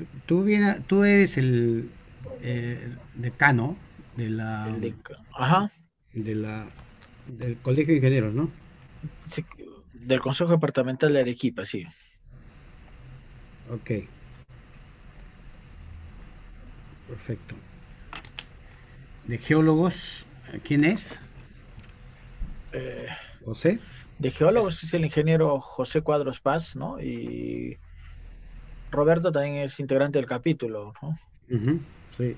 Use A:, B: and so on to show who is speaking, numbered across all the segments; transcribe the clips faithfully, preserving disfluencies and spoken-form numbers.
A: Tú, viene- tú eres el eh, decano de la,
B: El de... Ajá,
A: de la, del Colegio de Ingenieros, ¿no?
B: sí, del Consejo Departamental de Arequipa, sí.
A: Ok, perfecto. De geólogos, ¿quién es?
B: Eh,
A: José.
B: de geólogos es el ingeniero José Cuadros Paz, ¿no? Y Roberto también es integrante del capítulo, ¿no?
A: Ujú, sí,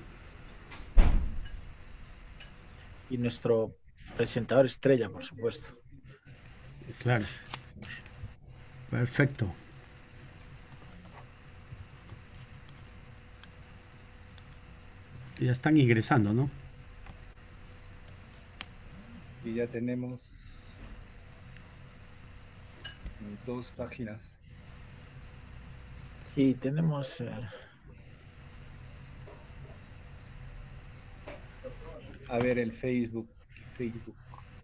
B: Y nuestro presentador estrella, por supuesto.
A: claro. Perfecto. Ya están ingresando, ¿no?
C: Y ya tenemos eh, dos páginas.
B: Sí, tenemos... eh,
C: A ver el Facebook. Facebook.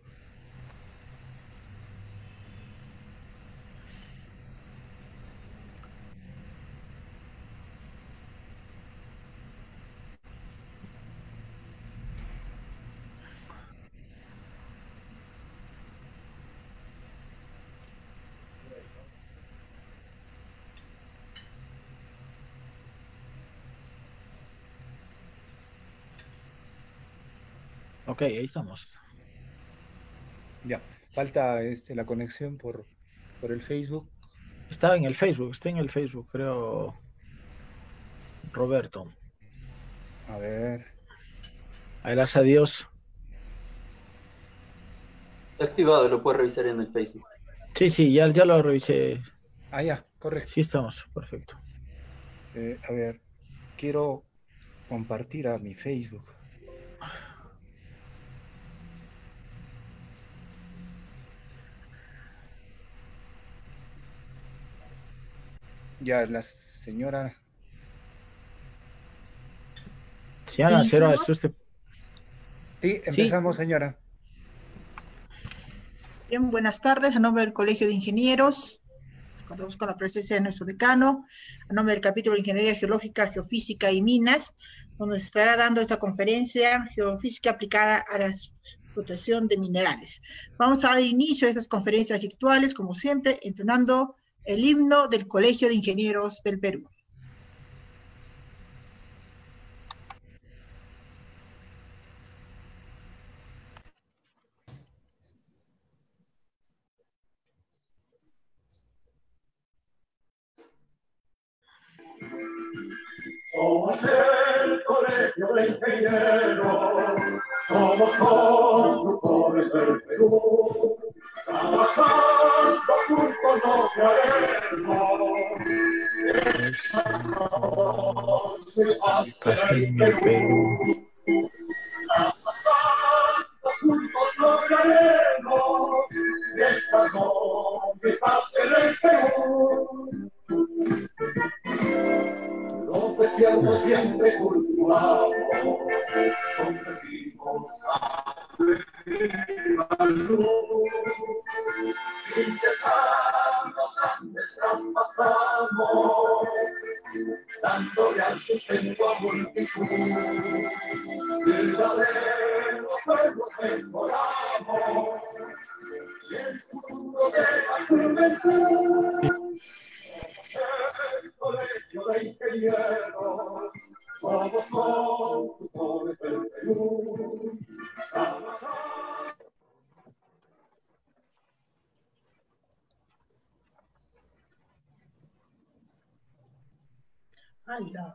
B: ok, ahí estamos.
C: Ya. Falta este, la conexión por, por el Facebook.
B: Estaba en el Facebook, está en el Facebook, creo, Roberto.
C: A ver.
B: Ay, gracias a Dios.
D: Está activado, lo puedes revisar en el Facebook.
B: Sí, sí, ya, ya lo revisé.
C: Ah, ya, correcto.
B: Sí, estamos, perfecto.
C: Eh, a ver, quiero compartir a mi Facebook. Ya, la señora.
B: Señora Cero, ¿es
E: Iniciamos.
B: usted?
C: Sí,
B: Sí,
C: empezamos, señora.
E: Bien, buenas tardes. A nombre del Colegio de Ingenieros, contamos con la presencia de nuestro decano, a nombre del capítulo de Ingeniería Geológica, Geofísica y Minas, donde se estará dando esta conferencia geofísica aplicada a la explotación de minerales. Vamos a dar inicio a estas conferencias virtuales, como siempre, entonando el himno del Colegio de Ingenieros del Perú.
F: Somos el colegio de ingenieros, somos conductores del Perú, trabajando juntos nos haremos, de paz
B: pasa
F: en el
B: en el Perú.
F: Perú, trabajando juntos lograremos, esta noche paz en el Perú. Los desiertos siempre cultivamos, competimos a la luz. Sin cesar los Andes traspasamos, dándole al sustento a multitud. Verdaderos pueblos mejoramos, y el futuro de la juventud. El colegio de ingenieros, somos conductores del Perú.
E: Ay, no.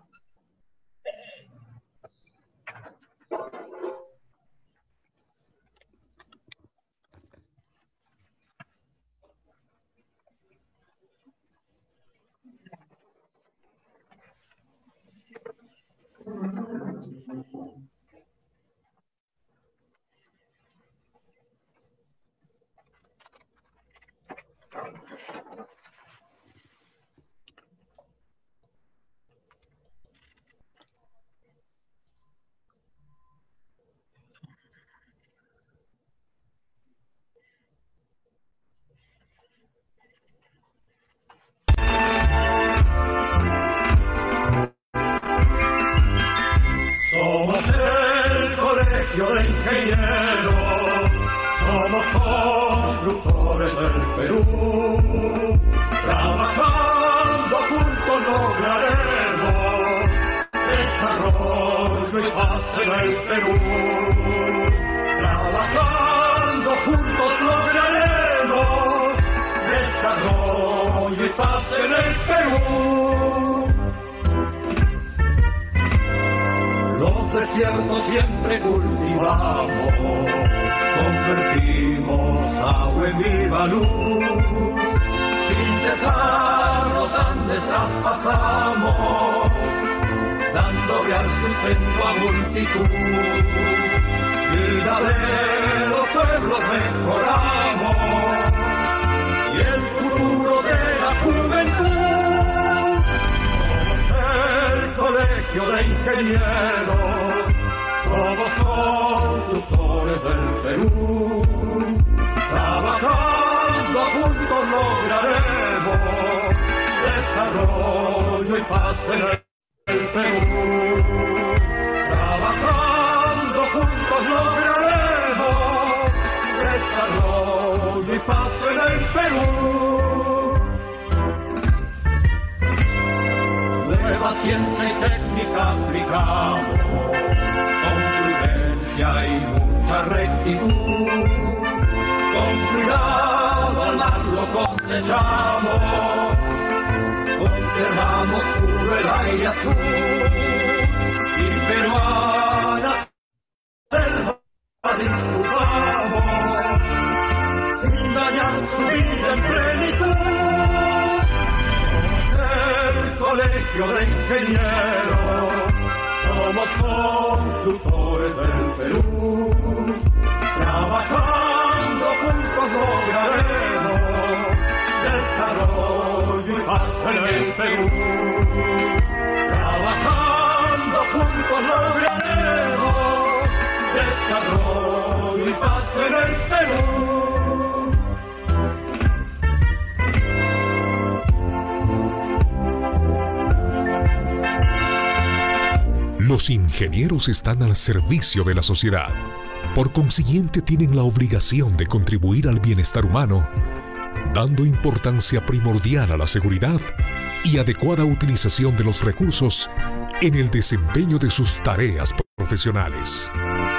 F: paz en el Perú. Trabajando juntos lograremos desarrollo y paz en el Perú. Los desiertos siempre cultivamos, convertimos agua en viva luz. Sin cesar los Andes traspasamos, dando real sustento a multitud. Vida de los pueblos mejoramos y el futuro de la juventud. Somos el colegio de ingenieros, somos constructores del Perú. Trabajando juntos lograremos desarrollo y paz en el Perú. Trabajando juntos lograremos desarrollo y paz en el Perú. Nueva ciencia y técnica aplicamos, con prudencia y mucha rectitud. Con cuidado al mar lo cosechamos, conservamos puro el aire azul y peruana selva disfrutamos sin dañar su vida en plenitud. Somos el colegio de ingenieros, somos constructores del Perú. Trabajando juntos lograremos desarrollo y paz en el Perú. Trabajando juntos lograremos desarrollo y paz en el Perú.
G: Los ingenieros están al servicio de la sociedad. Por consiguiente, tienen la obligación de contribuir al bienestar humano, dando importancia primordial a la seguridad y adecuada utilización de los recursos en el desempeño de sus tareas profesionales.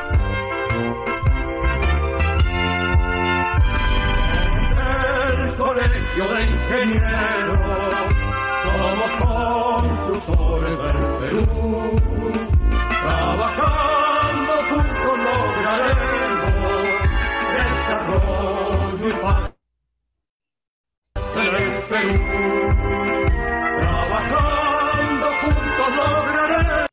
F: El colegio de ingenieros, somos constructores del Perú. Trabajando juntos lograremos desarrollo y paz en el Perú. Trabajando juntos lograremos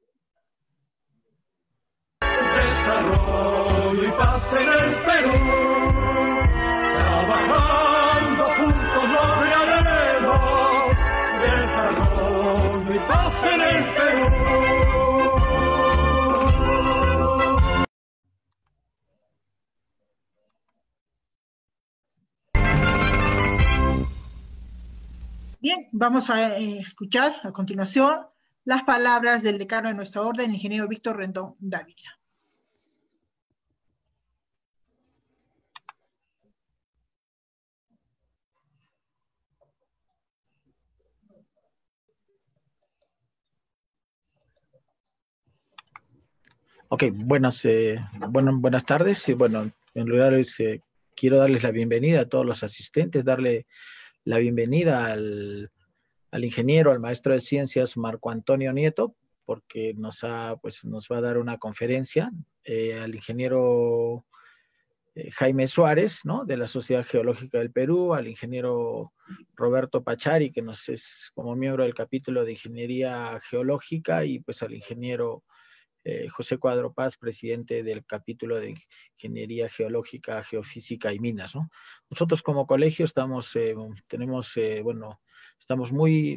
F: desarrollo y paz en el Perú. Trabajando juntos lograremos desarrollo y paz en el Perú.
E: Bien, vamos a eh, escuchar a continuación las palabras del decano de nuestra orden, el ingeniero Víctor Rendón Dávila.
B: Ok, buenas, eh, bueno, buenas tardes. Y bueno, en lugar eh, quiero darles la bienvenida a todos los asistentes, darle la bienvenida al, al ingeniero, al maestro de ciencias Marco Antonio Nieto, porque nos, ha, pues, nos va a dar una conferencia, eh, al ingeniero eh, Jaime Suárez, ¿no?, de la Sociedad Geológica del Perú, al ingeniero Roberto Pachari, que nos es como miembro del capítulo de Ingeniería Geológica, y pues al ingeniero Eh, José Cuadro Paz, presidente del capítulo de Ingeniería Geológica, Geofísica y Minas, ¿no? Nosotros como colegio estamos, eh, tenemos, eh, bueno, estamos muy,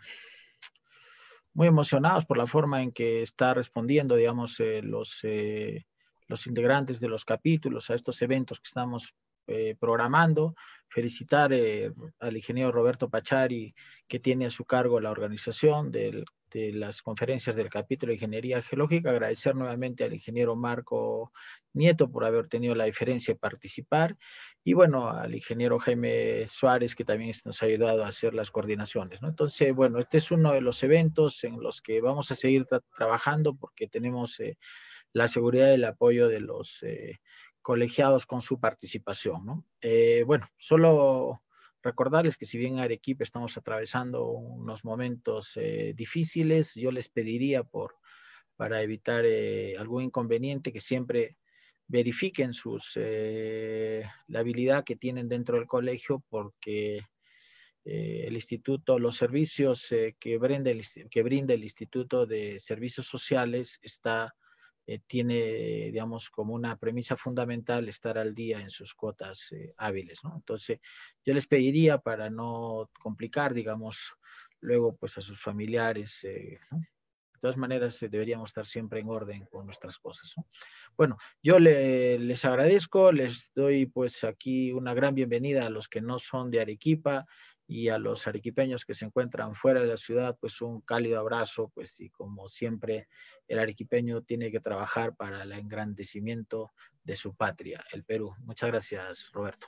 B: muy emocionados por la forma en que está respondiendo, digamos, eh, los, eh, los integrantes de los capítulos a estos eventos que estamos eh, programando. Felicitar eh, al ingeniero Roberto Pachari, que tiene a su cargo la organización del de las conferencias del capítulo de Ingeniería Geológica. Agradecer nuevamente al ingeniero Marco Nieto por haber tenido la diferencia de participar, y bueno, al ingeniero Jaime Suárez, que también nos ha ayudado a hacer las coordinaciones, ¿no? Entonces, bueno, este es uno de los eventos en los que vamos a seguir tra trabajando, porque tenemos eh, la seguridad y el apoyo de los eh, colegiados con su participación, ¿no? Eh, bueno, solo recordarles que si bien en Arequipa estamos atravesando unos momentos eh, difíciles, yo les pediría por, para evitar eh, algún inconveniente que siempre verifiquen sus, eh, la habilidad que tienen dentro del colegio, porque eh, el instituto, los servicios eh, que, brinda el, que brinda el Instituto de Servicios Sociales está, eh, tiene, digamos, como una premisa fundamental estar al día en sus cuotas eh, hábiles, ¿no? Entonces, yo les pediría para no complicar, digamos, luego pues a sus familiares, eh, ¿no? De todas maneras, eh, deberíamos estar siempre en orden con nuestras cosas, ¿no? Bueno, yo le, les agradezco, les doy pues aquí una gran bienvenida a los que no son de Arequipa, y a los arequipeños que se encuentran fuera de la ciudad, pues un cálido abrazo, pues, y como siempre, el arequipeño tiene que trabajar para el engrandecimiento de su patria, el Perú. Muchas gracias, Roberto.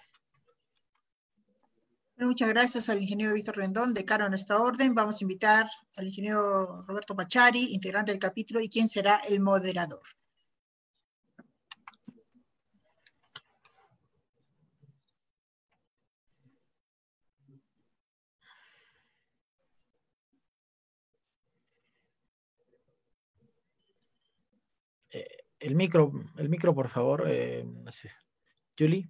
E: Bueno, muchas gracias al ingeniero Víctor Rendón, decano en esta orden. Vamos a invitar al ingeniero Roberto Pachari, integrante del capítulo, y quien será el moderador.
B: El micro, el micro, por favor. Eh, Julie.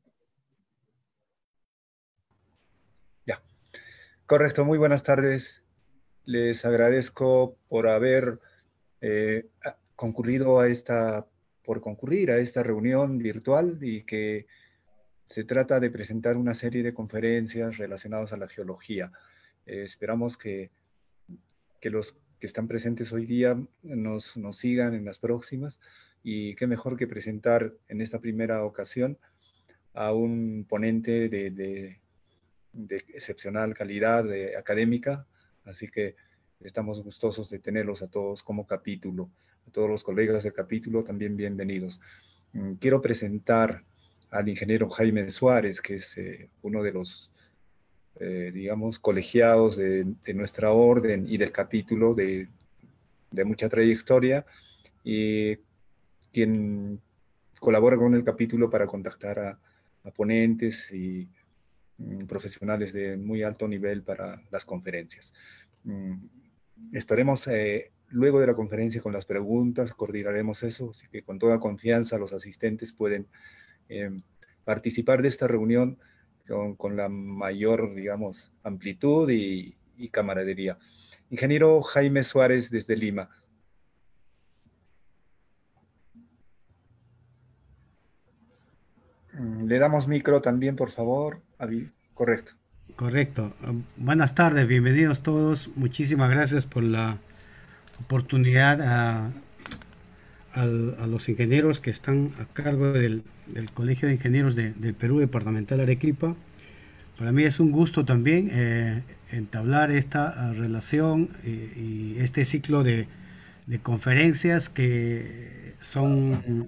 C: Ya. Correcto, muy buenas tardes. Les agradezco por haber eh, concurrido a esta, por concurrir a esta reunión virtual, y que se trata de presentar una serie de conferencias relacionadas a la geología. Eh, esperamos que, que los que están presentes hoy día nos, nos sigan en las próximas. Y qué mejor que presentar en esta primera ocasión a un ponente de, de, de excepcional calidad de, académica, así que estamos gustosos de tenerlos a todos como capítulo. A todos los colegas del capítulo también bienvenidos. Quiero presentar al ingeniero Jaime Suárez, que es eh, uno de los, eh, digamos, colegiados de, de nuestra orden y del capítulo de, de mucha trayectoria, y quien colabora con el capítulo para contactar a, a ponentes y mm, profesionales de muy alto nivel para las conferencias. Mm, estaremos eh, luego de la conferencia con las preguntas, coordinaremos eso, así que con toda confianza los asistentes pueden eh, participar de esta reunión con, con la mayor, digamos, amplitud y, y camaradería. Ingeniero Jaime Suárez desde Lima. Le damos micro también, por favor. Correcto.
A: Correcto. Buenas tardes, bienvenidos todos. Muchísimas gracias por la oportunidad a, a, a los ingenieros que están a cargo del, del Colegio de Ingenieros de, del Perú, Departamental Arequipa. Para mí es un gusto también eh, entablar esta uh, relación y, y este ciclo de, de conferencias que son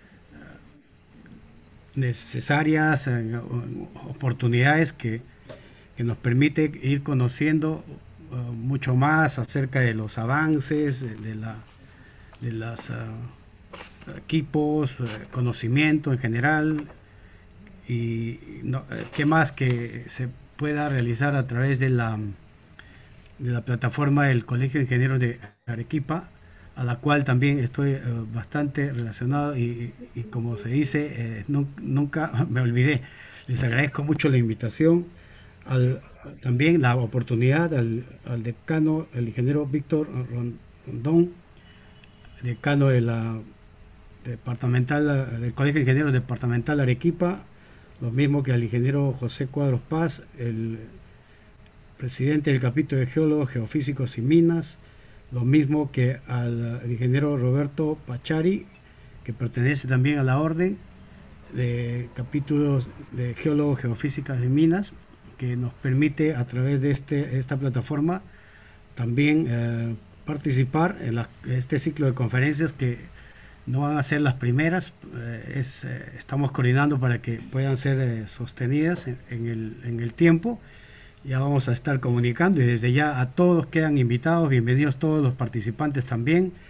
A: necesarias, eh, oportunidades que, que nos permite ir conociendo uh, mucho más acerca de los avances, de, la, de los uh, equipos, uh, conocimiento en general, y no, qué más que se pueda realizar a través de la, de la plataforma del Colegio de Ingenieros de Arequipa, a la cual también estoy eh, bastante relacionado, y, y, y como se dice, eh, no, nunca me olvidé. Les agradezco mucho la invitación, al, también la oportunidad al, al decano, el ingeniero Víctor Rondón, decano de la departamental, del Colegio de Ingenieros Departamental Arequipa, lo mismo que al ingeniero José Cuadros Paz, el presidente del capítulo de Geólogos, Geofísicos y Minas, lo mismo que al ingeniero Roberto Pachari, que pertenece también a la orden de capítulos de Geólogos, Geofísicas y Minas, que nos permite a través de este, esta plataforma también eh, participar en la, este ciclo de conferencias, que no van a ser las primeras, eh, es, eh, estamos coordinando para que puedan ser eh, sostenidas en, en, el, en el tiempo. Ya vamos a estar comunicando, y desde ya a todos quedan invitados, bienvenidos todos los participantes también.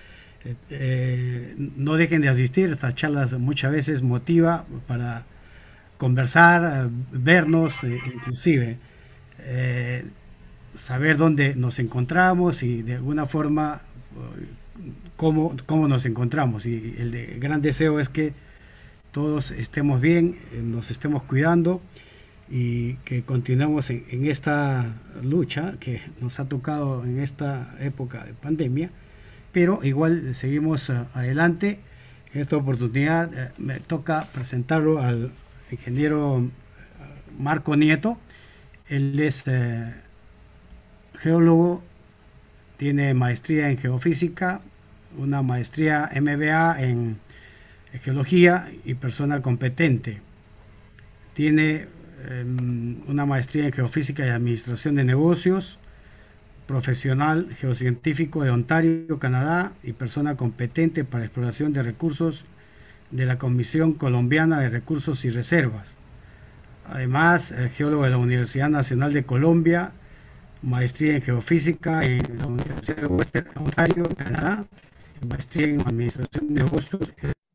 A: eh, eh, no dejen de asistir. Estas charlas muchas veces motiva para conversar, vernos, eh, inclusive eh, saber dónde nos encontramos y de alguna forma cómo, cómo nos encontramos. Y el de, gran deseo es que todos estemos bien, nos estemos cuidando y que continuemos en, en esta lucha que nos ha tocado en esta época de pandemia, pero igual seguimos uh, adelante. En esta oportunidad uh, me toca presentarlo al ingeniero uh, Marco Nieto. Él es uh, geólogo, tiene maestría en geofísica, una maestría M B A en geología y persona competente. Tiene eh, una maestría en geofísica y administración de negocios, profesional geocientífico de Ontario, Canadá, y persona competente para exploración de recursos de la Comisión Colombiana de Recursos y Reservas. Además, eh, geólogo de la Universidad Nacional de Colombia, maestría en geofísica en la Universidad de Western Ontario, Canadá, y maestría en administración de negocios.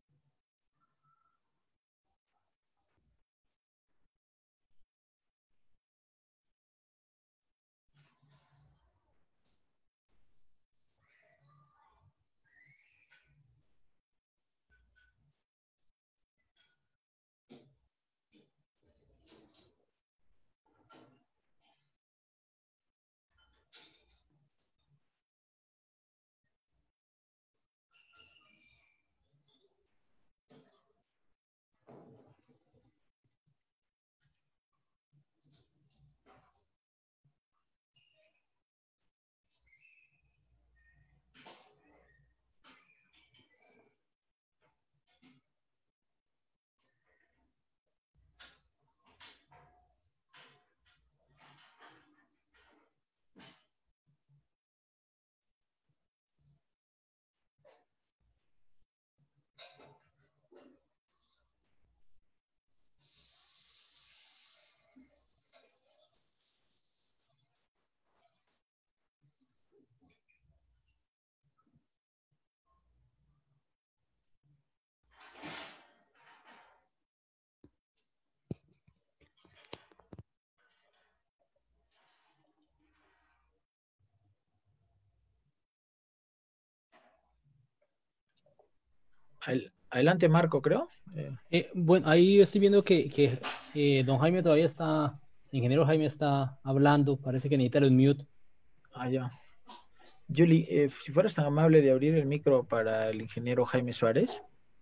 B: Adelante, Marco, creo.
H: Eh, eh, bueno, ahí estoy viendo que, que eh, don Jaime todavía está, el ingeniero Jaime está hablando, parece que necesita el mute.
B: Ah, ya. Julie, eh, si fueras tan amable de abrir el micro para el ingeniero Jaime Suárez.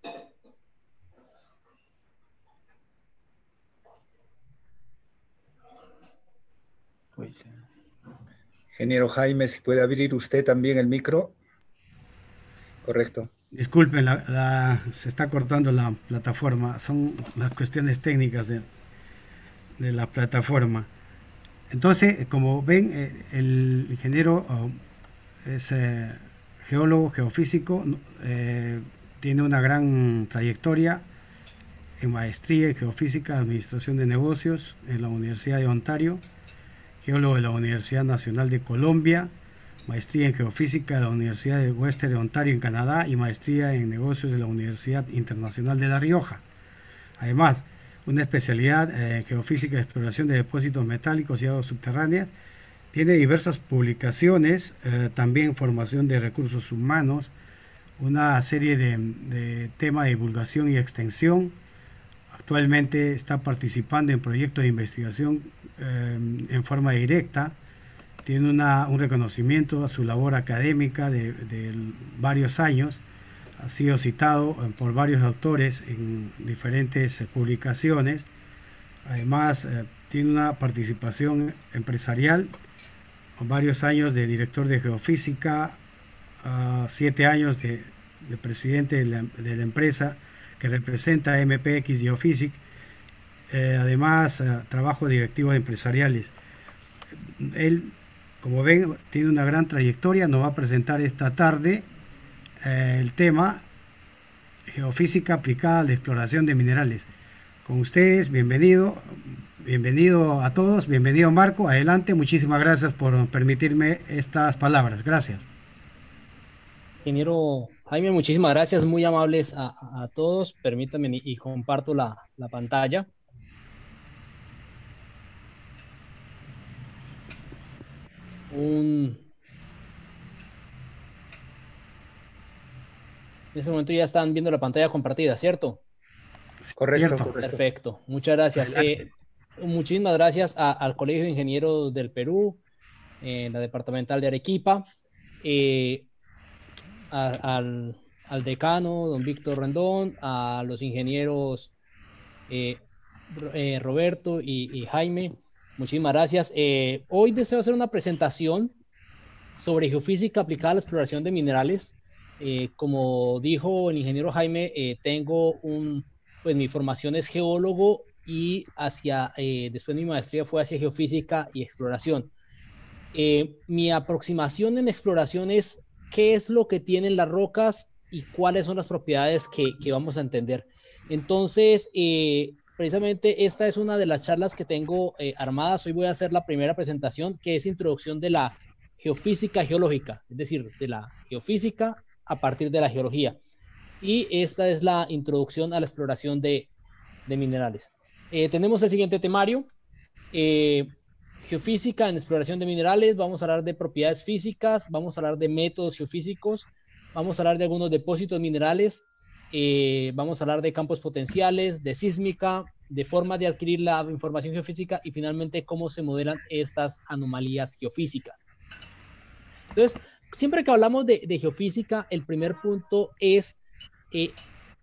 C: Pues, ingeniero Jaime, si puede abrir usted también el micro. Correcto.
A: Disculpen, la, la, se está cortando la plataforma, son las cuestiones técnicas de, de la plataforma. Entonces, como ven, eh, el ingeniero oh, es eh, geólogo, geofísico, eh, tiene una gran trayectoria en maestría en geofísica, administración de negocios en la Universidad de Ontario, geólogo de la Universidad Nacional de Colombia, maestría en geofísica de la Universidad de Western Ontario en Canadá y maestría en negocios de la Universidad Internacional de La Rioja. Además, una especialidad en geofísica y exploración de depósitos metálicos y aguas subterráneas. Tiene diversas publicaciones, eh, también formación de recursos humanos, una serie de, de temas de divulgación y extensión. Actualmente está participando en proyectos de investigación eh, en forma directa. Tiene una, un reconocimiento a su labor académica de, de varios años. Ha sido citado por varios autores en diferentes eh, publicaciones. Además, eh, tiene una participación empresarial, varios años de director de geofísica, uh, siete años de, de presidente de la, de la empresa que representa M P X Geophysics. Eh, además, uh, trabajo directivo empresariales. Él, como ven, tiene una gran trayectoria. Nos va a presentar esta tarde eh, el tema geofísica aplicada a la exploración de minerales. Con ustedes, bienvenido, bienvenido a todos, bienvenido Marco, adelante, muchísimas gracias por permitirme estas palabras, gracias.
H: Ingeniero Jaime, muchísimas gracias, muy amables a, a todos. Permítanme y, y comparto la, la pantalla. Un... En este momento ya están viendo la pantalla compartida, ¿cierto?
C: Correcto,
A: Cierto.
C: correcto.
H: Perfecto, muchas gracias. Eh, muchísimas gracias a- al Colegio de Ingenieros del Perú, eh, la Departamental de Arequipa, eh, a- al, al decano, don Víctor Rendón, a los ingenieros eh, Ro- eh, Roberto y, y Jaime. Muchísimas gracias. Eh, hoy deseo hacer una presentación sobre geofísica aplicada a la exploración de minerales. Eh, como dijo el ingeniero Jaime, eh, tengo un, pues mi formación es geólogo y hacia, eh, después mi maestría fue hacia geofísica y exploración. Eh, mi aproximación en exploración es qué es lo que tienen las rocas y cuáles son las propiedades que, que vamos a entender. Entonces, eh, precisamente esta es una de las charlas que tengo eh, armadas. Hoy voy a hacer la primera presentación, que es introducción de la geofísica geológica, es decir, de la geofísica a partir de la geología. Y esta es la introducción a la exploración de, de minerales. Eh, tenemos el siguiente temario. Eh, Geofísica en exploración de minerales, vamos a hablar de propiedades físicas, vamos a hablar de métodos geofísicos, vamos a hablar de algunos depósitos minerales, eh, vamos a hablar de campos potenciales, de sísmica, de formas de adquirir la información geofísica y finalmente cómo se modelan estas anomalías geofísicas. Entonces, siempre que hablamos de, de geofísica, el primer punto es eh,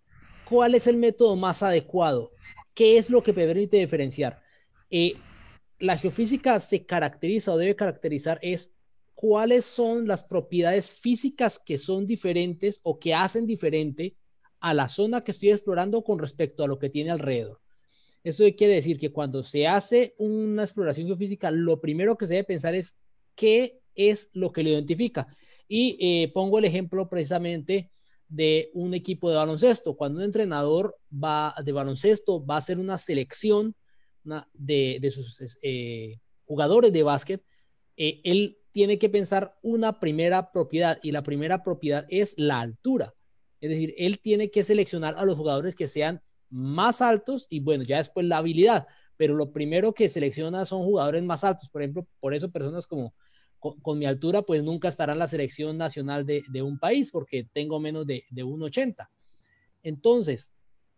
H: ¿cuál es el método más adecuado? ¿Qué es lo que permite diferenciar? Eh, la geofísica se caracteriza o debe caracterizar es cuáles son las propiedades físicas que son diferentes o que hacen diferente a la zona que estoy explorando con respecto a lo que tiene alrededor. Eso quiere decir que cuando se hace una exploración geofísica, lo primero que se debe pensar es qué es lo que lo identifica. Y eh, pongo el ejemplo precisamente de un equipo de baloncesto. Cuando un entrenador va de baloncesto va a hacer una selección una, de, de sus eh, jugadores de básquet, eh, él tiene que pensar una primera propiedad y la primera propiedad es la altura. Es decir, él tiene que seleccionar a los jugadores que sean más altos y bueno, ya después la habilidad, pero lo primero que selecciona son jugadores más altos. Por ejemplo, por eso personas como con, con mi altura pues nunca estarán en la selección nacional de, de un país porque tengo menos de, de uno ochenta. Entonces,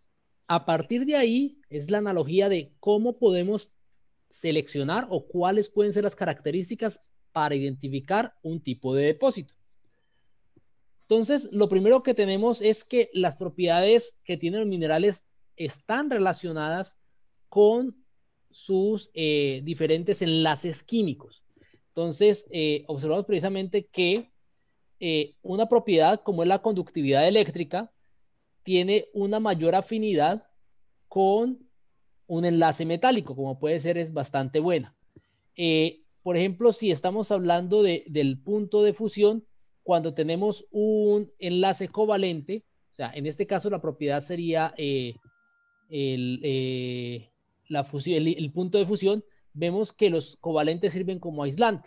H: a partir de ahí es la analogía de cómo podemos seleccionar o cuáles pueden ser las características para identificar un tipo de depósito. Entonces, lo primero que tenemos es que las propiedades que tienen los minerales están relacionadas con sus eh, diferentes enlaces químicos. Entonces, eh, observamos precisamente que eh, una propiedad como es la conductividad eléctrica tiene una mayor afinidad con un enlace metálico, como puede ser, es bastante buena. Eh, por ejemplo, si estamos hablando de, del punto de fusión, cuando tenemos un enlace covalente, o sea, en este caso la propiedad sería eh, el, eh, la fusión, el, el punto de fusión, vemos que los covalentes sirven como aislante.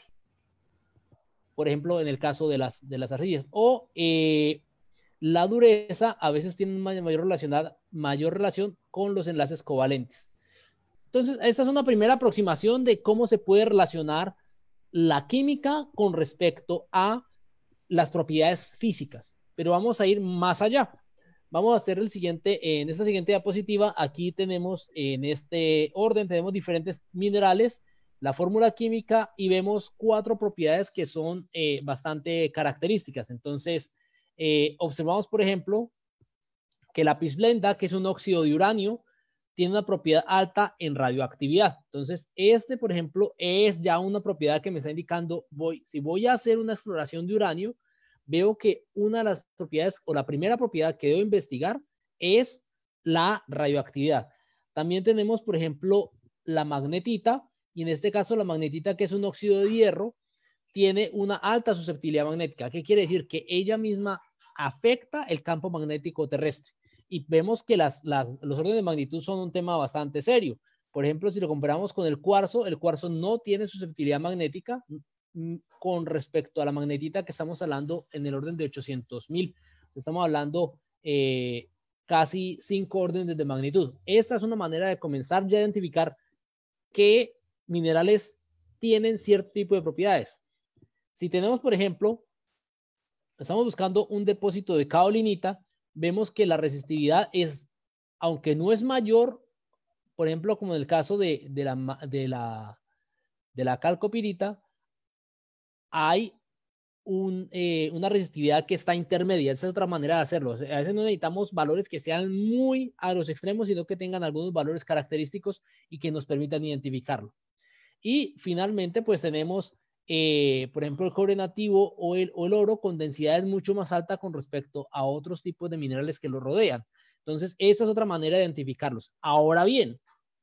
H: Por ejemplo, en el caso de las, de las arcillas. O eh, la dureza a veces tiene una mayor, relacionada, mayor relación con los enlaces covalentes. Entonces, esta es una primera aproximación de cómo se puede relacionar la química con respecto a las propiedades físicas. Pero vamos a ir más allá. Vamos a hacer el siguiente, en esta siguiente diapositiva, aquí tenemos en este orden, tenemos diferentes minerales, la fórmula química y vemos cuatro propiedades que son eh, bastante características. Entonces, eh, observamos, por ejemplo, que la pisblenda, que es un óxido de uranio, tiene una propiedad alta en radioactividad. Entonces, este, por ejemplo, es ya una propiedad que me está indicando, voy, si voy a hacer una exploración de uranio, veo que una de las propiedades o la primera propiedad que debo investigar es la radioactividad. También tenemos, por ejemplo, la magnetita, y en este caso la magnetita, que es un óxido de hierro, tiene una alta susceptibilidad magnética. ¿Qué quiere decir? Que ella misma afecta el campo magnético terrestre. Y vemos que las, las, los órdenes de magnitud son un tema bastante serio. Por ejemplo, si lo comparamos con el cuarzo, el cuarzo no tiene susceptibilidad magnética con respecto a la magnetita que estamos hablando en el orden de ochocientos mil. Estamos hablando eh, casi cinco órdenes de magnitud. Esta es una manera de comenzar ya a identificar qué minerales tienen cierto tipo de propiedades. Si tenemos, por ejemplo, estamos buscando un depósito de caolinita, vemos que la resistividad es, aunque no es mayor, por ejemplo, como en el caso de, de, la, de, la, de la calcopirita, hay un, eh, una resistividad que está intermedia. Esa es otra manera de hacerlo. A veces no necesitamos valores que sean muy a los extremos, sino que tengan algunos valores característicos y que nos permitan identificarlo. Y finalmente, pues tenemos, eh, por ejemplo, el cobre nativo o el, o el oro con densidades mucho más altas con respecto a otros tipos de minerales que lo rodean. Entonces, esa es otra manera de identificarlos. Ahora bien,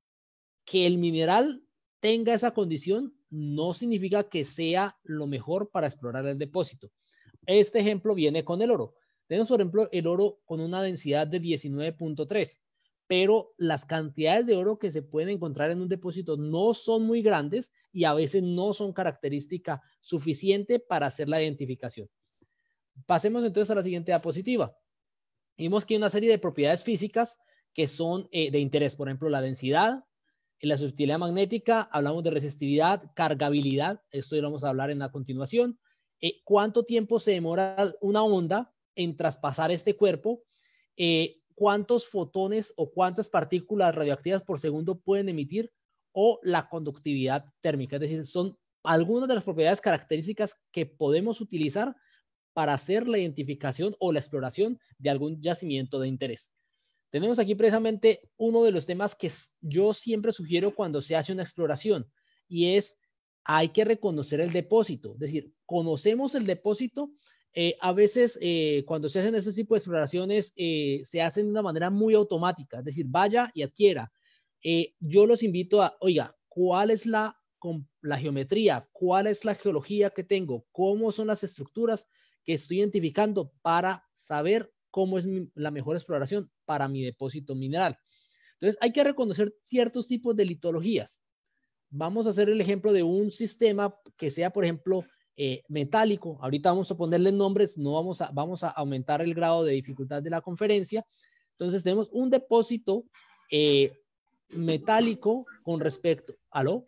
H: que el mineral tenga esa condición no significa que sea lo mejor para explorar el depósito. Este ejemplo viene con el oro. Tenemos, por ejemplo, el oro con una densidad de diecinueve punto tres, pero las cantidades de oro que se pueden encontrar en un depósito no son muy grandes y a veces no son característica suficiente para hacer la identificación. Pasemos entonces a la siguiente diapositiva. Vimos que hay una serie de propiedades físicas que son eh, de interés, por ejemplo, la densidad, la susceptibilidad magnética, hablamos de resistividad, cargabilidad, esto ya lo vamos a hablar en la continuación, eh, cuánto tiempo se demora una onda en traspasar este cuerpo, eh, cuántos fotones o cuántas partículas radioactivas por segundo pueden emitir, o la conductividad térmica, es decir, son algunas de las propiedades características que podemos utilizar para hacer la identificación o la exploración de algún yacimiento de interés. Tenemos aquí precisamente uno de los temas que yo siempre sugiero cuando se hace una exploración, y es, hay que reconocer el depósito. Es decir, conocemos el depósito. Eh, a veces eh, cuando se hacen este tipo de exploraciones eh, se hacen de una manera muy automática, es decir, vaya y adquiera. Eh, yo los invito a, oiga, ¿cuál es la, la geometría? ¿Cuál es la geología que tengo? ¿Cómo son las estructuras que estoy identificando para saber cómo es mi, la mejor exploración para mi depósito mineral? Entonces hay que reconocer ciertos tipos de litologías. Vamos a hacer el ejemplo de un sistema que sea, por ejemplo, eh, metálico. Ahorita vamos a ponerle nombres, no vamos a, vamos a aumentar el grado de dificultad de la conferencia. Entonces tenemos un depósito eh, metálico con respecto, ¿aló?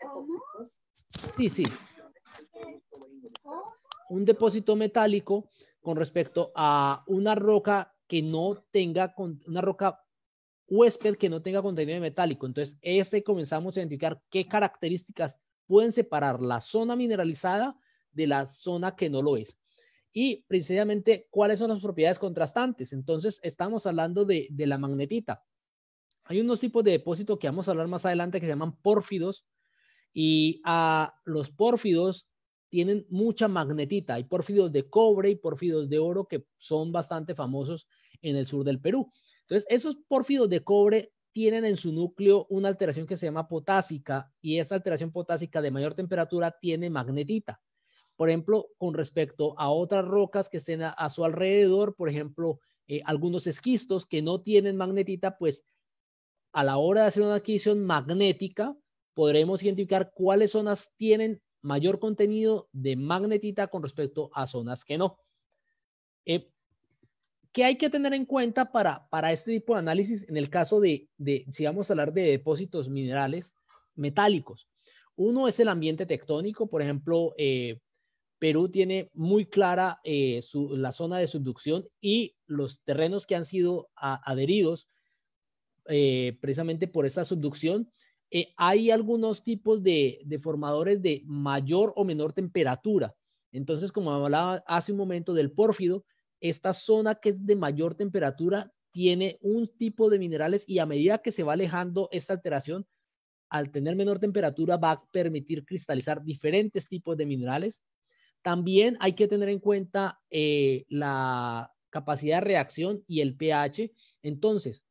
H: Sí, sí. Un depósito metálico con respecto a una roca que no tenga, una roca huésped que no tenga contenido metálico. Entonces, este comenzamos a identificar qué características pueden separar la zona mineralizada de la zona que no lo es. Y precisamente, ¿cuáles son las propiedades contrastantes? Entonces, estamos hablando de, de la magnetita. Hay unos tipos de depósito que vamos a hablar más adelante que se llaman pórfidos, y a los pórfidos tienen mucha magnetita. Hay pórfidos de cobre y pórfidos de oro que son bastante famosos en el sur del Perú. Entonces, esos pórfidos de cobre tienen en su núcleo una alteración que se llama potásica, y esta alteración potásica de mayor temperatura tiene magnetita. Por ejemplo, con respecto a otras rocas que estén a, a su alrededor, por ejemplo, eh, algunos esquistos que no tienen magnetita, pues a la hora de hacer una adquisición magnética, podremos identificar cuáles zonas tienen mayor contenido de magnetita con respecto a zonas que no. Eh, ¿Qué hay que tener en cuenta para, para este tipo de análisis en el caso de, de, si vamos a hablar de depósitos minerales metálicos? Uno es el ambiente tectónico. Por ejemplo, eh, Perú tiene muy clara eh, su, la zona de subducción y los terrenos que han sido a, adheridos eh, precisamente por esta subducción. Eh, hay algunos tipos de, de formadores de mayor o menor temperatura. Entonces, como hablaba hace un momento del pórfido, esta zona que es de mayor temperatura tiene un tipo de minerales, y a medida que se va alejando esta alteración, al tener menor temperatura va a permitir cristalizar diferentes tipos de minerales. También hay que tener en cuenta eh, la capacidad de reacción y el pH. Entonces,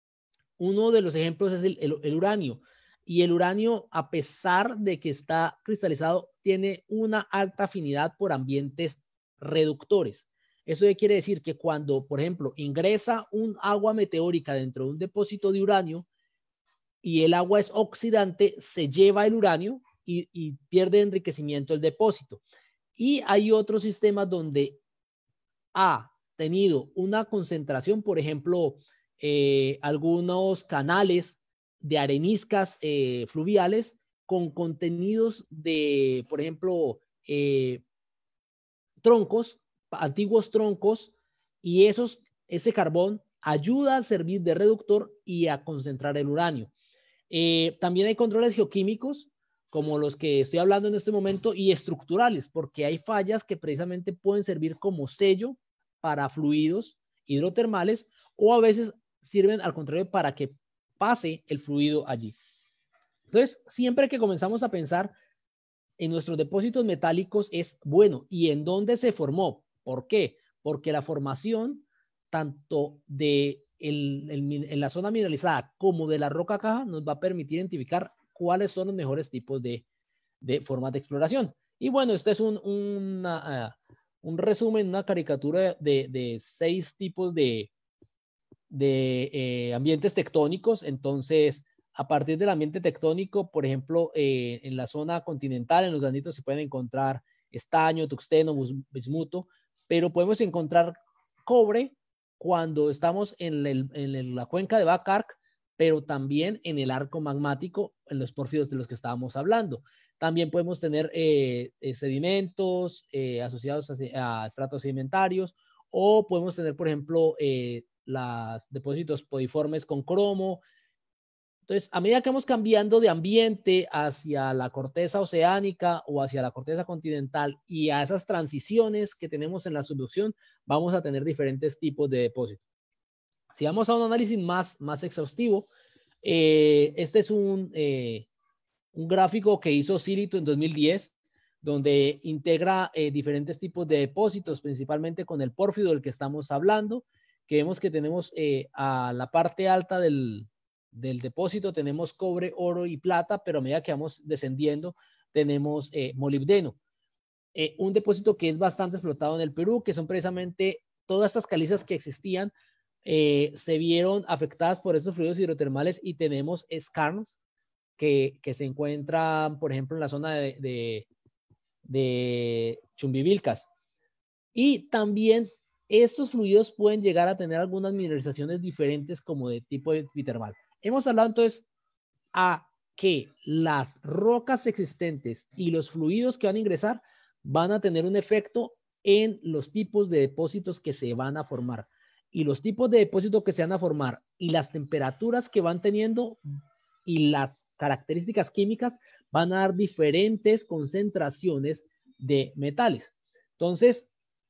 H: uno de los ejemplos es el, el, el uranio. Y el uranio, a pesar de que está cristalizado, tiene una alta afinidad por ambientes reductores. Eso quiere decir que cuando, por ejemplo, ingresa un agua meteórica dentro de un depósito de uranio y el agua es oxidante, se lleva el uranio y, y pierde enriquecimiento el depósito. Y hay otros sistemas donde A, tenido una concentración, por ejemplo, eh, algunos canales de areniscas eh, fluviales con contenidos de, por ejemplo, eh, troncos, antiguos troncos, y esos, ese carbón ayuda a servir de reductor y a concentrar el uranio. Eh, también hay controles geoquímicos, como los que estoy hablando en este momento, y estructurales, porque hay fallas que precisamente pueden servir como sello para fluidos hidrotermales, o a veces sirven al contrario para que pase el fluido allí. Entonces, siempre que comenzamos a pensar en nuestros depósitos metálicos es, bueno, ¿y en dónde se formó? ¿Por qué? Porque la formación tanto de el, el, en la zona mineralizada como de la roca caja nos va a permitir identificar cuáles son los mejores tipos de, de formas de exploración. Y bueno, este es un, una, uh, un resumen, una caricatura de, de seis tipos de, de eh, ambientes tectónicos. Entonces, a partir del ambiente tectónico, por ejemplo, eh, en la zona continental, en los granitos se pueden encontrar estaño, tuxteno, bismuto, pero podemos encontrar cobre cuando estamos en, el, en la cuenca de Bacarc, pero también en el arco magmático, en los pórfidos de los que estábamos hablando. También podemos tener eh, sedimentos eh, asociados a, a estratos sedimentarios, o podemos tener, por ejemplo, eh, los depósitos podiformes con cromo. Entonces, a medida que vamos cambiando de ambiente hacia la corteza oceánica o hacia la corteza continental y a esas transiciones que tenemos en la subducción, vamos a tener diferentes tipos de depósitos. Si vamos a un análisis más, más exhaustivo, eh, este es un, eh, un gráfico que hizo Silito en dos mil diez, donde integra eh, diferentes tipos de depósitos, principalmente con el pórfido del que estamos hablando, que vemos que tenemos eh, a la parte alta del del depósito tenemos cobre, oro y plata, pero a medida que vamos descendiendo tenemos eh, molibdeno. Eh, un depósito que es bastante explotado en el Perú, que son precisamente todas estas calizas que existían, eh, se vieron afectadas por estos fluidos hidrotermales, y tenemos skarns que, que se encuentran, por ejemplo, en la zona de, de, de Chumbivilcas. Y también estos fluidos pueden llegar a tener algunas mineralizaciones diferentes como de tipo epitermal. Hemos hablado entonces a que las rocas existentes y los fluidos que van a ingresar van a tener un efecto en los tipos de depósitos que se van a formar. Y los tipos de depósitos que se van a formar y las temperaturas que van teniendo y las características químicas van a dar diferentes concentraciones de metales. Entonces,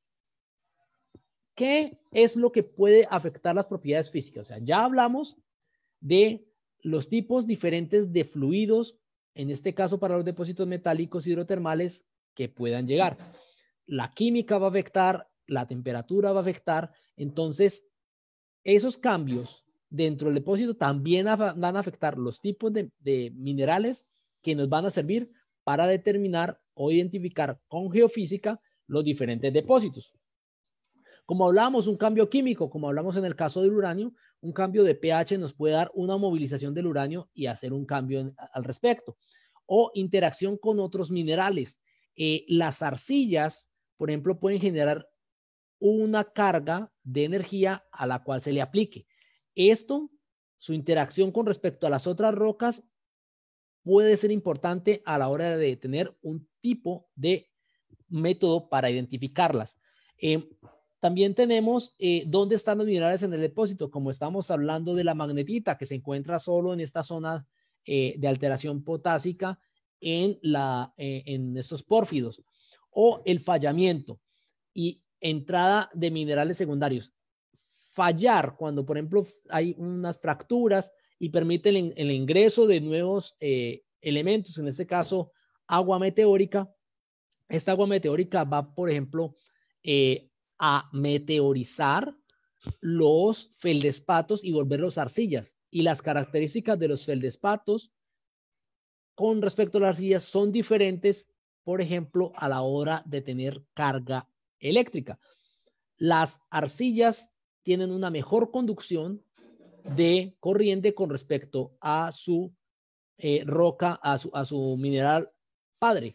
H: ¿qué es lo que puede afectar las propiedades físicas? O sea, ya hablamos de los tipos diferentes de fluidos, en este caso para los depósitos metálicos hidrotermales que puedan llegar. La química va a afectar, la temperatura va a afectar, entonces esos cambios dentro del depósito también van a afectar los tipos de, de minerales que nos van a servir para determinar o identificar con geofísica los diferentes depósitos. Como hablábamos, un cambio químico, como hablamos en el caso del uranio, un cambio de pH nos puede dar una movilización del uranio y hacer un cambio en, al respecto. O interacción con otros minerales. Eh, las arcillas, por ejemplo, pueden generar una carga de energía a la cual se le aplique. Esto, su interacción con respecto a las otras rocas, puede ser importante a la hora de tener un tipo de método para identificarlas. Eh, También tenemos eh, dónde están los minerales en el depósito, como estamos hablando de la magnetita, que se encuentra solo en esta zona eh, de alteración potásica en, la, eh, en estos pórfidos, o el fallamiento y entrada de minerales secundarios. Fallar cuando, por ejemplo, hay unas fracturas y permite el, el ingreso de nuevos eh, elementos, en este caso agua meteórica. Esta agua meteórica va, por ejemplo, eh, a meteorizar los feldespatos y volverlos arcillas. Y las características de los feldespatos con respecto a las arcillas son diferentes, por ejemplo, a la hora de tener carga eléctrica. Las arcillas tienen una mejor conducción de corriente con respecto a su eh, roca, a su, a su mineral padre.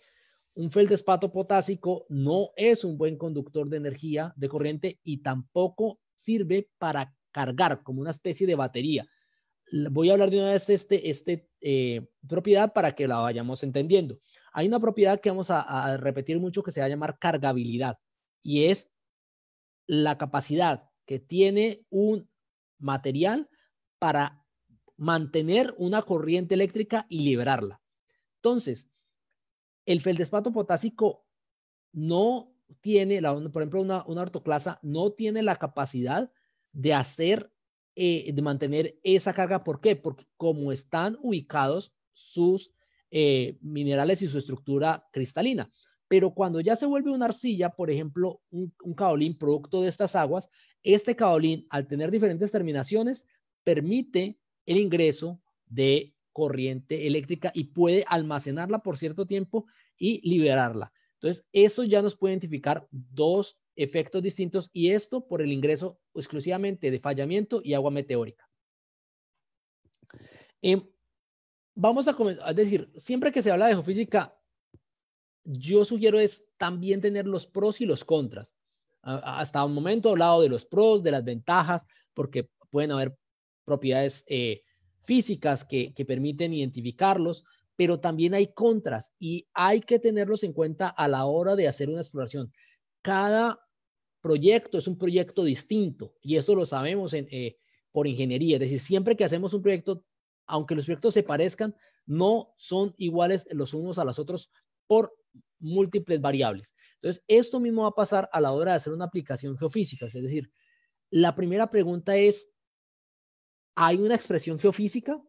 H: un feldespato potásico no es un buen conductor de energía, de corriente, y tampoco sirve para cargar como una especie de batería. Voy a hablar de una vez de este, este eh, propiedad para que la vayamos entendiendo. Hay una propiedad que vamos a, a repetir mucho que se va a llamar cargabilidad, y es la capacidad que tiene un material para mantener una corriente eléctrica y liberarla. Entonces, el feldespato potásico no tiene, la, por ejemplo, una, una ortoclasa no tiene la capacidad de hacer, eh, de mantener esa carga. ¿Por qué? Porque como están ubicados sus eh, minerales y su estructura cristalina. Pero cuando ya se vuelve una arcilla, por ejemplo, un, un caolín producto de estas aguas, este caolín, al tener diferentes terminaciones, permite el ingreso de corriente eléctrica y puede almacenarla por cierto tiempo y liberarla. Entonces, eso ya nos puede identificar dos efectos distintos, y esto por el ingreso exclusivamente de fallamiento y agua meteórica. Eh, vamos a comenzar, es decir, siempre que se habla de geofísica, yo sugiero es también tener los pros y los contras. Hasta un momento he hablado de los pros, de las ventajas, porque pueden haber propiedades eh, físicas que, que permiten identificarlos, pero también hay contras y hay que tenerlos en cuenta a la hora de hacer una exploración. Cada proyecto es un proyecto distinto, y eso lo sabemos en, eh, por ingeniería. Es decir, siempre que hacemos un proyecto, aunque los proyectos se parezcan, no son iguales los unos a los otros por múltiples variables. Entonces, esto mismo va a pasar a la hora de hacer una aplicación geofísica. Es decir, la primera pregunta es, ¿hay una expresión geofísica?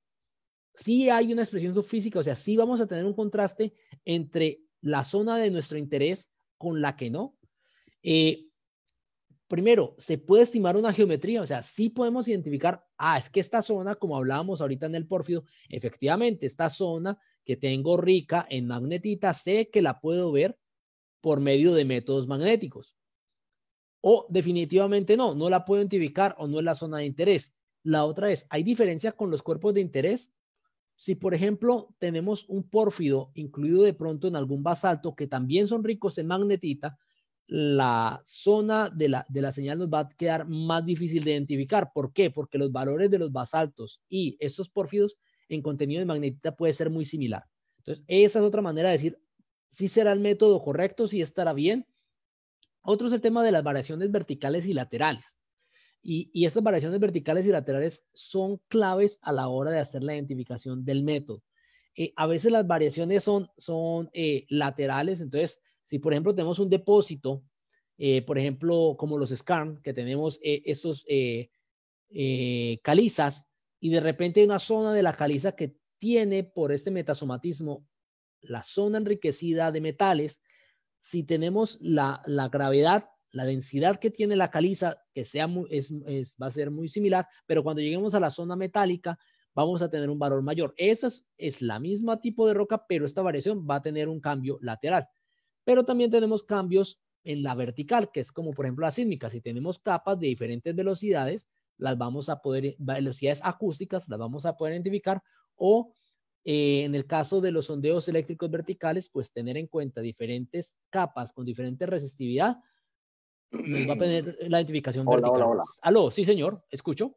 H: Sí hay una expresión geofísica, o sea, sí vamos a tener un contraste entre la zona de nuestro interés con la que no. Eh, primero, ¿se puede estimar una geometría? O sea, sí podemos identificar, ah, es que esta zona, como hablábamos ahorita en el pórfido, efectivamente, esta zona que tengo rica en magnetita, sé que la puedo ver por medio de métodos magnéticos. O definitivamente no, no la puedo identificar o no es la zona de interés. La otra es, ¿hay diferencia con los cuerpos de interés? Si, por ejemplo, tenemos un pórfido incluido de pronto en algún basalto que también son ricos en magnetita, la zona de la, de la señal nos va a quedar más difícil de identificar. ¿Por qué? Porque los valores de los basaltos y estos pórfidos en contenido de magnetita puede ser muy similar. Entonces, esa es otra manera de decir si será el método correcto, si estará bien. Otro es el tema de las variaciones verticales y laterales. Y, y estas variaciones verticales y laterales son claves a la hora de hacer la identificación del método. Eh, a veces las variaciones son, son eh, laterales. Entonces, si por ejemplo tenemos un depósito, eh, por ejemplo, como los skarn, que tenemos eh, estos eh, eh, calizas, y de repente hay una zona de la caliza que tiene por este metasomatismo la zona enriquecida de metales. Si tenemos la, la gravedad, la densidad que tiene la caliza, que sea muy, es, es, va a ser muy similar, pero cuando lleguemos a la zona metálica, vamos a tener un valor mayor. Esta es, es la misma tipo de roca, pero esta variación va a tener un cambio lateral. Pero también tenemos cambios en la vertical, que es como por ejemplo la sísmica. Si tenemos capas de diferentes velocidades, las vamos a poder, velocidades acústicas, las vamos a poder identificar, o eh, en el caso de los sondeos eléctricos verticales, pues tener en cuenta diferentes capas con diferente resistividad, nos va a tener la identificación
I: hola,
H: vertical.
I: Hola, hola.
H: Aló, sí señor, escucho.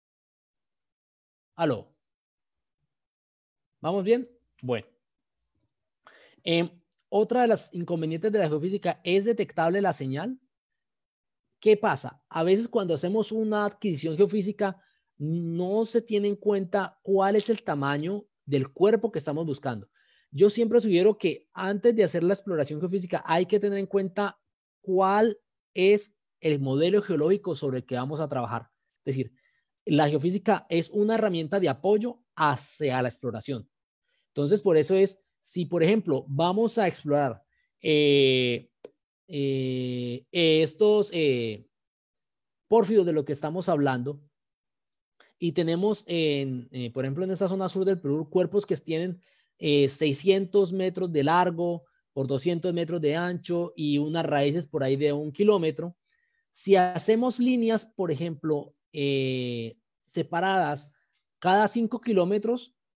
H: Aló. ¿Vamos bien? Bueno. Eh, otra de las inconvenientes de la geofísica es detectable la señal. ¿Qué pasa? A veces cuando hacemos una adquisición geofísica no se tiene en cuenta cuál es el tamaño del cuerpo que estamos buscando. Yo siempre sugiero que antes de hacer la exploración geofísica hay que tener en cuenta cuál es el modelo geológico sobre el que vamos a trabajar. Es decir, la geofísica es una herramienta de apoyo hacia la exploración. Entonces, por eso es, si por ejemplo vamos a explorar eh, eh, estos eh, pórfidos de lo que estamos hablando, y tenemos, en, eh, por ejemplo, en esta zona sur del Perú, cuerpos que tienen eh, seiscientos metros de largo por doscientos metros de ancho y unas raíces por ahí de un kilómetro. Si hacemos líneas, por ejemplo, eh, separadas cada cinco kilómetros,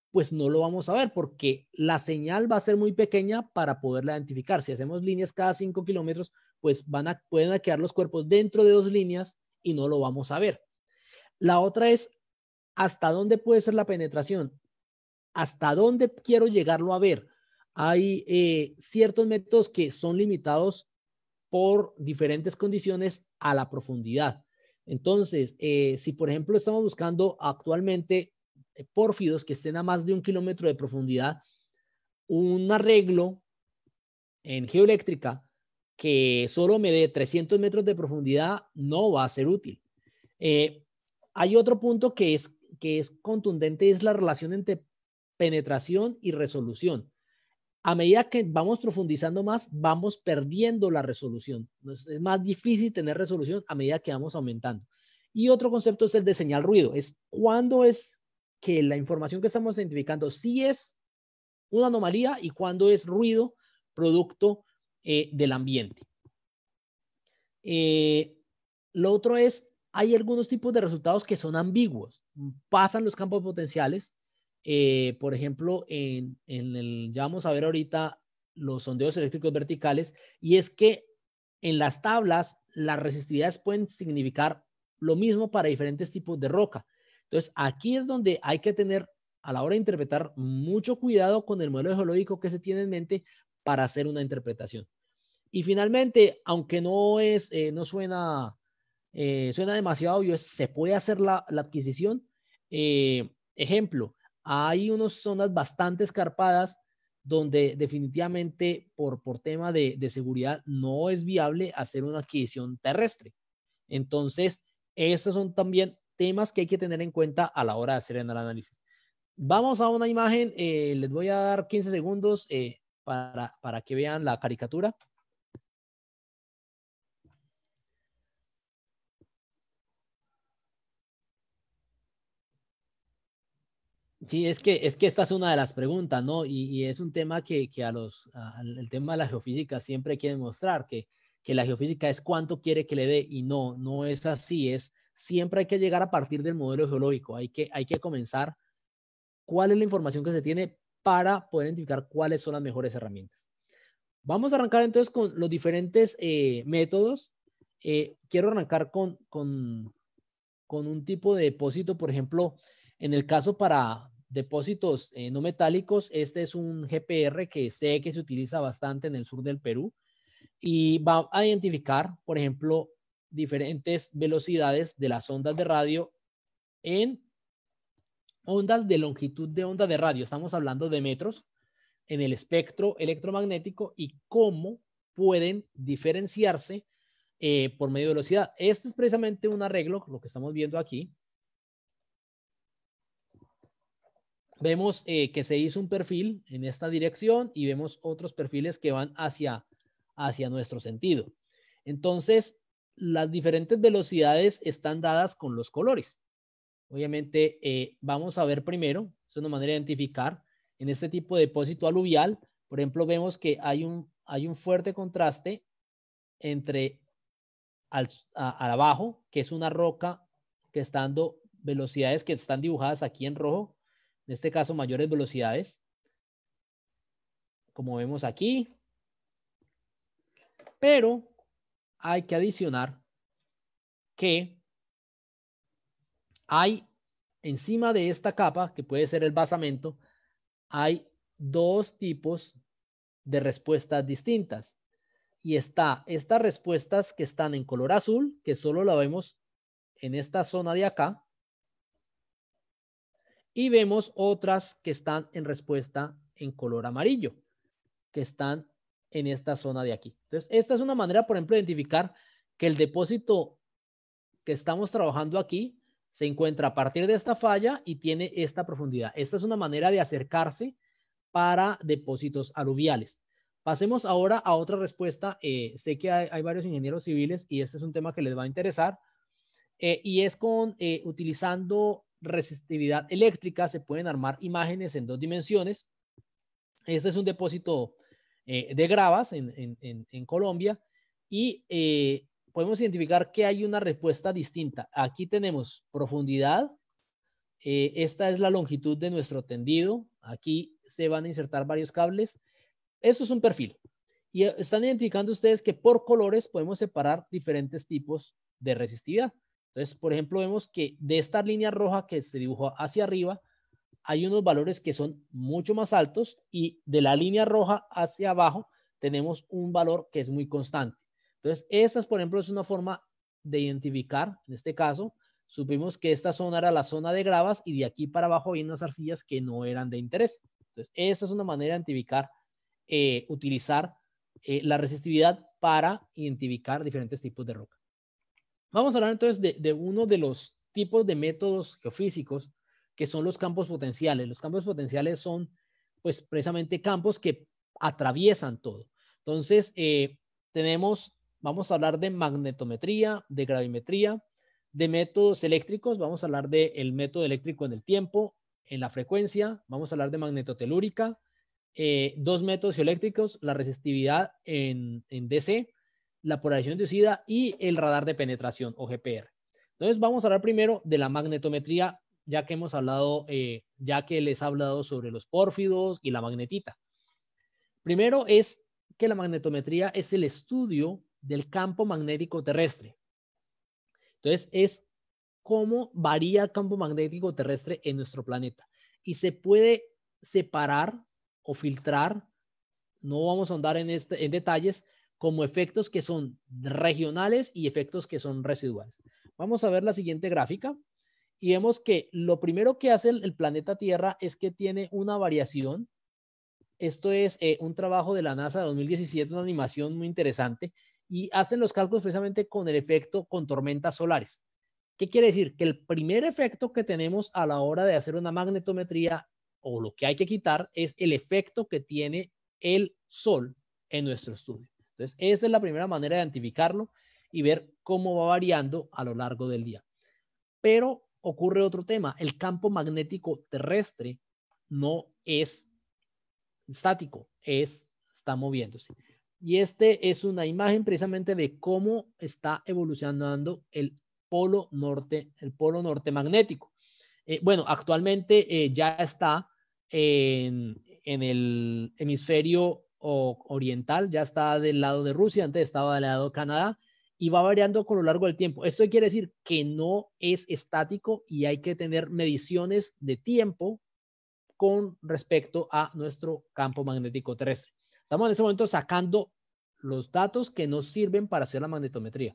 H: pues no lo vamos a ver porque la señal va a ser muy pequeña para poderla identificar. Si hacemos líneas cada cinco kilómetros, pues van a, pueden quedar los cuerpos dentro de dos líneas y no lo vamos a ver. La otra es hasta dónde puede ser la penetración, hasta dónde quiero llegarlo a ver. Hay eh, ciertos métodos que son limitados por diferentes condiciones a la profundidad. Entonces, eh, si por ejemplo estamos buscando actualmente eh, pórfidos que estén a más de un kilómetro de profundidad, un arreglo en geoeléctrica que solo me dé trescientos metros de profundidad no va a ser útil. Eh, hay otro punto que es, que es contundente, es la relación entre penetración y resolución. A medida que vamos profundizando más, vamos perdiendo la resolución. Es más difícil tener resolución a medida que vamos aumentando. Y otro concepto es el de señal ruido. Es cuándo es que la información que estamos identificando sí es una anomalía y cuándo es ruido producto eh, del ambiente. Eh, lo otro es, hay algunos tipos de resultados que son ambiguos. Pasan los campos potenciales. Eh, por ejemplo, en, en el, ya vamos a ver ahorita los sondeos eléctricos verticales, y es que en las tablas las resistividades pueden significar lo mismo para diferentes tipos de roca. Entonces, aquí es donde hay que tener, a la hora de interpretar, mucho cuidado con el modelo geológico que se tiene en mente para hacer una interpretación. Y finalmente, aunque no, es, eh, no suena, eh, suena demasiado obvio, se puede hacer la, la adquisición. Eh, ejemplo, hay unas zonas bastante escarpadas donde definitivamente por, por tema de, de seguridad no es viable hacer una adquisición terrestre. Entonces, estos son también temas que hay que tener en cuenta a la hora de hacer el análisis. Vamos a una imagen, eh, les voy a dar quince segundos eh, para, para que vean la caricatura. Sí, es que, es que esta es una de las preguntas, ¿no? Y, y es un tema que, que a los, a, el tema de la geofísica siempre quiere mostrar, que, que la geofísica es cuánto quiere que le dé, y no, no es así, es siempre hay que llegar a partir del modelo geológico, hay que, hay que comenzar cuál es la información que se tiene para poder identificar cuáles son las mejores herramientas. Vamos a arrancar entonces con los diferentes eh, métodos. Eh, quiero arrancar con, con, con un tipo de depósito, por ejemplo, en el caso para depósitos eh, no metálicos, este es un G P R que sé que se utiliza bastante en el sur del Perú y va a identificar, por ejemplo, diferentes velocidades de las ondas de radio en ondas de longitud de onda de radio. Estamos hablando de metros en el espectro electromagnético y cómo pueden diferenciarse eh, por medio de velocidad. Este es precisamente un arreglo, lo que estamos viendo aquí. Vemos eh, que se hizo un perfil en esta dirección y vemos otros perfiles que van hacia, hacia nuestro sentido. Entonces, las diferentes velocidades están dadas con los colores. Obviamente, eh, vamos a ver primero, es una manera de identificar, en este tipo de depósito aluvial, por ejemplo, vemos que hay un, hay un fuerte contraste entre al, a, al abajo, que es una roca que está dando velocidades que están dibujadas aquí en rojo, en este caso mayores velocidades, como vemos aquí, pero hay que adicionar que hay encima de esta capa, que puede ser el basamento, hay dos tipos de respuestas distintas. Y está estas respuestas que están en color azul, que solo la vemos en esta zona de acá, y vemos otras que están en respuesta en color amarillo, que están en esta zona de aquí. Entonces, esta es una manera, por ejemplo, de identificar que el depósito que estamos trabajando aquí se encuentra a partir de esta falla y tiene esta profundidad. Esta es una manera de acercarse para depósitos aluviales. Pasemos ahora a otra respuesta. Eh, sé que hay, hay varios ingenieros civiles y este es un tema que les va a interesar. Eh, y es con, eh, utilizando resistividad eléctrica, se pueden armar imágenes en dos dimensiones. Este es un depósito eh, de gravas en, en, en, en Colombia y eh, podemos identificar que hay una respuesta distinta. Aquí tenemos profundidad, Eh, esta es la longitud de nuestro tendido. Aquí se van a insertar varios cables. Esto es un perfil. Y están identificando ustedes que por colores podemos separar diferentes tipos de resistividad. Entonces, por ejemplo, vemos que de esta línea roja que se dibujó hacia arriba, hay unos valores que son mucho más altos y de la línea roja hacia abajo tenemos un valor que es muy constante. Entonces, esta, por ejemplo, es una forma de identificar, en este caso, supimos que esta zona era la zona de gravas y de aquí para abajo hay unas arcillas que no eran de interés. Entonces, esta es una manera de identificar, eh, utilizar eh, la resistividad para identificar diferentes tipos de roca. Vamos a hablar entonces de, de uno de los tipos de métodos geofísicos que son los campos potenciales. Los campos potenciales son, pues, precisamente campos que atraviesan todo. Entonces, eh, tenemos, vamos a hablar de magnetometría, de gravimetría, de métodos eléctricos. Vamos a hablar del método eléctrico en el tiempo, en la frecuencia. Vamos a hablar de magnetotelúrica, eh, dos métodos geoeléctricos, la resistividad en, en D C, la polarización inducida y el radar de penetración o G P R. Entonces, vamos a hablar primero de la magnetometría, ya que hemos hablado, eh, ya que les he hablado sobre los pórfidos y la magnetita. Primero es que la magnetometría es el estudio del campo magnético terrestre. Entonces, es cómo varía el campo magnético terrestre en nuestro planeta. Y se puede separar o filtrar, no vamos a andar en, este, en detalles, como efectos que son regionales y efectos que son residuales. Vamos a ver la siguiente gráfica. Y vemos que lo primero que hace el, el planeta Tierra es que tiene una variación. Esto es eh, un trabajo de la NASA de dos mil diecisiete, una animación muy interesante, y hacen los cálculos precisamente con el efecto con tormentas solares. ¿Qué quiere decir? Que el primer efecto que tenemos a la hora de hacer una magnetometría, o lo que hay que quitar, es el efecto que tiene el Sol en nuestro estudio. Entonces, esa es la primera manera de identificarlo y ver cómo va variando a lo largo del día. Pero ocurre otro tema. El campo magnético terrestre no es estático, es, está moviéndose. Y este es una imagen precisamente de cómo está evolucionando el polo norte, el polo norte magnético. Eh, bueno, actualmente eh, ya está en, en el hemisferio o, oriental, ya está del lado de Rusia, antes estaba del lado de Canadá, y va variando con lo largo del tiempo. Esto quiere decir que no es estático y hay que tener mediciones de tiempo con respecto a nuestro campo magnético terrestre. Estamos en ese momento sacando los datos que nos sirven para hacer la magnetometría.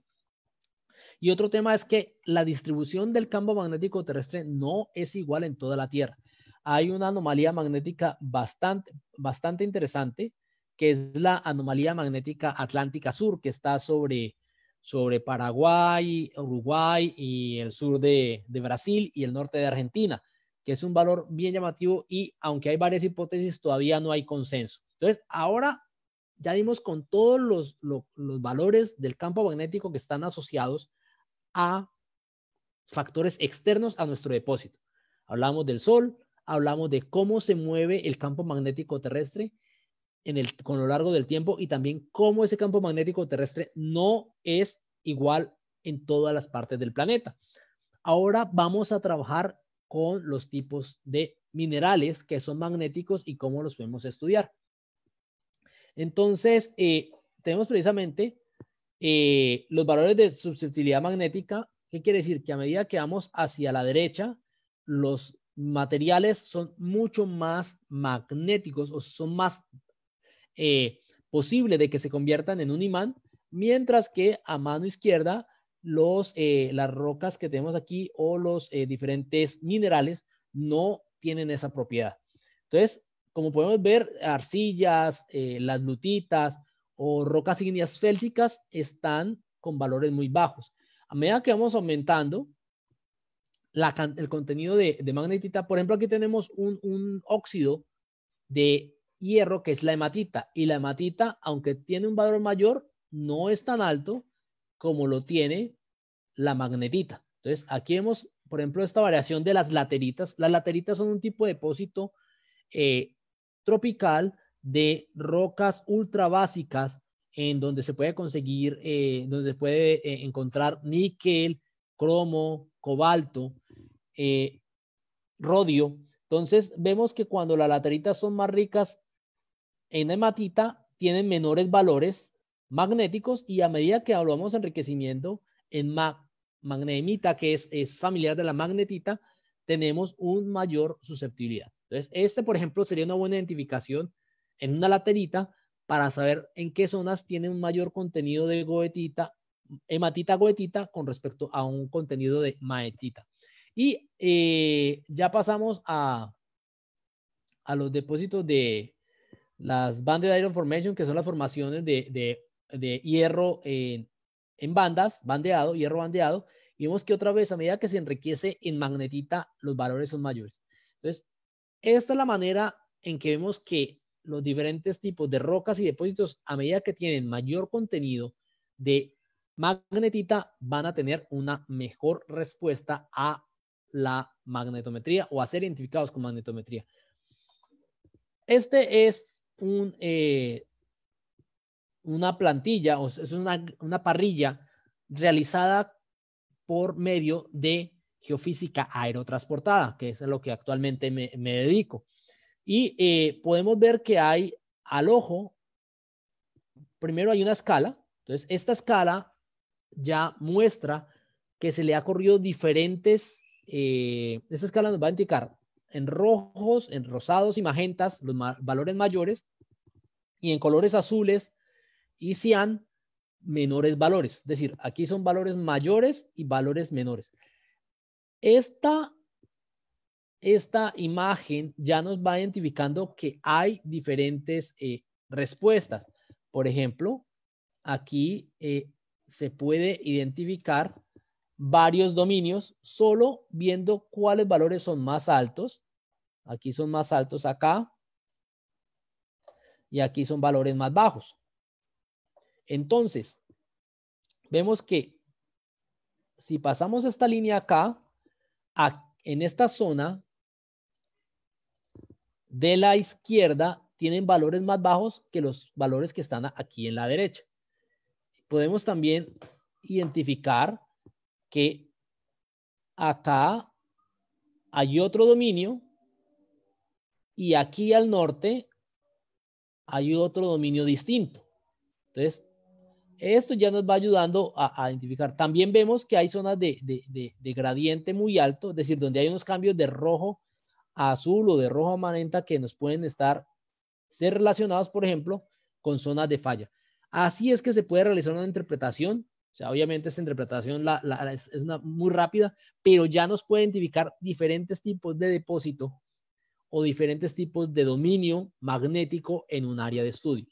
H: Y otro tema es que la distribución del campo magnético terrestre no es igual en toda la Tierra. Hay una anomalía magnética bastante, bastante interesante, que es la anomalía magnética atlántica sur, que está sobre... sobre Paraguay, Uruguay y el sur de, de Brasil y el norte de Argentina, que es un valor bien llamativo y aunque hay varias hipótesis, todavía no hay consenso. Entonces, ahora ya dimos con todos los, los, los valores del campo magnético que están asociados a factores externos a nuestro depósito. Hablamos del Sol, hablamos de cómo se mueve el campo magnético terrestre en el, con lo largo del tiempo y también cómo ese campo magnético terrestre no es igual en todas las partes del planeta. Ahora vamos a trabajar con los tipos de minerales que son magnéticos y cómo los podemos estudiar. Entonces, eh, tenemos precisamente eh, los valores de susceptibilidad magnética. ¿Qué quiere decir? Que a medida que vamos hacia la derecha, los materiales son mucho más magnéticos o son más Eh, posible de que se conviertan en un imán, mientras que a mano izquierda los, eh, las rocas que tenemos aquí o los eh, diferentes minerales no tienen esa propiedad. Entonces, como podemos ver, arcillas, eh, las lutitas o rocas ígneas félsicas están con valores muy bajos. A medida que vamos aumentando la, el contenido de, de magnetita, por ejemplo, aquí tenemos un, un óxido de hierro que es la hematita, y la hematita, aunque tiene un valor mayor, no es tan alto como lo tiene la magnetita. Entonces, aquí vemos, por ejemplo, esta variación de las lateritas. Las lateritas son un tipo de depósito eh, tropical de rocas ultra básicas en donde se puede conseguir, eh, donde se puede eh, encontrar níquel, cromo, cobalto. Eh, rodio. Entonces vemos que cuando las lateritas son más ricas en hematita, tienen menores valores magnéticos, y a medida que vamos enriquecimiento en ma magnemita, que es, es familiar de la magnetita, tenemos un mayor susceptibilidad. Entonces, este, por ejemplo, sería una buena identificación en una laterita para saber en qué zonas tiene un mayor contenido de goetita, hematita goetita con respecto a un contenido de maetita. Y eh, ya pasamos a, a los depósitos de las banded iron formation, que son las formaciones de, de, de hierro en, en bandas, bandeado, hierro bandeado, y vemos que otra vez, a medida que se enriquece en magnetita, los valores son mayores. Entonces, esta es la manera en que vemos que los diferentes tipos de rocas y depósitos, a medida que tienen mayor contenido de magnetita, van a tener una mejor respuesta a la magnetometría o a ser identificados con magnetometría. Este es un, eh, una plantilla, o es una, una parrilla realizada por medio de geofísica aerotransportada, que es a lo que actualmente me, me dedico. Y eh, podemos ver que hay al ojo, primero hay una escala. Entonces, esta escala ya muestra que se le ha corrido diferentes, eh, esta escala nos va a indicar en rojos, en rosados y magentas los ma valores mayores, y en colores azules y cian menores valores. Es decir, aquí son valores mayores y valores menores. Esta, esta imagen ya nos va identificando que hay diferentes eh, respuestas. Por ejemplo, aquí eh, se puede identificar varios dominios solo viendo cuáles valores son más altos. Aquí son más altos acá. Y aquí son valores más bajos. Entonces, vemos que si pasamos esta línea acá, a, en esta zona de la izquierda tienen valores más bajos que los valores que están aquí en la derecha. Podemos también identificar que acá hay otro dominio y aquí al norte hay otro dominio distinto. Entonces, esto ya nos va ayudando a, a identificar. También vemos que hay zonas de, de, de, de gradiente muy alto, es decir, donde hay unos cambios de rojo a azul o de rojo a magenta que nos pueden estar ser relacionados, por ejemplo, con zonas de falla. Así es que se puede realizar una interpretación. O sea, obviamente esta interpretación la, la, es, es una muy rápida, pero ya nos puede identificar diferentes tipos de depósito o diferentes tipos de dominio magnético en un área de estudio.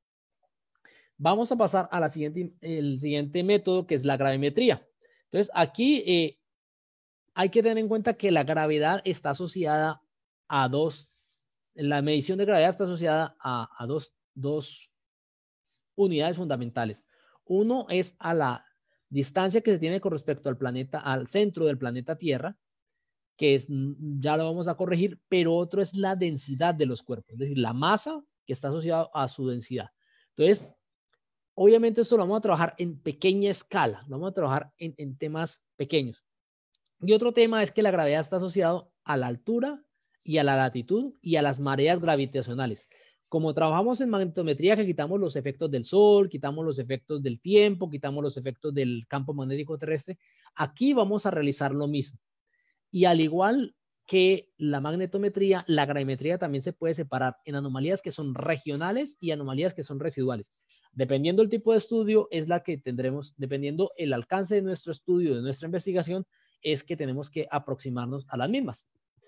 H: Vamos a pasar a la siguiente, el siguiente método, que es la gravimetría. Entonces, aquí eh, hay que tener en cuenta que la gravedad está asociada a dos, la medición de gravedad está asociada a, a dos, dos unidades fundamentales. Uno es a la distancia que se tiene con respecto al planeta, al centro del planeta Tierra, que es, ya lo vamos a corregir, pero otro es la densidad de los cuerpos, es decir, la masa que está asociada a su densidad. Entonces, obviamente esto lo vamos a trabajar en pequeña escala, lo vamos a trabajar en, en temas pequeños. Y otro tema es que la gravedad está asociado a la altura y a la latitud y a las mareas gravitacionales. Como trabajamos en magnetometría, que quitamos los efectos del sol, quitamos los efectos del tiempo, quitamos los efectos del campo magnético terrestre, aquí vamos a realizar lo mismo. Y al igual que la magnetometría, la gravimetría también se puede separar en anomalías que son regionales y anomalías que son residuales. Dependiendo del tipo de estudio, es la que tendremos, dependiendo el alcance de nuestro estudio, de nuestra investigación, es que tenemos que aproximarnos a las mismas.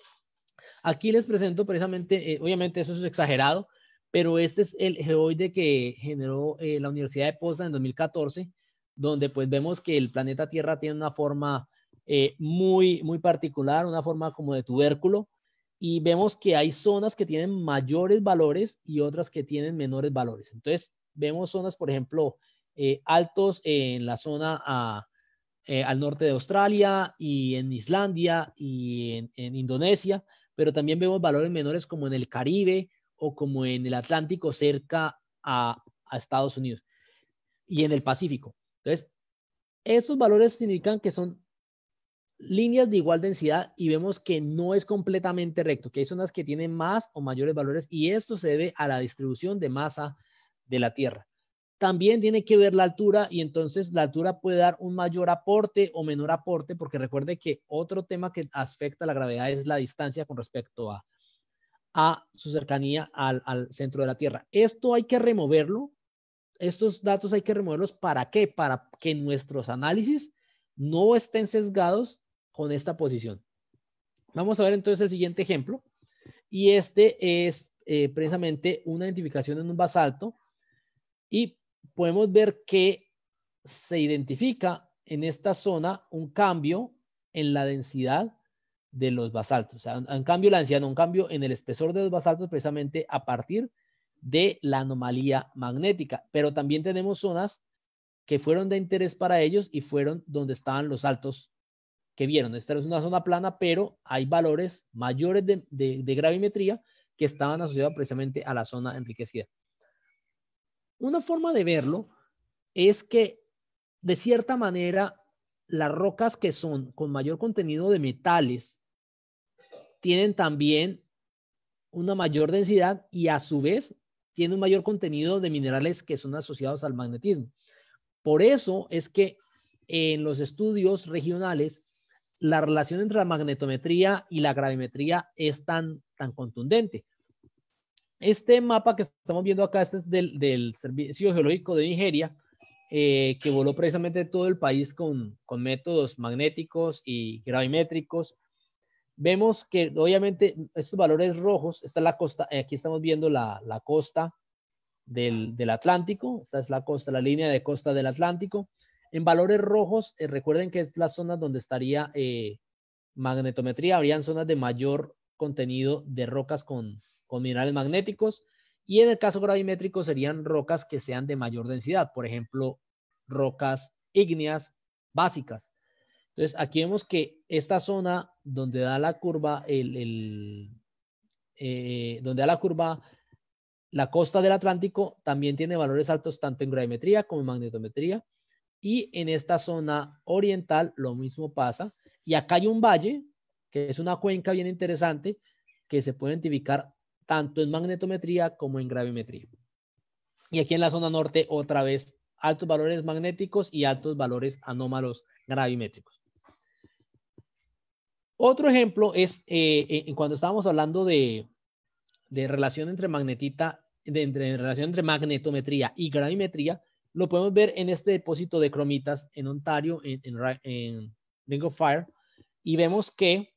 H: Aquí les presento precisamente, eh, obviamente eso es exagerado, pero este es el geoide que generó eh, la Universidad de Potsdam en dos mil catorce, donde pues vemos que el planeta Tierra tiene una forma eh, muy, muy particular, una forma como de tubérculo, y vemos que hay zonas que tienen mayores valores y otras que tienen menores valores. Entonces, vemos zonas, por ejemplo, eh, altos en la zona a, eh, al norte de Australia y en Islandia y en, en Indonesia, pero también vemos valores menores como en el Caribe o como en el Atlántico cerca a, a Estados Unidos y en el Pacífico. Entonces, estos valores indican que son líneas de igual densidad y vemos que no es completamente recto, que hay zonas que tienen más o mayores valores y esto se debe a la distribución de masa de la Tierra. También tiene que ver la altura y entonces la altura puede dar un mayor aporte o menor aporte, porque recuerde que otro tema que afecta a la gravedad es la distancia con respecto a, a su cercanía al, al centro de la Tierra. Esto hay que removerlo, estos datos hay que removerlos, ¿para qué? Para que nuestros análisis no estén sesgados con esta posición. Vamos a ver entonces el siguiente ejemplo y este es eh, precisamente una identificación en un basalto y podemos ver que se identifica en esta zona un cambio en la densidad de los basaltos. O sea, un, un cambio en la densidad, no, un cambio en el espesor de los basaltos precisamente a partir de la anomalía magnética. Pero también tenemos zonas que fueron de interés para ellos y fueron donde estaban los saltos que vieron. Esta es una zona plana, pero hay valores mayores de, de, de gravimetría que estaban asociados precisamente a la zona enriquecida. Una forma de verlo es que, de cierta manera, las rocas que son con mayor contenido de metales tienen también una mayor densidad y a su vez tienen un mayor contenido de minerales que son asociados al magnetismo. Por eso es que en los estudios regionales la relación entre la magnetometría y la gravimetría es tan, tan contundente. Este mapa que estamos viendo acá, este es del, del Servicio Geológico de Nigeria, eh, que voló precisamente todo el país con, con métodos magnéticos y gravimétricos. Vemos que obviamente estos valores rojos, esta es la costa, aquí estamos viendo la, la costa del, del Atlántico, esta es la costa, la línea de costa del Atlántico. En valores rojos, eh, recuerden que es la zona donde estaría eh, magnetometría, habrían zonas de mayor contenido de rocas con, con minerales magnéticos, y en el caso gravimétrico serían rocas que sean de mayor densidad, por ejemplo, rocas ígneas básicas. Entonces, aquí vemos que esta zona donde da la curva, el, el, eh, donde da la curva, la costa del Atlántico también tiene valores altos tanto en gravimetría como en magnetometría. Y en esta zona oriental lo mismo pasa. Y acá hay un valle, que es una cuenca bien interesante, que se puede identificar tanto en magnetometría como en gravimetría. Y aquí en la zona norte, otra vez, altos valores magnéticos y altos valores anómalos gravimétricos. Otro ejemplo es eh, en cuando estábamos hablando de, de relación entre magnetita, de, de relación entre magnetometría y gravimetría, lo podemos ver en este depósito de cromitas en Ontario, en, en, en Ring of Fire, y vemos que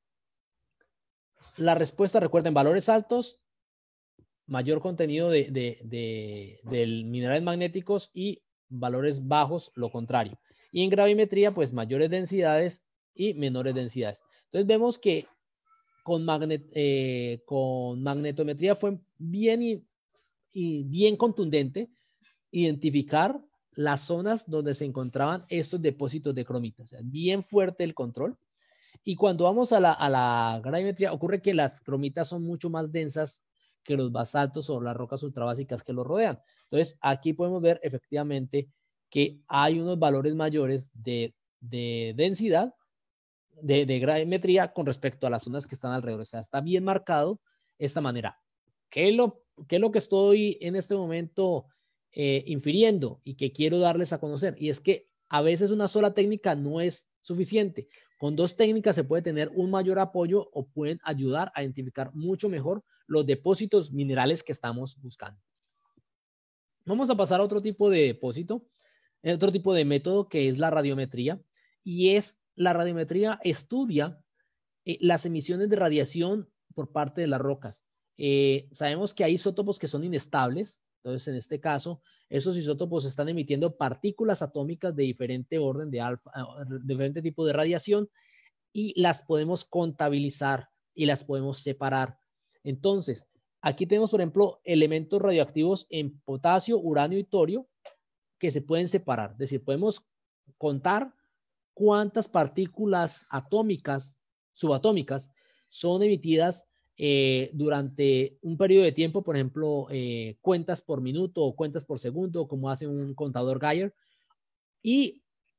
H: la respuesta, recuerden, valores altos, mayor contenido de, de, de, de minerales magnéticos y valores bajos, lo contrario. Y en gravimetría, pues mayores densidades y menores densidades. Entonces vemos que con, magnet, eh, con magnetometría fue bien, y, y bien contundente identificar las zonas donde se encontraban estos depósitos de cromitas. O sea, bien fuerte el control. Y cuando vamos a la, a la gravimetría, ocurre que las cromitas son mucho más densas que los basaltos o las rocas ultrabásicas que los rodean. Entonces, aquí podemos ver efectivamente que hay unos valores mayores de, de densidad, de, de gravimetría con respecto a las zonas que están alrededor. O sea, está bien marcado esta manera. ¿Qué es lo, qué es lo que estoy en este momento eh, infiriendo y que quiero darles a conocer? Y es que a veces una sola técnica no es suficiente. Con dos técnicas se puede tener un mayor apoyo o pueden ayudar a identificar mucho mejor los depósitos minerales que estamos buscando. Vamos a pasar a otro tipo de depósito, otro tipo de método que es la radiometría, y es la radiometría estudia eh, las emisiones de radiación por parte de las rocas. Eh, sabemos que hay isótopos que son inestables, entonces en este caso esos isótopos están emitiendo partículas atómicas de diferente orden, de alfa, de diferente tipo de radiación, y las podemos contabilizar y las podemos separar. Entonces, aquí tenemos, por ejemplo, elementos radioactivos en potasio, uranio y torio que se pueden separar. Es decir, podemos contar cuántas partículas atómicas, subatómicas, son emitidas eh, durante un periodo de tiempo, por ejemplo, eh, cuentas por minuto o cuentas por segundo, como hace un contador Geiger. Y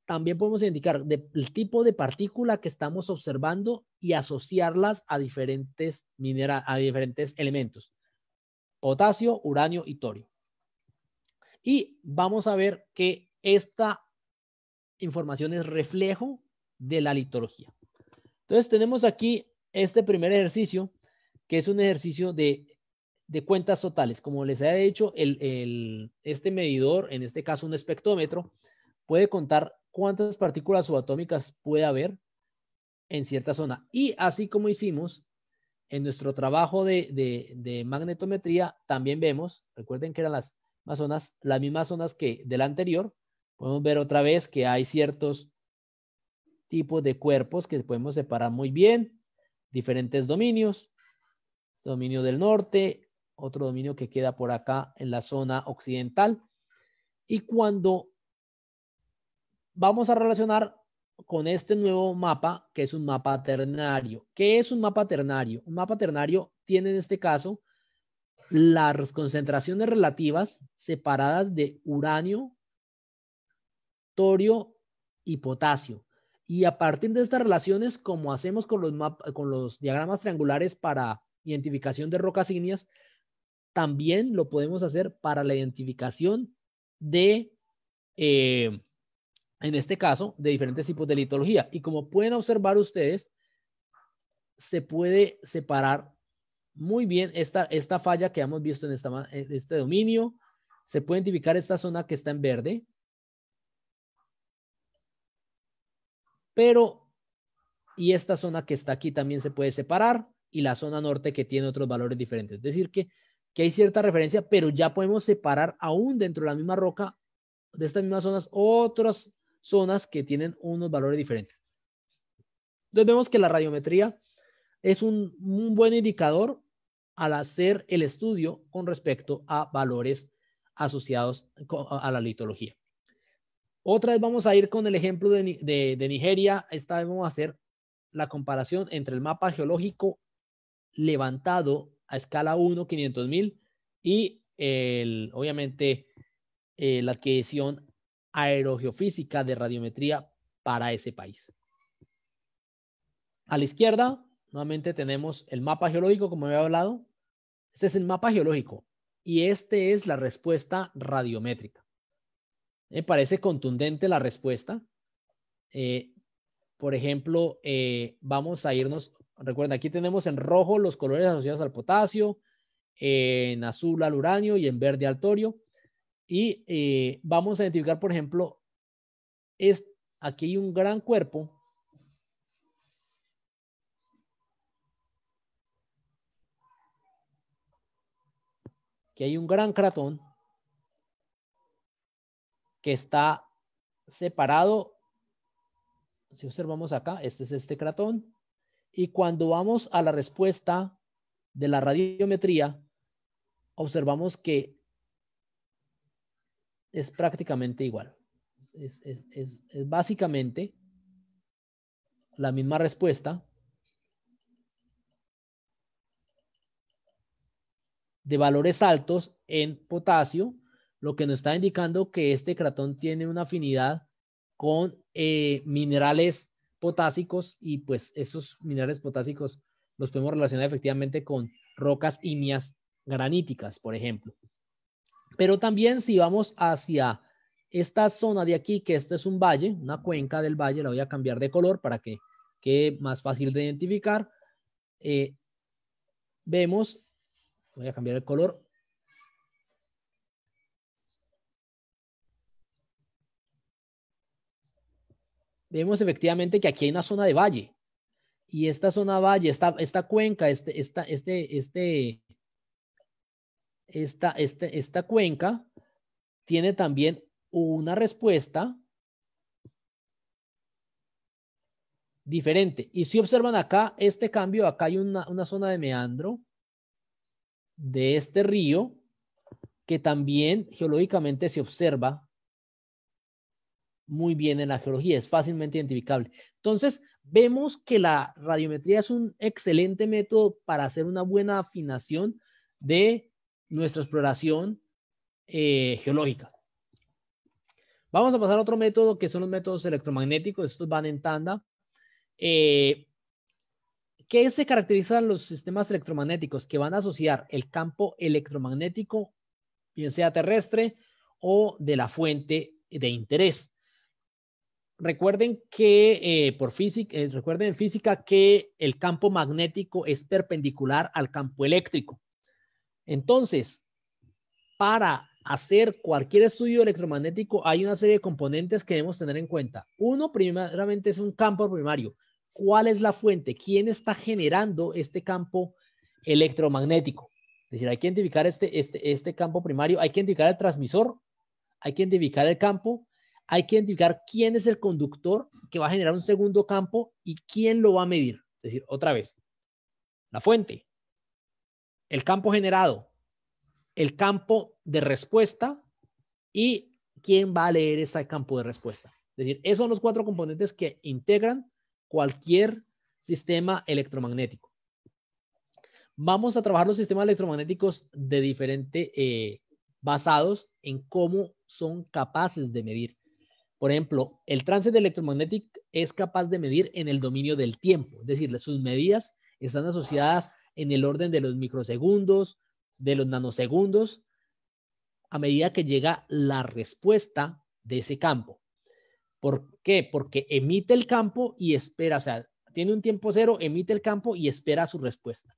H: también podemos identificar de, el tipo de partícula que estamos observando y asociarlas a diferentes, minera, a diferentes elementos. Potasio, uranio y torio. Y vamos a ver que esta información es reflejo de la litología. Entonces tenemos aquí este primer ejercicio, que es un ejercicio de, de cuentas totales. Como les había dicho, el, el, este medidor, en este caso un espectrómetro, puede contar cuántas partículas subatómicas puede haber en cierta zona. Y así como hicimos en nuestro trabajo de, de, de magnetometría, también vemos, recuerden que eran las mismas zonas, las mismas zonas que del anterior, podemos ver otra vez que hay ciertos tipos de cuerpos que podemos separar muy bien, diferentes dominios, este dominio del norte, otro dominio que queda por acá en la zona occidental. Y cuando vamos a relacionar con este nuevo mapa, que es un mapa ternario. ¿Qué es un mapa ternario? Un mapa ternario tiene en este caso las concentraciones relativas separadas de uranio, torio y potasio. Y a partir de estas relaciones, como hacemos con los, map con los diagramas triangulares para identificación de rocas ígneas, también lo podemos hacer para la identificación de, eh, en este caso, de diferentes tipos de litología. Y como pueden observar ustedes, se puede separar muy bien esta, esta falla que hemos visto en esta, este dominio. Se puede identificar esta zona que está en verde. Pero, y esta zona que está aquí también se puede separar, y la zona norte que tiene otros valores diferentes. Es decir, que, que hay cierta referencia, pero ya podemos separar aún dentro de la misma roca, de estas mismas zonas, otras zonas que tienen unos valores diferentes. Entonces vemos que la radiometría es un, un buen indicador al hacer el estudio con respecto a valores asociados a la litología. Otra vez vamos a ir con el ejemplo de, de, de Nigeria. Esta vez vamos a hacer la comparación entre el mapa geológico levantado a escala uno, quinientos mil, y el, obviamente eh, la adquisición aerogeofísica de radiometría para ese país. A la izquierda, nuevamente tenemos el mapa geológico, como había hablado. Este es el mapa geológico y este es la respuesta radiométrica. Me parece contundente la respuesta. Eh, por ejemplo, eh, vamos a irnos, recuerden, aquí tenemos en rojo los colores asociados al potasio, eh, en azul al uranio y en verde al torio. Y eh, vamos a identificar, por ejemplo, es, aquí hay un gran cuerpo que hay un gran cratón que está separado. Si observamos acá, este es este cratón. Y cuando vamos a la respuesta de la radiometría, observamos que es prácticamente igual. Es, es, es, es básicamente la misma respuesta de valores altos en potasio, lo que nos está indicando que este cratón tiene una afinidad con eh, minerales potásicos, y pues esos minerales potásicos los podemos relacionar efectivamente con rocas ígneas graníticas, por ejemplo. Pero también si vamos hacia esta zona de aquí, que este es un valle, una cuenca del valle, la voy a cambiar de color para que quede más fácil de identificar. Eh, vemos, voy a cambiar el color. Vemos efectivamente que aquí hay una zona de valle. Y esta zona de valle, esta, esta cuenca, este, esta, este, este, esta, este, esta cuenca tiene también una respuesta diferente. Y si observan acá este cambio, acá hay una, una zona de meandro de este río que también geológicamente se observa muy bien en la geología, es fácilmente identificable. Entonces, vemos que la radiometría es un excelente método para hacer una buena afinación de nuestra exploración eh, geológica. Vamos a pasar a otro método que son los métodos electromagnéticos. Estos van en tanda. Eh, ¿Qué se caracterizan los sistemas electromagnéticos? Que van a asociar el campo electromagnético, bien sea terrestre o de la fuente de interés. Recuerden que eh, por física, eh, recuerden en física que el campo magnético es perpendicular al campo eléctrico. Entonces, para hacer cualquier estudio electromagnético hay una serie de componentes que debemos tener en cuenta. Uno, primeramente, es un campo primario. ¿Cuál es la fuente? ¿Quién está generando este campo electromagnético? Es decir, hay que identificar este, este, este campo primario, hay que identificar el transmisor, hay que identificar el campo, hay que identificar quién es el conductor que va a generar un segundo campo y quién lo va a medir. Es decir, otra vez, la fuente, el campo generado, el campo de respuesta y quién va a leer ese campo de respuesta. Es decir, esos son los cuatro componentes que integran cualquier sistema electromagnético. Vamos a trabajar los sistemas electromagnéticos de diferente, eh, basados en cómo son capaces de medir. Por ejemplo, el trance de electromagnético es capaz de medir en el dominio del tiempo. Es decir, sus medidas están asociadas en el orden de los microsegundos, de los nanosegundos, a medida que llega la respuesta de ese campo. ¿Por qué? Porque emite el campo y espera, o sea, tiene un tiempo cero, emite el campo y espera su respuesta.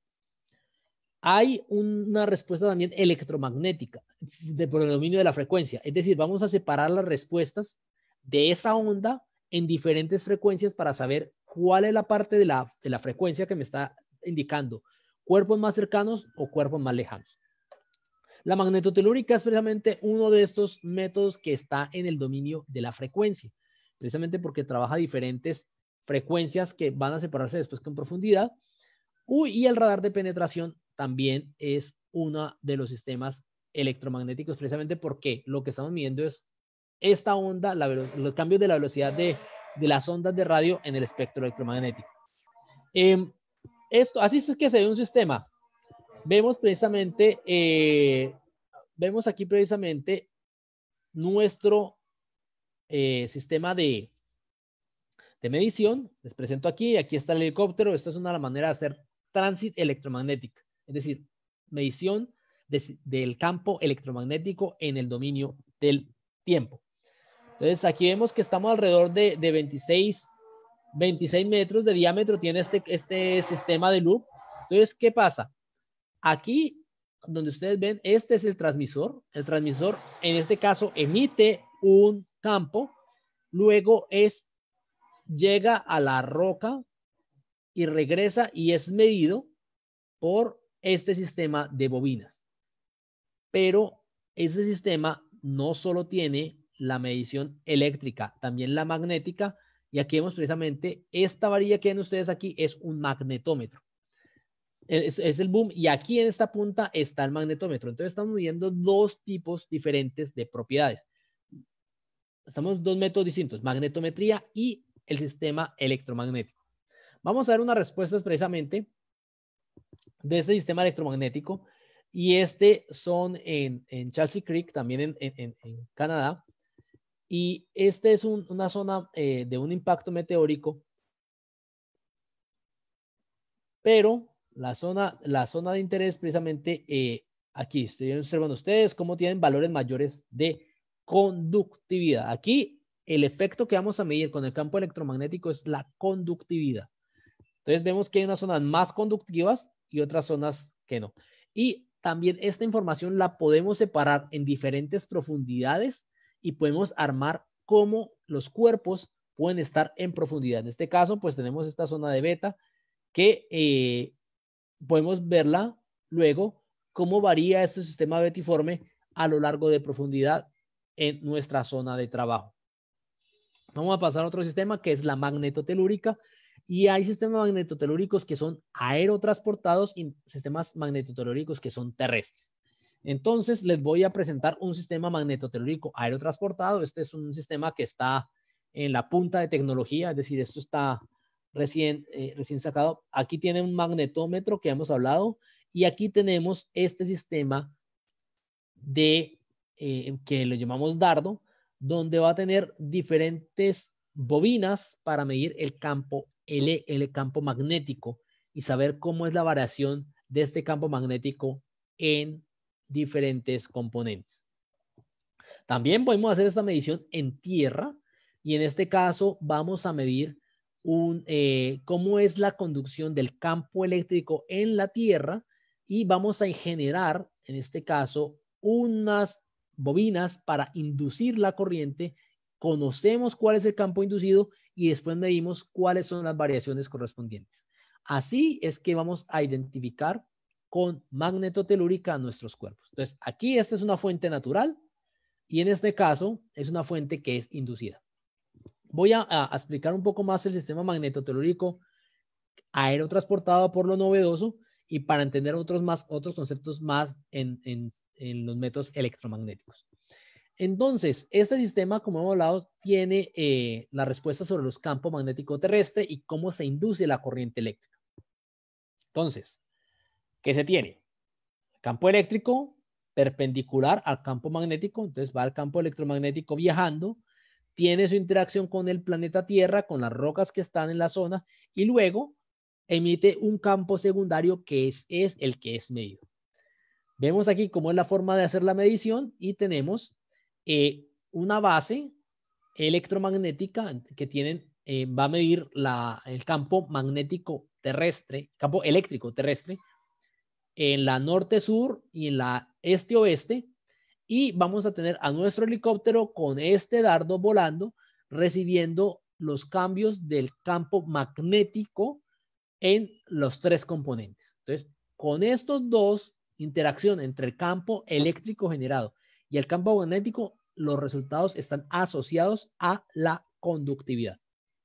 H: Hay una respuesta también electromagnética de, por el dominio de la frecuencia. Es decir, vamos a separar las respuestas de esa onda en diferentes frecuencias para saber cuál es la parte de la, de la frecuencia que me está indicando cuerpos más cercanos o cuerpos más lejanos. La magnetotelúrica es precisamente uno de estos métodos que está en el dominio de la frecuencia, precisamente porque trabaja diferentes frecuencias que van a separarse después con profundidad. Uy, y el radar de penetración también es uno de los sistemas electromagnéticos, precisamente porque lo que estamos midiendo es esta onda, la, los cambios de la velocidad de, de las ondas de radio en el espectro electromagnético. Eh, esto, así es que se ve un sistema. Vemos precisamente, eh, vemos aquí precisamente nuestro eh, sistema de, de medición. Les presento aquí, aquí está el helicóptero. Esta es una manera de hacer tránsito electromagnético, es decir, medición de, del campo electromagnético en el dominio del tiempo. Entonces aquí vemos que estamos alrededor de, de veintiséis, veintiséis metros de diámetro tiene este, este sistema de loop. Entonces, ¿qué pasa? Aquí, donde ustedes ven, este es el transmisor. El transmisor, en este caso, emite un campo, luego es, llega a la roca y regresa y es medido por este sistema de bobinas. Pero ese sistema no solo tiene la medición eléctrica, también la magnética, y aquí vemos precisamente esta varilla que ven ustedes aquí es un magnetómetro. Es, es el boom, y aquí en esta punta está el magnetómetro. Entonces estamos midiendo dos tipos diferentes de propiedades. Estamos dos métodos distintos, magnetometría y el sistema electromagnético. Vamos a ver unas respuestas precisamente de este sistema electromagnético, y este son en, en Chelsea Creek, también en, en, en Canadá. Y este es un, una zona eh, de un impacto meteórico, pero la zona, la zona de interés precisamente eh, aquí, estoy observando ustedes cómo tienen valores mayores de conductividad. Aquí el efecto que vamos a medir con el campo electromagnético es la conductividad. Entonces vemos que hay unas zonas más conductivas y otras zonas que no. Y también esta información la podemos separar en diferentes profundidades y podemos armar cómo los cuerpos pueden estar en profundidad. En este caso, pues tenemos esta zona de beta que eh, podemos verla luego cómo varía este sistema betiforme a lo largo de profundidad en nuestra zona de trabajo. Vamos a pasar a otro sistema que es la magnetotelúrica, y hay sistemas magnetotelúricos que son aerotransportados y sistemas magnetotelúricos que son terrestres. Entonces les voy a presentar un sistema magnetotelúrico aerotransportado. Este es un sistema que está en la punta de tecnología, es decir, esto está recién, eh, recién sacado. Aquí tiene un magnetómetro que hemos hablado, y aquí tenemos este sistema de, eh, que lo llamamos dardo, donde va a tener diferentes bobinas para medir el campo, el, el campo magnético y saber cómo es la variación de este campo magnético en diferentes componentes. También podemos hacer esta medición en tierra y en este caso vamos a medir un, eh, cómo es la conducción del campo eléctrico en la tierra y vamos a generar, en este caso, unas bobinas para inducir la corriente. Conocemos cuál es el campo inducido y después medimos cuáles son las variaciones correspondientes. Así es que vamos a identificar con magnetotelúrica nuestros cuerpos. Entonces, aquí esta es una fuente natural y en este caso es una fuente que es inducida. Voy a, a explicar un poco más el sistema magnetotelúrico aerotransportado por lo novedoso y para entender otros, más, otros conceptos más en, en, en los métodos electromagnéticos. Entonces, este sistema, como hemos hablado, tiene eh, la respuesta sobre los campos magnéticos terrestres y cómo se induce la corriente eléctrica. Entonces, ¿qué se tiene? Campo eléctrico perpendicular al campo magnético, entonces va al campo electromagnético viajando, tiene su interacción con el planeta Tierra, con las rocas que están en la zona y luego emite un campo secundario que es, es el que es medido. Vemos aquí cómo es la forma de hacer la medición y tenemos eh, una base electromagnética que tienen, eh, va a medir la, el campo magnético terrestre, campo eléctrico terrestre en la norte-sur y en la este-oeste y vamos a tener a nuestro helicóptero con este dardo volando recibiendo los cambios del campo magnético en los tres componentes. Entonces, con estos dos, interacción entre el campo eléctrico generado y el campo magnético, los resultados están asociados a la conductividad.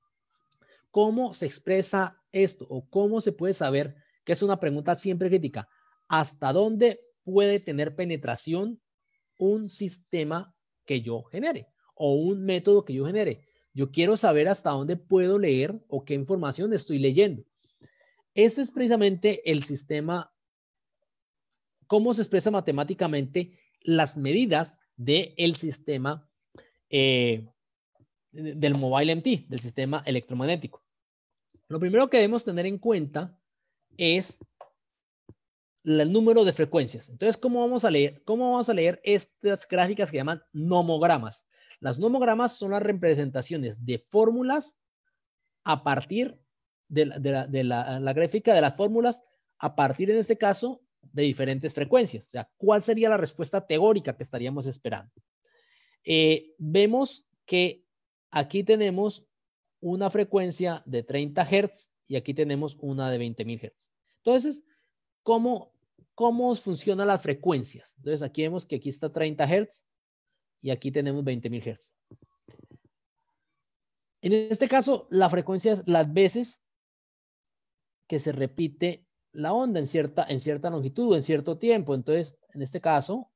H: ¿Cómo se expresa esto o cómo se puede saber, que es una pregunta siempre crítica, hasta dónde puede tener penetración un sistema que yo genere o un método que yo genere? Yo quiero saber hasta dónde puedo leer o qué información estoy leyendo. Este es precisamente el sistema, cómo se expresa matemáticamente las medidas del sistema eh, del Mobile M T, del sistema electromagnético. Lo primero que debemos tener en cuenta es el número de frecuencias. Entonces, ¿cómo vamos a leer? ¿Cómo vamos a leer estas gráficas que llaman nomogramas? Las nomogramas son las representaciones de fórmulas a partir de, la, de, la, de la, la gráfica de las fórmulas a partir, en este caso, de diferentes frecuencias. O sea, ¿cuál sería la respuesta teórica que estaríamos esperando? Eh, vemos que aquí tenemos una frecuencia de treinta hertz y aquí tenemos una de veinte mil hertz. Entonces, ¿cómo, ¿cómo funcionan las frecuencias? Entonces, aquí vemos que aquí está treinta hertz y aquí tenemos veinte mil hertz. En este caso, la frecuencia es las veces que se repite la onda en cierta, en cierta longitud o en cierto tiempo. Entonces, en este caso,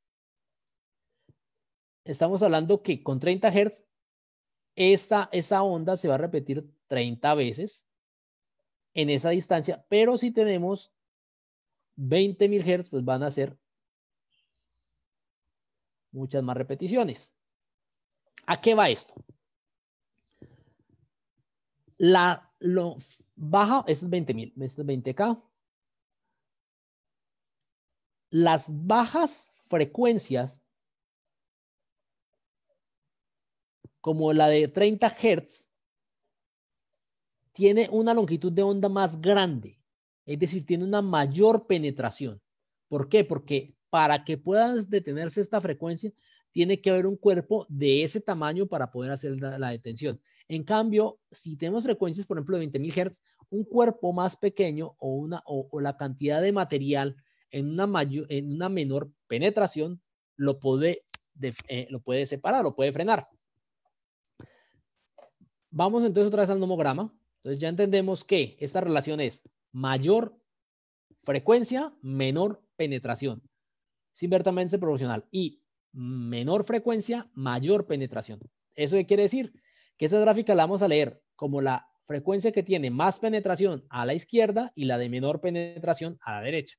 H: estamos hablando que con treinta hertz, esta, esa onda se va a repetir treinta veces en esa distancia, pero si tenemos veinte mil hertz, pues van a ser muchas más repeticiones. ¿A qué va esto? La lo baja, este es veinte mil, este es veinte K. Las bajas frecuencias, como la de treinta hertz, tiene una longitud de onda más grande, es decir, tiene una mayor penetración. ¿Por qué? Porque para que pueda detenerse esta frecuencia, tiene que haber un cuerpo de ese tamaño para poder hacer la, la detención. En cambio, si tenemos frecuencias, por ejemplo, de veinte mil hertz, un cuerpo más pequeño o, una, o, o la cantidad de material en una, mayor, en una menor penetración lo puede, de, eh, lo puede separar, lo puede frenar. Vamos entonces otra vez al nomograma. Entonces ya entendemos que esta relación es mayor frecuencia, menor penetración. Es inversamente proporcional. Y menor frecuencia, mayor penetración. ¿Eso qué quiere decir? Que esta gráfica la vamos a leer como la frecuencia que tiene más penetración a la izquierda y la de menor penetración a la derecha.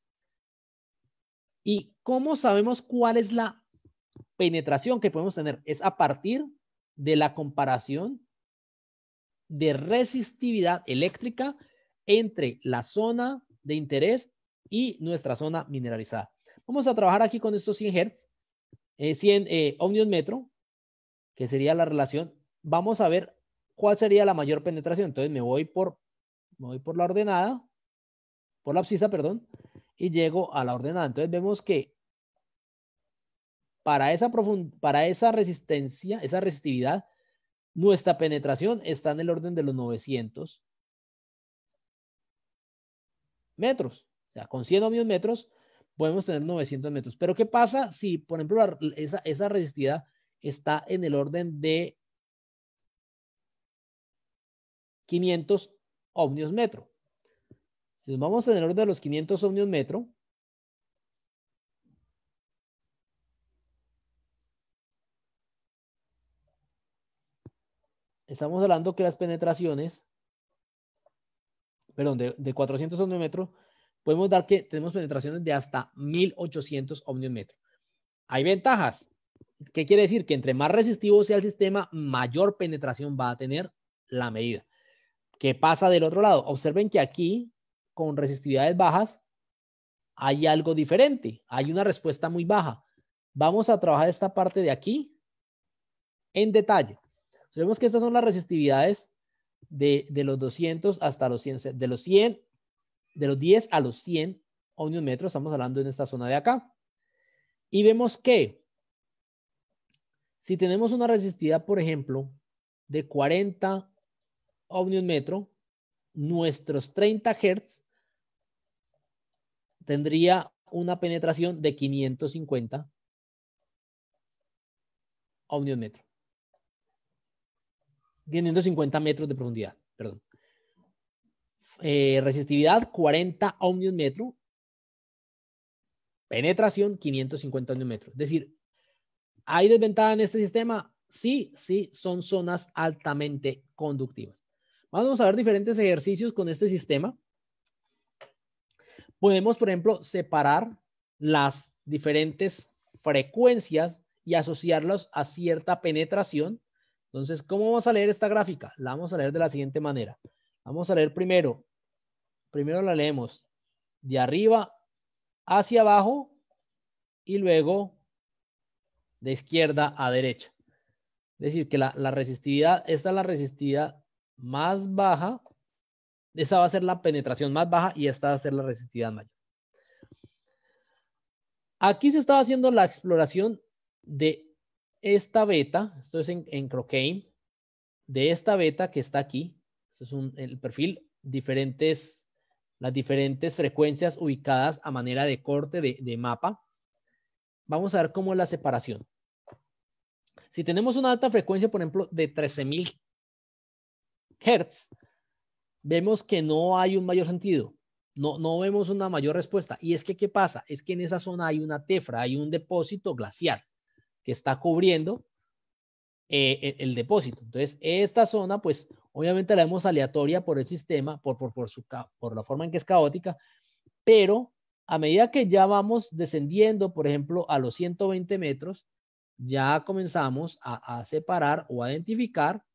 H: ¿Y cómo sabemos cuál es la penetración que podemos tener? Es a partir de la comparación de resistividad eléctrica entre la zona de interés y nuestra zona mineralizada. Vamos a trabajar aquí con estos cien hertz, eh, cien eh, ohmios metro, que sería la relación. Vamos a ver cuál sería la mayor penetración. Entonces me voy por, me voy por la ordenada, por la abscisa, perdón, y llego a la ordenada. Entonces vemos que para esa, profund para esa resistencia, esa resistividad, nuestra penetración está en el orden de los novecientos metros. O sea, con cien ohmios metros podemos tener novecientos metros. Pero ¿qué pasa si, por ejemplo, la, esa, esa resistividad está en el orden de quinientos ohmios metro? Si nos vamos en el orden de los quinientos ohmios metro, estamos hablando que las penetraciones, perdón, de, de cuatrocientos ohmios metro, podemos dar que tenemos penetraciones de hasta mil ochocientos ohmios metro. Hay ventajas. ¿Qué quiere decir? Que entre más resistivo sea el sistema, mayor penetración va a tener la medida. ¿Qué pasa del otro lado? Observen que aquí, con resistividades bajas, hay algo diferente. Hay una respuesta muy baja. Vamos a trabajar esta parte de aquí en detalle. Sabemos que estas son las resistividades de, de los doscientos hasta los cien, de los cien, de los diez a los cien ohmios metros. Estamos hablando en esta zona de acá. Y vemos que si tenemos una resistividad, por ejemplo, de cuarenta ohmios metro, nuestros treinta hertz tendría una penetración de quinientos cincuenta ohmios metro. quinientos cincuenta metros de profundidad, perdón. Eh, resistividad cuarenta ohmios metro. Penetración quinientos cincuenta ohmios metro. Es decir, ¿hay desventaja en este sistema? Sí, sí, son zonas altamente conductivas. Vamos a ver diferentes ejercicios con este sistema. Podemos, por ejemplo, separar las diferentes frecuencias y asociarlas a cierta penetración. Entonces, ¿cómo vamos a leer esta gráfica? La vamos a leer de la siguiente manera. Vamos a leer primero, primero la leemos de arriba hacia abajo y luego de izquierda a derecha. Es decir, que la, la resistividad, esta es la resistividad más baja, esta va a ser la penetración más baja y esta va a ser la resistividad mayor. Aquí se estaba haciendo la exploración de esta beta, esto es en, en Crocane, de esta beta que está aquí. Este es un, el perfil, diferentes, las diferentes frecuencias ubicadas a manera de corte de, de mapa. Vamos a ver cómo es la separación. Si tenemos una alta frecuencia, por ejemplo, de trece mil hertz, vemos que no hay un mayor sentido. No, no vemos una mayor respuesta. Y es que, ¿qué pasa? Es que en esa zona hay una tefra, hay un depósito glacial que está cubriendo eh, el, el depósito. Entonces, esta zona, pues, obviamente la vemos aleatoria por el sistema, por, por, por, su, por la forma en que es caótica, pero a medida que ya vamos descendiendo, por ejemplo, a los ciento veinte metros, ya comenzamos a, a separar o a identificar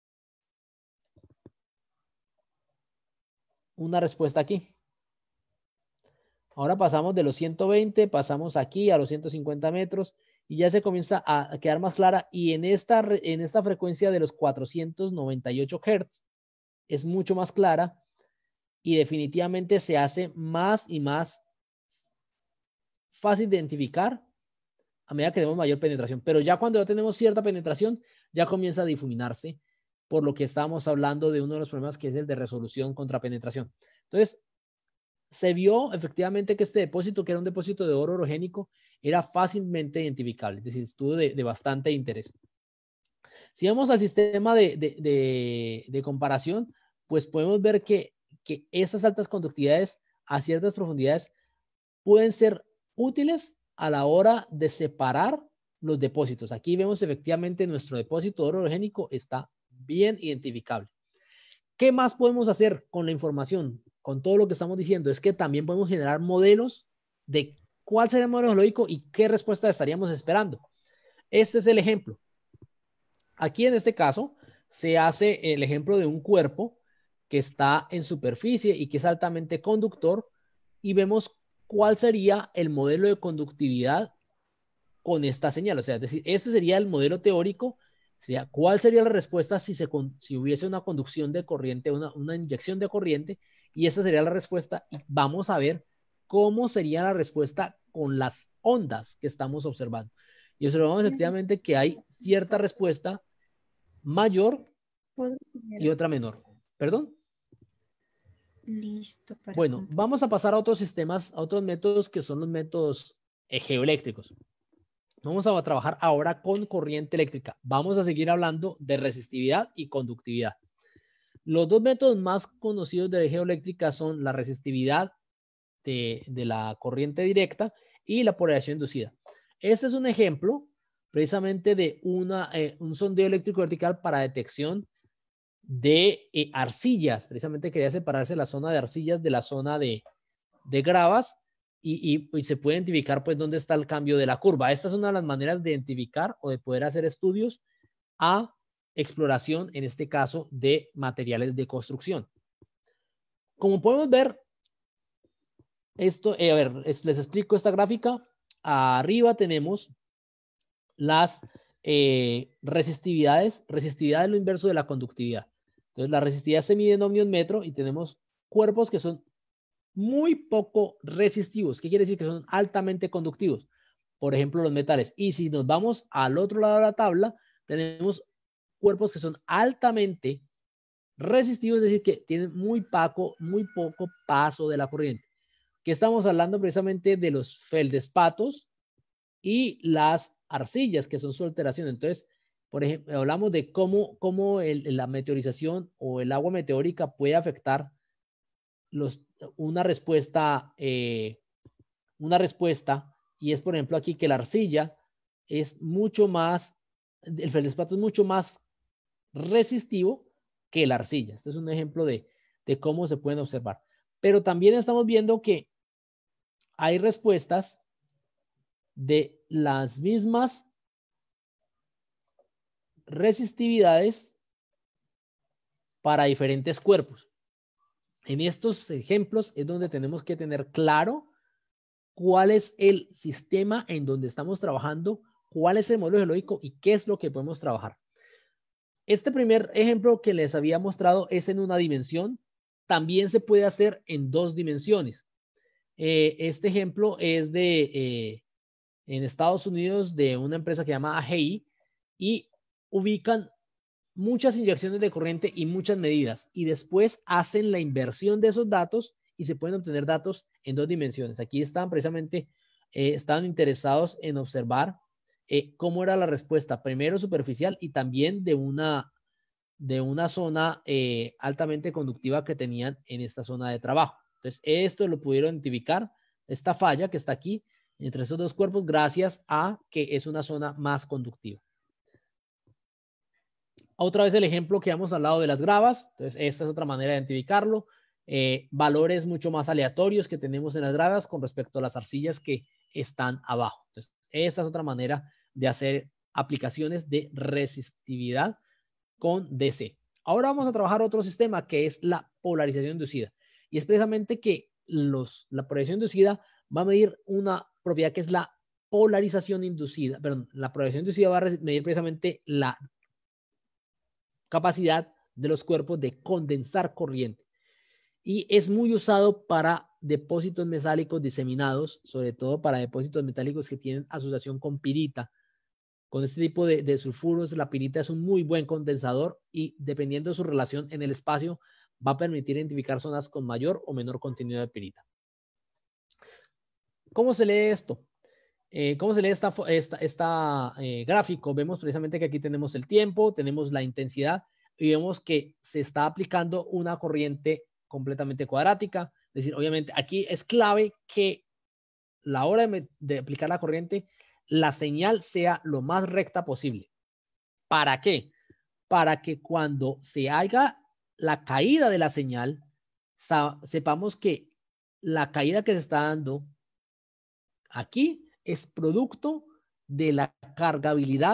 H: una respuesta aquí. Ahora pasamos de los ciento veinte, pasamos aquí a los ciento cincuenta metros y ya se comienza a quedar más clara. Y en esta, en esta frecuencia de los cuatrocientos noventa y ocho hertz es mucho más clara y definitivamente se hace más y más fácil de identificar a medida que tenemos mayor penetración. Pero ya cuando ya tenemos cierta penetración, ya comienza a difuminarse, por lo que estábamos hablando de uno de los problemas que es el de resolución contra penetración. Entonces, se vio efectivamente que este depósito, que era un depósito de oro orogénico, era fácilmente identificable, es decir, estuvo de, de bastante interés. Si vamos al sistema de, de, de, de comparación, pues podemos ver que, que esas altas conductividades a ciertas profundidades pueden ser útiles a la hora de separar los depósitos. Aquí vemos efectivamente nuestro depósito de oro orogénico está bien identificable. ¿Qué más podemos hacer con la información? Con todo lo que estamos diciendo, es que también podemos generar modelos de cuál sería el modelo geológico y qué respuesta estaríamos esperando. Este es el ejemplo. Aquí en este caso se hace el ejemplo de un cuerpo que está en superficie y que es altamente conductor, y vemos cuál sería el modelo de conductividad con esta señal. O sea, es decir, este sería el modelo teórico. Sería, ¿cuál sería la respuesta si, se, si hubiese una conducción de corriente, una, una inyección de corriente? Y esta sería la respuesta. Y vamos a ver cómo sería la respuesta con las ondas que estamos observando. Y observamos efectivamente que hay cierta respuesta mayor y otra menor. ¿Perdón?
I: Listo. Para
H: bueno,
I: cumplir.
H: vamos a pasar a otros sistemas, a otros métodos que son los métodos geoeléctricos. Vamos a trabajar ahora con corriente eléctrica. Vamos a seguir hablando de resistividad y conductividad. Los dos métodos más conocidos de la geoeléctrica son la resistividad de, de la corriente directa y la polarización inducida. Este es un ejemplo precisamente de una, eh, un sondeo eléctrico vertical para detección de eh, arcillas. Precisamente quería separarse la zona de arcillas de la zona de, de gravas y, y, y se puede identificar pues dónde está el cambio de la curva. Esta es una de las maneras de identificar o de poder hacer estudios a exploración, en este caso, de materiales de construcción. Como podemos ver, esto, eh, a ver, es, les explico esta gráfica. Arriba tenemos las eh, resistividades. Resistividad es lo inverso de la conductividad. Entonces, la resistividad se mide en ohmios metro y tenemos cuerpos que son muy poco resistivos. ¿Qué quiere decir? Que son altamente conductivos. Por ejemplo, los metales. Y si nos vamos al otro lado de la tabla, tenemos cuerpos que son altamente resistivos, es decir, que tienen muy poco, muy poco paso de la corriente. Que estamos hablando precisamente de los feldespatos y las arcillas, que son su alteración. Entonces, por ejemplo, hablamos de cómo, cómo el, la meteorización o el agua meteórica puede afectar los, una respuesta, eh, una respuesta, y es, por ejemplo, aquí que la arcilla es mucho más, el feldespato es mucho más resistivo que la arcilla. Este es un ejemplo de, de cómo se pueden observar. Pero también estamos viendo que hay respuestas de las mismas resistividades para diferentes cuerpos. En estos ejemplos es donde tenemos que tener claro cuál es el sistema en donde estamos trabajando, cuál es el modelo geológico y qué es lo que podemos trabajar. Este primer ejemplo que les había mostrado es en una dimensión. También se puede hacer en dos dimensiones. Eh, este ejemplo es de eh, en Estados Unidos, de una empresa que se llama A G I, y ubican muchas inyecciones de corriente y muchas medidas, y después hacen la inversión de esos datos y se pueden obtener datos en dos dimensiones. Aquí están precisamente, eh, estaban interesados en observar eh, cómo era la respuesta, primero superficial y también de una, de una zona eh, altamente conductiva que tenían en esta zona de trabajo. Entonces, esto lo pudieron identificar, esta falla que está aquí, entre esos dos cuerpos, gracias a que es una zona más conductiva. Otra vez el ejemplo que hemos hablado de las gravas. Entonces, esta es otra manera de identificarlo. Eh, valores mucho más aleatorios que tenemos en las gravas con respecto a las arcillas que están abajo. Entonces, esta es otra manera de hacer aplicaciones de resistividad con D C. Ahora vamos a trabajar otro sistema que es la polarización inducida. Y es precisamente que los, la polarización inducida va a medir una propiedad que es la polarización inducida. Perdón, la polarización inducida va a medir precisamente la capacidad de los cuerpos de condensar corriente. Y es muy usado para depósitos metálicos diseminados, sobre todo para depósitos metálicos que tienen asociación con pirita. Con este tipo de, de sulfuros, la pirita es un muy buen condensador y dependiendo de su relación en el espacio, va a permitir identificar zonas con mayor o menor contenido de pirita. ¿Cómo se lee esto? Eh, ¿Cómo se lee esta, esta, esta eh, gráfico? Vemos precisamente que aquí tenemos el tiempo, tenemos la intensidad y vemos que se está aplicando una corriente completamente cuadrática. Es decir, obviamente aquí es clave que la hora de, de aplicar la corriente, la señal sea lo más recta posible. ¿Para qué? Para que cuando se haga la caída de la señal, sepamos que la caída que se está dando aquí es producto de la cargabilidad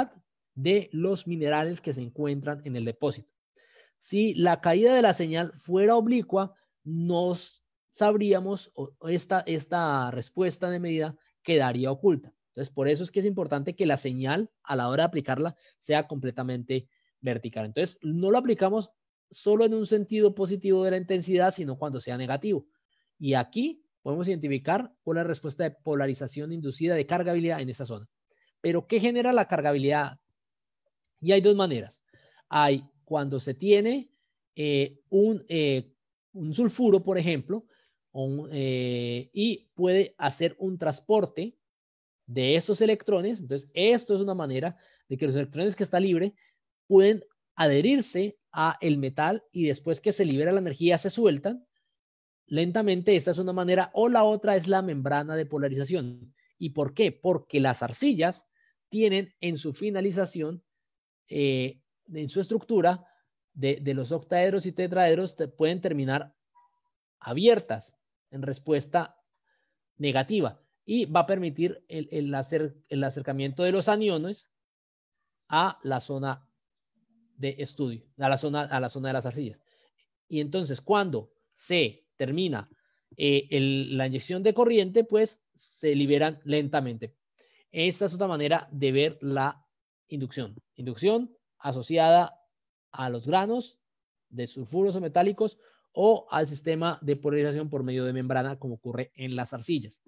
H: de los minerales que se encuentran en el depósito. Si la caída de la señal fuera oblicua, nos sabríamos, o esta, esta respuesta de medida quedaría oculta. Entonces, por eso es que es importante que la señal, a la hora de aplicarla, sea completamente vertical. Entonces, no lo aplicamos solo en un sentido positivo de la intensidad, sino cuando sea negativo. Y aquí podemos identificar por la respuesta de polarización inducida de cargabilidad en esa zona. Pero, ¿qué genera la cargabilidad? Y hay dos maneras. Hay cuando se tiene eh, un, eh, un sulfuro, por ejemplo, un, eh, y puede hacer un transporte de esos electrones. Entonces, esto es una manera de que los electrones que están libres pueden adherirse a el metal y después que se libera la energía se sueltan lentamente. Esta es una manera, o la otra es la membrana de polarización. ¿Y por qué? Porque las arcillas tienen en su finalización, eh, en su estructura de, de los octaedros y tetraedros, te, pueden terminar abiertas en respuesta negativa y va a permitir el, el, acer, el acercamiento de los aniones a la zona de estudio, a la zona, a la zona de las arcillas. Y entonces cuando se termina eh, el, la inyección de corriente, pues se liberan lentamente. Esta es otra manera de ver la inducción. Inducción asociada a los granos de sulfuros o metálicos o al sistema de polarización por medio de membrana, como ocurre en las arcillas.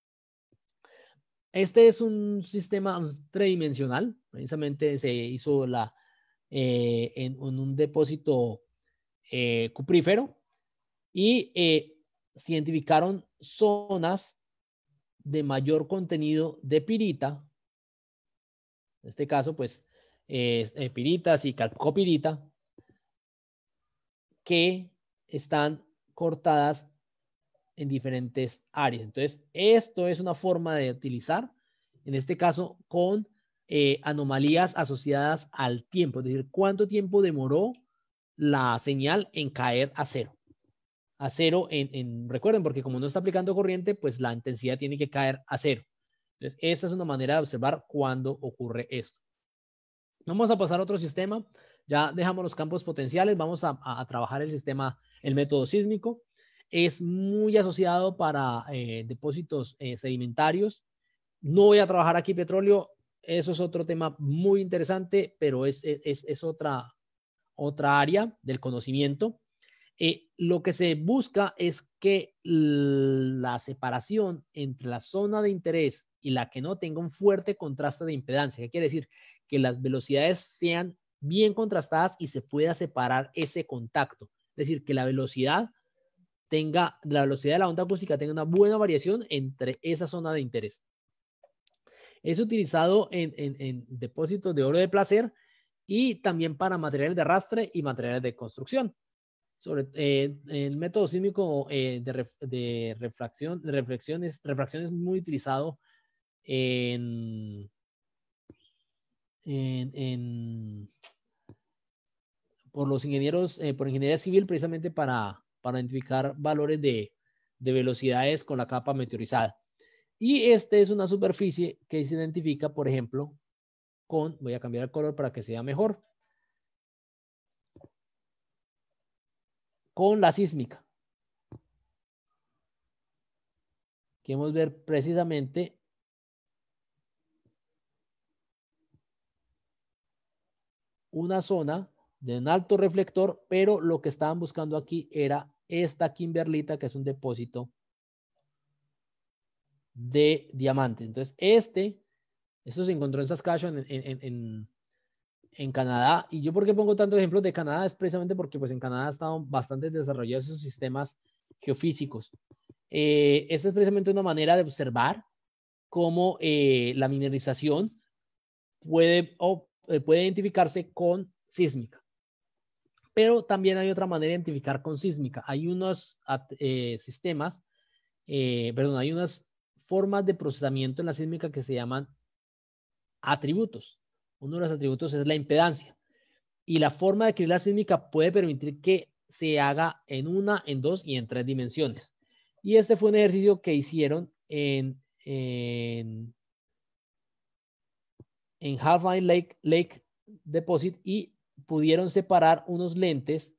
H: Este es un sistema tridimensional. Precisamente se hizo la, eh, en, en un depósito eh, cuprífero y eh, se identificaron zonas de mayor contenido de pirita. En este caso, pues, eh, eh, piritas y calcopirita que están cortadas en diferentes áreas. Entonces, esto es una forma de utilizar, en este caso, con eh, anomalías asociadas al tiempo, es decir, cuánto tiempo demoró la señal en caer a cero. A cero, en, en, recuerden, porque como no está aplicando corriente, pues la intensidad tiene que caer a cero. Entonces, esta es una manera de observar cuándo ocurre esto. Vamos a pasar a otro sistema. Ya dejamos los campos potenciales. Vamos a, a, a trabajar el sistema, el método sísmico. Es muy asociado para eh, depósitos eh, sedimentarios. No voy a trabajar aquí petróleo. Eso es otro tema muy interesante, pero es, es, es otra, otra área del conocimiento. Eh, lo que se busca es que la separación entre la zona de interés y la que no tenga un fuerte contraste de impedancia. ¿Qué quiere decir? Que las velocidades sean bien contrastadas y se pueda separar ese contacto. Es decir, que la velocidad tenga, la velocidad de la onda acústica tenga una buena variación entre esa zona de interés. Es utilizado en, en, en depósitos de oro de placer y también para materiales de arrastre y materiales de construcción. Sobre eh, el método sísmico eh, de, ref, de refracción, de reflexiones, refracción es muy utilizado en, en, en por los ingenieros, eh, por ingeniería civil, precisamente para, para identificar valores de, de velocidades con la capa meteorizada. Y este es una superficie que se identifica, por ejemplo, con, voy a cambiar el color para que sea mejor, con la sísmica. Queremos ver precisamente una zona de un alto reflector, pero lo que estaban buscando aquí era esta kimberlita, que es un depósito de diamantes. Entonces, este, esto se encontró en Saskatchewan, en, en, en, en Canadá. Y yo, ¿por qué pongo tantos ejemplos de Canadá? Es precisamente porque pues en Canadá estaban bastante desarrollados esos sistemas geofísicos. Eh, esta es precisamente una manera de observar cómo eh, la mineralización puede, o, eh, puede identificarse con sísmica. Pero también hay otra manera de identificar con sísmica. Hay unos eh, sistemas, eh, perdón, hay unas formas de procesamiento en la sísmica que se llaman atributos. Uno de los atributos es la impedancia. Y la forma de escribir la sísmica puede permitir que se haga en una, en dos y en tres dimensiones. Y este fue un ejercicio que hicieron en, en, en Half-Life Lake, Lake Deposit y pudieron separar unos lentes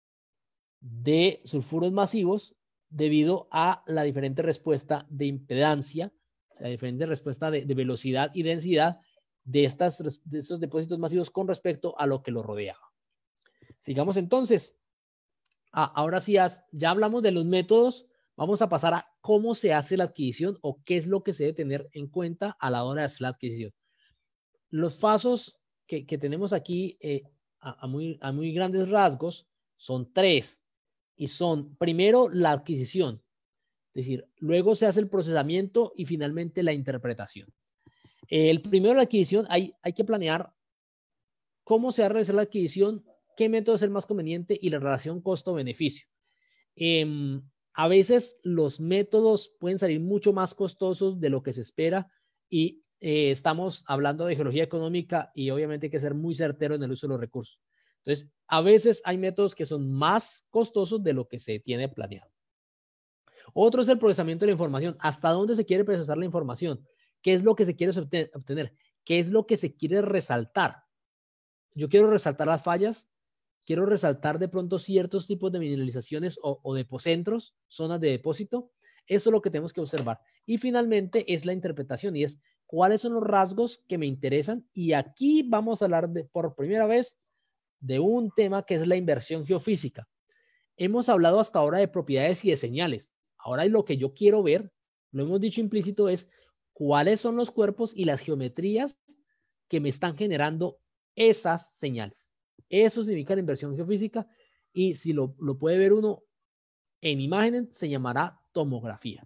H: de sulfuros masivos debido a la diferente respuesta de impedancia, o sea, diferente respuesta de, de velocidad y densidad de, estas, de estos depósitos masivos con respecto a lo que lo rodeaba. Sigamos entonces. Ah, ahora sí, ya hablamos de los métodos. Vamos a pasar a cómo se hace la adquisición o qué es lo que se debe tener en cuenta a la hora de hacer la adquisición. Los pasos que, que tenemos aquí eh, a, a, muy, a muy grandes rasgos son tres. Y son, primero, la adquisición. Es decir, luego se hace el procesamiento y finalmente la interpretación. El primero, la adquisición, hay, hay que planear cómo se va a realizar la adquisición, qué método es el más conveniente y la relación costo-beneficio. Eh, a veces los métodos pueden salir mucho más costosos de lo que se espera y eh, estamos hablando de geología económica y obviamente hay que ser muy certero en el uso de los recursos. Entonces, a veces hay métodos que son más costosos de lo que se tiene planeado. Otro es el procesamiento de la información. ¿Hasta dónde se quiere procesar la información? ¿Qué es lo que se quiere obtener? ¿Qué es lo que se quiere resaltar? Yo quiero resaltar las fallas, quiero resaltar de pronto ciertos tipos de mineralizaciones o, o depocentros, zonas de depósito. Eso es lo que tenemos que observar. Y finalmente es la interpretación y es cuáles son los rasgos que me interesan. Y aquí vamos a hablar de, por primera vez de un tema que es la inversión geofísica. Hemos hablado hasta ahora de propiedades y de señales. Ahora lo que yo quiero ver, lo hemos dicho implícito, es cuáles son los cuerpos y las geometrías que me están generando esas señales. Eso significa la inversión geofísica y si lo, lo puede ver uno en imágenes, se llamará tomografía.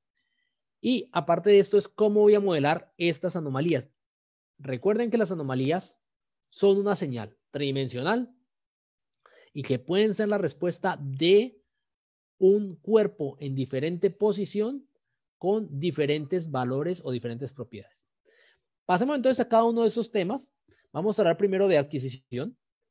H: Y aparte de esto es cómo voy a modelar estas anomalías. Recuerden que las anomalías son una señal tridimensional y que pueden ser la respuesta de un cuerpo en diferente posición con diferentes valores o diferentes propiedades. Pasemos entonces a cada uno de esos temas. Vamos a hablar primero de adquisición.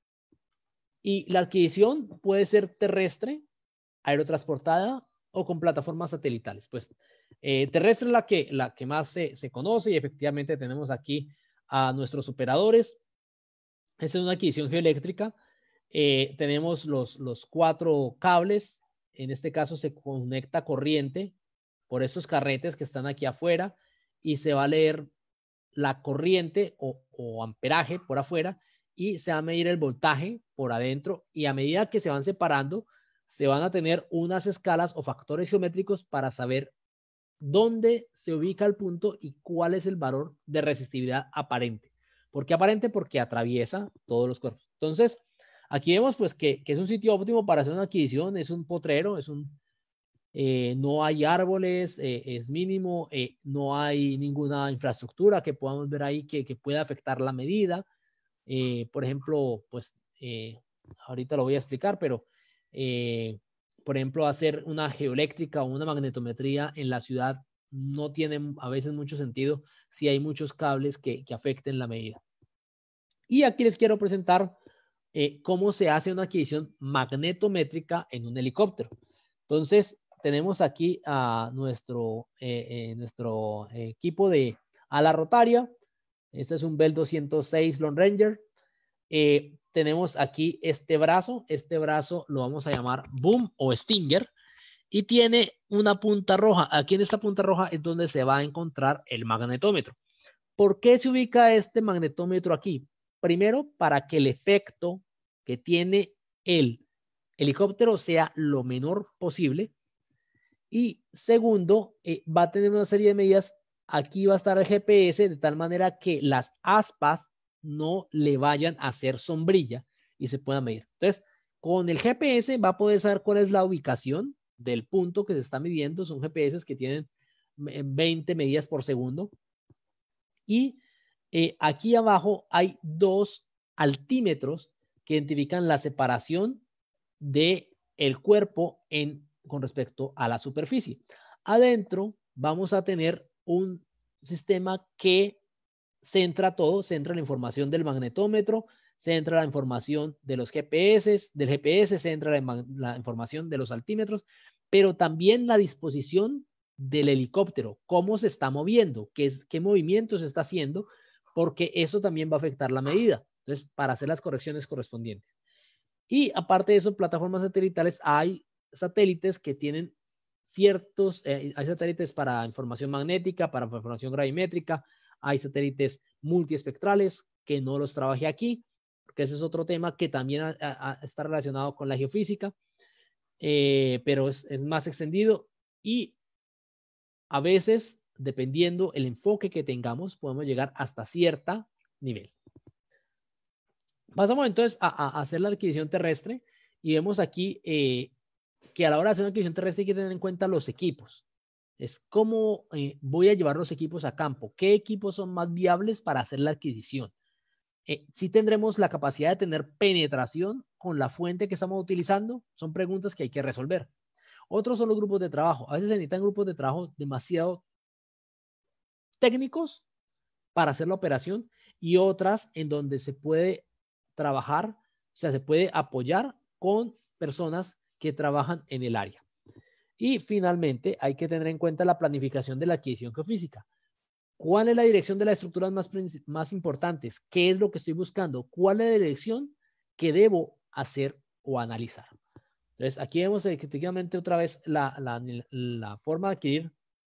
H: Y la adquisición puede ser terrestre, aerotransportada o con plataformas satelitales. Pues eh, terrestre es la que, la que más se, se conoce y efectivamente tenemos aquí a nuestros operadores. Esta es una adquisición geoeléctrica. Eh, tenemos los, los cuatro cables. En este caso se conecta corriente por estos carretes que están aquí afuera y se va a leer la corriente o, o amperaje por afuera y se va a medir el voltaje por adentro y a medida que se van separando se van a tener unas escalas o factores geométricos para saber dónde se ubica el punto y cuál es el valor de resistividad aparente. ¿Por qué aparente? Porque atraviesa todos los cuerpos. Entonces, aquí vemos pues que, que es un sitio óptimo para hacer una adquisición, es un potrero, es un, eh, no hay árboles, eh, es mínimo, eh, no hay ninguna infraestructura que podamos ver ahí que, que pueda afectar la medida. Eh, por ejemplo, pues eh, ahorita lo voy a explicar, pero eh, por ejemplo, hacer una geoeléctrica o una magnetometría en la ciudad no tiene a veces mucho sentido si hay muchos cables que, que afecten la medida. Y aquí les quiero presentar eh, cómo se hace una adquisición magnetométrica en un helicóptero. Entonces, tenemos aquí a nuestro, eh, eh, nuestro equipo de ala rotaria. Este es un Bell doscientos seis Lone Ranger. Eh, tenemos aquí este brazo. Este brazo lo vamos a llamar Boom o Stinger. Y tiene una punta roja. Aquí en esta punta roja es donde se va a encontrar el magnetómetro. ¿Por qué se ubica este magnetómetro aquí? Primero, para que el efecto que tiene el helicóptero sea lo menor posible. Y segundo, eh, va a tener una serie de medidas. Aquí va a estar el G P S de tal manera que las aspas no le vayan a hacer sombrilla y se puedan medir. Entonces, con el G P S va a poder saber cuál es la ubicación del punto que se está midiendo. Son G P S que tienen veinte medidas por segundo. Y eh, aquí abajo hay dos altímetros que identifican la separación del cuerpo en, con respecto a la superficie. Adentro vamos a tener un sistema que centra todo, centra la información del magnetómetro, centra la información de los G P S, del G P S, centra la, la información de los altímetros, pero también la disposición del helicóptero, cómo se está moviendo, qué, es, qué movimiento se está haciendo porque eso también va a afectar la medida. Entonces, para hacer las correcciones correspondientes. Y aparte de eso, en plataformas satelitales hay satélites que tienen ciertos, eh, hay satélites para información magnética, para información gravimétrica, hay satélites multiespectrales que no los trabajé aquí, porque ese es otro tema que también a, a, está relacionado con la geofísica, eh, pero es, es más extendido y a veces, dependiendo el enfoque que tengamos, podemos llegar hasta cierto nivel. Pasamos entonces a, a hacer la adquisición terrestre y vemos aquí eh, que a la hora de hacer una adquisición terrestre hay que tener en cuenta los equipos. Es cómo eh, voy a llevar los equipos a campo. ¿Qué equipos son más viables para hacer la adquisición? Eh, ¿Sí tendremos la capacidad de tener penetración con la fuente que estamos utilizando? Son preguntas que hay que resolver. Otros son los grupos de trabajo. A veces se necesitan grupos de trabajo demasiado técnicos para hacer la operación y otras en donde se puede trabajar, o sea, se puede apoyar con personas que trabajan en el área. Y finalmente hay que tener en cuenta la planificación de la adquisición geofísica. ¿Cuál es la dirección de las estructuras más, más importantes? ¿Qué es lo que estoy buscando? ¿Cuál es la dirección que debo hacer o analizar? Entonces, aquí vemos efectivamente otra vez la, la, la forma de adquirir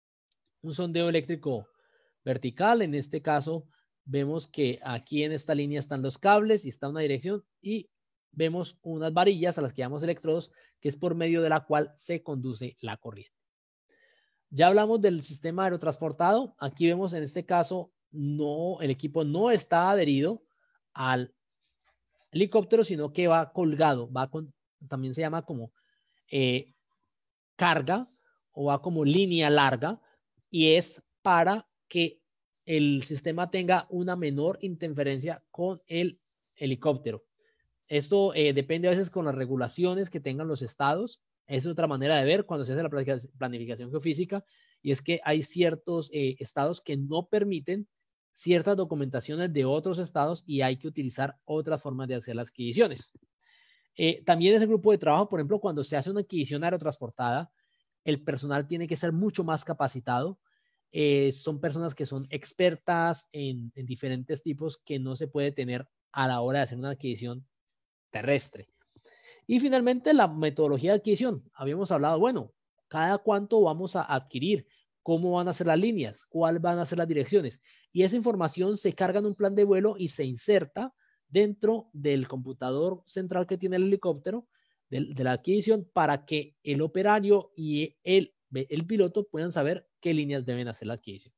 H: un sondeo eléctrico vertical. En este caso, vemos que aquí en esta línea están los cables y está una dirección y vemos unas varillas a las que llamamos electrodos, que es por medio de la cual se conduce la corriente. Ya hablamos del sistema aerotransportado. Aquí vemos en este caso, no, el equipo no está adherido al helicóptero, sino que va colgado, va con, también se llama como eh, carga o va como línea larga y es para que el sistema tenga una menor interferencia con el helicóptero. Esto eh, depende a veces con las regulaciones que tengan los estados. Es otra manera de ver cuando se hace la planificación geofísica y es que hay ciertos eh, estados que no permiten ciertas documentaciones de otros estados y hay que utilizar otras formas de hacer las adquisiciones. Eh, también ese grupo de trabajo, por ejemplo, cuando se hace una adquisición aerotransportada, el personal tiene que ser mucho más capacitado. Eh, son personas que son expertas en, en diferentes tipos que no se puede tener a la hora de hacer una adquisición terrestre. Y finalmente la metodología de adquisición. Habíamos hablado, bueno, cada cuánto vamos a adquirir, cómo van a ser las líneas, cuáles van a ser las direcciones. Y esa información se carga en un plan de vuelo y se inserta dentro del computador central que tiene el helicóptero de, de la adquisición para que el operario y el, el piloto puedan saber qué líneas deben hacer la adquisición.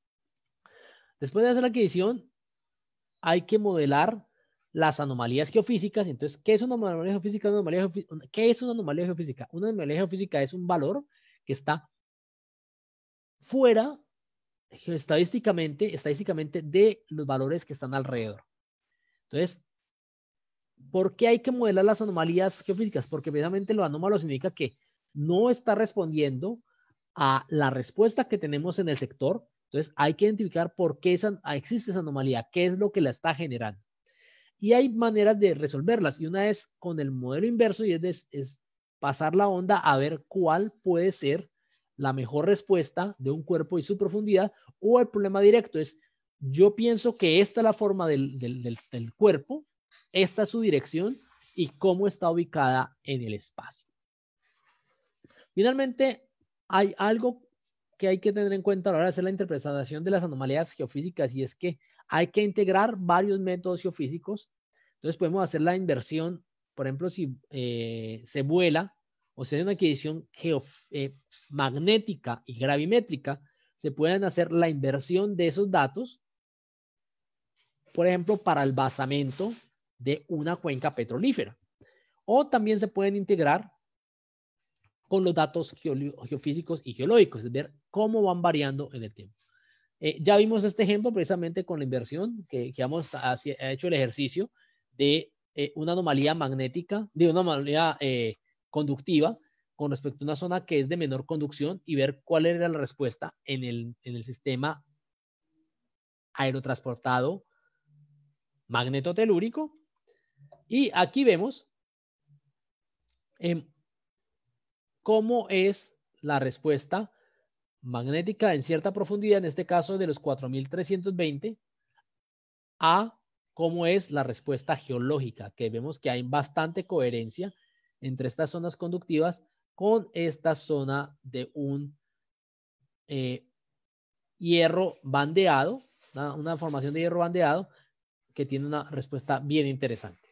H: Después de hacer la adquisición, hay que modelar las anomalías geofísicas. Entonces, ¿qué es una anomalía geofísica? Una anomalía geofísica? ¿Qué es una anomalía geofísica? Una anomalía geofísica es un valor que está fuera estadísticamente, estadísticamente de los valores que están alrededor. Entonces, ¿por qué hay que modelar las anomalías geofísicas? Porque precisamente lo anómalo significa que no está respondiendo a la respuesta que tenemos en el sector. Entonces, hay que identificar por qué esa, existe esa anomalía, qué es lo que la está generando. Y hay maneras de resolverlas. Y una es con el modelo inverso y es, de, es pasar la onda a ver cuál puede ser la mejor respuesta de un cuerpo y su profundidad o el problema directo es, yo pienso que esta es la forma del, del, del, del cuerpo, esta es su dirección y cómo está ubicada en el espacio. Finalmente, hay algo que hay que tener en cuenta a la hora de hacer la interpretación de las anomalías geofísicas y es que hay que integrar varios métodos geofísicos. Entonces podemos hacer la inversión, por ejemplo, si eh, se vuela o se hace una adquisición eh, magnética y gravimétrica, se pueden hacer la inversión de esos datos, por ejemplo, para el basamento de una cuenca petrolífera. O también se pueden integrar con los datos geofísicos y geológicos, es ver cómo van variando en el tiempo. Eh, ya vimos este ejemplo precisamente con la inversión que, que hemos hacia, hecho el ejercicio de eh, una anomalía magnética, de una anomalía eh, conductiva con respecto a una zona que es de menor conducción y ver cuál era la respuesta en el, en el sistema aerotransportado magnetotelúrico. Y aquí vemos eh, cómo es la respuesta magnética en cierta profundidad, en este caso de los cuatro mil trescientos veinte a cómo es la respuesta geológica, que vemos que hay bastante coherencia entre estas zonas conductivas con esta zona de un eh, hierro bandeado, una, una formación de hierro bandeado que tiene una respuesta bien interesante.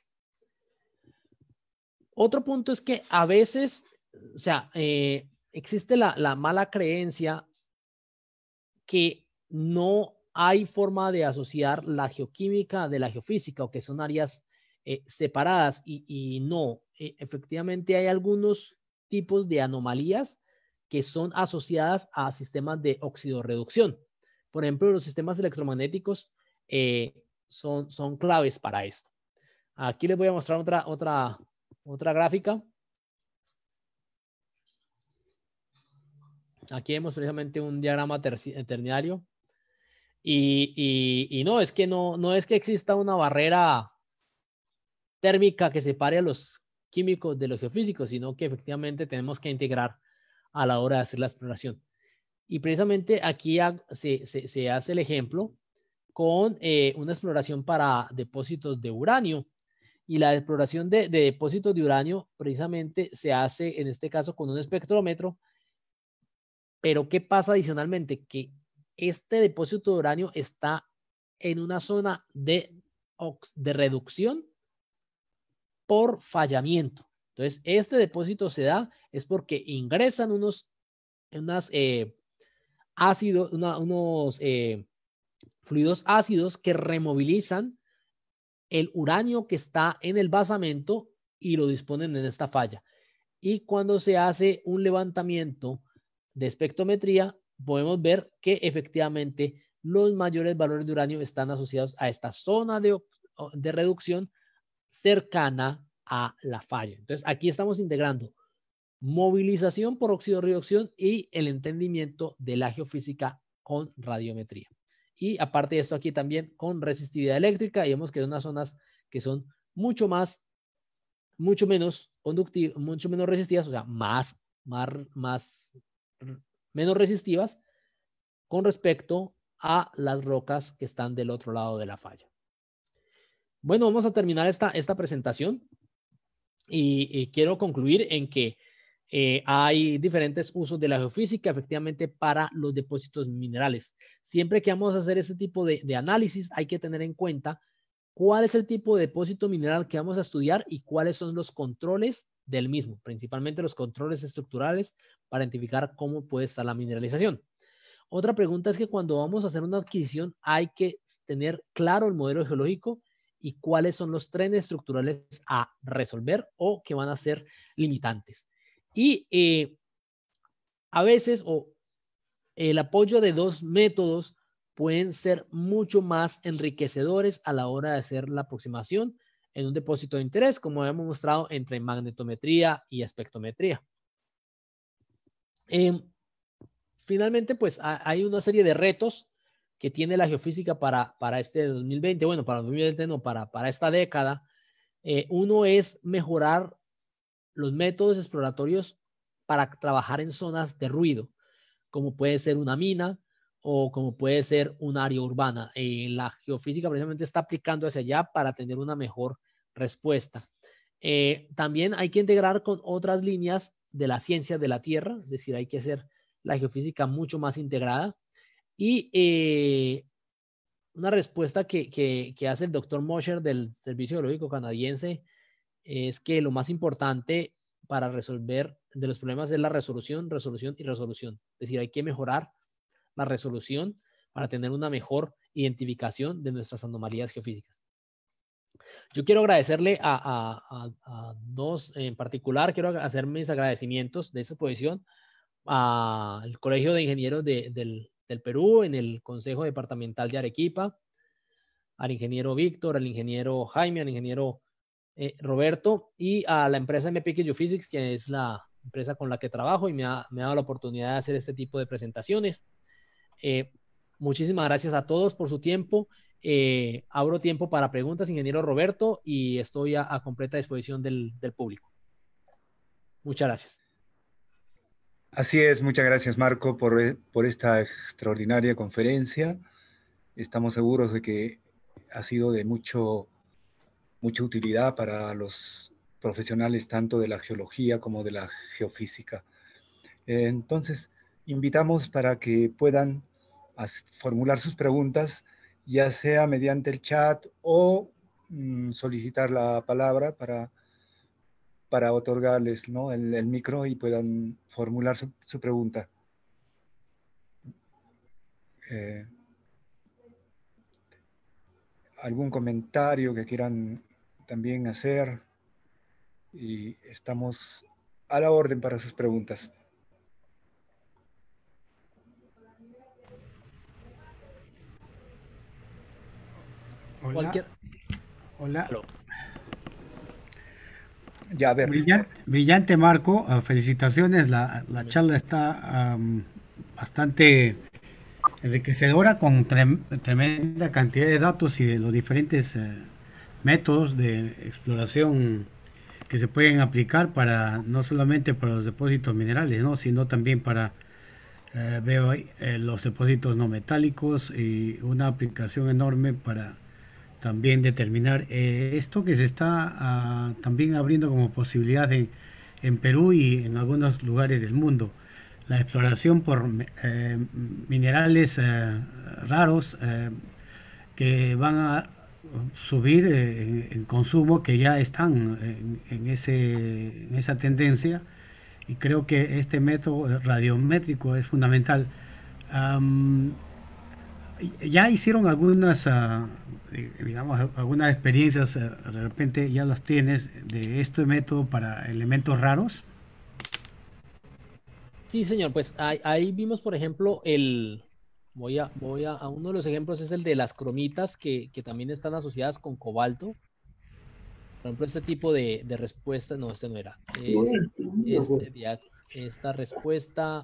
H: Otro punto es que a veces, o sea, eh, existe la, la mala creencia que no hay forma de asociar la geoquímica de la geofísica o que son áreas eh, separadas y, y no, eh, efectivamente hay algunos tipos de anomalías que son asociadas a sistemas de oxidorreducción. Por ejemplo, los sistemas electromagnéticos eh, son, son claves para esto. Aquí les voy a mostrar otra, otra, otra gráfica. Aquí vemos precisamente un diagrama terciario. Y, y, y no, es que no, no es que exista una barrera térmica que separe a los químicos de los geofísicos, sino que efectivamente tenemos que integrar a la hora de hacer la exploración. Y precisamente aquí se, se, se hace el ejemplo con eh, una exploración para depósitos de uranio. Y la exploración de, de depósitos de uranio precisamente se hace en este caso con un espectrómetro. Pero ¿qué pasa adicionalmente? Que este depósito de uranio está en una zona de, de reducción por fallamiento. Entonces, este depósito se da es porque ingresan unos unas, eh, ácidos, una, unos eh, fluidos ácidos que removilizan el uranio que está en el basamento y lo disponen en esta falla. Y cuando se hace un levantamiento de espectrometría, podemos ver que efectivamente los mayores valores de uranio están asociados a esta zona de, de reducción cercana a la falla. Entonces, aquí estamos integrando movilización por oxidorreducción y el entendimiento de la geofísica con radiometría. Y aparte de esto, aquí también con resistividad eléctrica, y vemos que son unas zonas que son mucho más, mucho menos conductivas, mucho menos resistivas, o sea, más, más, más menos resistivas con respecto a las rocas que están del otro lado de la falla. Bueno, vamos a terminar esta, esta presentación y, y quiero concluir en que eh, hay diferentes usos de la geofísica efectivamente para los depósitos minerales. Siempre que vamos a hacer este tipo de, de análisis hay que tener en cuenta cuál es el tipo de depósito mineral que vamos a estudiar y cuáles son los controles del mismo, principalmente los controles estructurales para identificar cómo puede estar la mineralización. Otra pregunta es que cuando vamos a hacer una adquisición hay que tener claro el modelo geológico y cuáles son los trenes estructurales a resolver o que van a ser limitantes. Y eh, a veces o el apoyo de dos métodos pueden ser mucho más enriquecedores a la hora de hacer la aproximación en un depósito de interés, como hemos mostrado entre magnetometría y espectrometría. Eh, finalmente, pues hay una serie de retos que tiene la geofísica para, para este dos mil veinte, bueno, para dos mil veinte no, para, para esta década. Eh, uno es mejorar los métodos exploratorios para trabajar en zonas de ruido, como puede ser una mina o como puede ser un área urbana. Eh, la geofísica precisamente está aplicando hacia allá para tener una mejor respuesta. Eh, también hay que integrar con otras líneas de la ciencia de la Tierra, es decir, hay que hacer la geofísica mucho más integrada. Y eh, una respuesta que, que, que hace el doctor Mosher del Servicio Geológico Canadiense es que lo más importante para resolver de los problemas es la resolución, resolución y resolución. Es decir, hay que mejorar la resolución para tener una mejor identificación de nuestras anomalías geofísicas. Yo quiero agradecerle a, a, a, a dos en particular, quiero hacer mis agradecimientos de esta exposición al Colegio de Ingenieros de, del, del Perú, en el Consejo Departamental de Arequipa, al ingeniero Víctor, al ingeniero Jaime, al ingeniero eh, Roberto y a la empresa M P X Geophysics, que es la empresa con la que trabajo y me ha, me ha dado la oportunidad de hacer este tipo de presentaciones. Eh, muchísimas gracias a todos por su tiempo. Eh, abro tiempo para preguntas, ingeniero Roberto, y estoy a, a completa disposición del, del público. Muchas gracias.
C: Así es, muchas gracias Marco por, por esta extraordinaria conferencia. Estamos seguros de que ha sido de mucho, mucha utilidad para los profesionales tanto de la geología como de la geofísica. Eh, entonces, invitamos para que puedan formular sus preguntas, ya sea mediante el chat o mm, solicitar la palabra para, para otorgarles, ¿no?, el, el micro y puedan formular su, su pregunta. Eh, ¿Algún comentario que quieran también hacer? Y estamos a la orden para sus preguntas.
A: Hola.
H: Cualquier...
A: Hola.
H: Hello.
C: Ya, a ver.
A: Brillante, brillante Marco, uh, felicitaciones, la, la charla está um, bastante enriquecedora con trem tremenda cantidad de datos y de los diferentes uh, métodos de exploración que se pueden aplicar para no solamente para los depósitos minerales, ¿no?, sino también para uh, veo ahí, eh, los depósitos no metálicos y una aplicación enorme para también determinar eh, esto que se está uh, también abriendo como posibilidad en, en Perú y en algunos lugares del mundo, la exploración por eh, minerales eh, raros eh, que van a subir eh, en, en consumo, que ya están en, en, ese, en esa tendencia, y creo que este método radiométrico es fundamental. Um, ya hicieron algunas, uh, digamos, algunas experiencias, uh, de repente ya las tienes, de este método para elementos raros.
H: Sí, señor, pues ahí, ahí vimos, por ejemplo, el, voy a, voy a, a uno de los ejemplos es el de las cromitas que, que también están asociadas con cobalto. Por ejemplo, este tipo de, de respuesta, no, este no era, es, este, esta respuesta,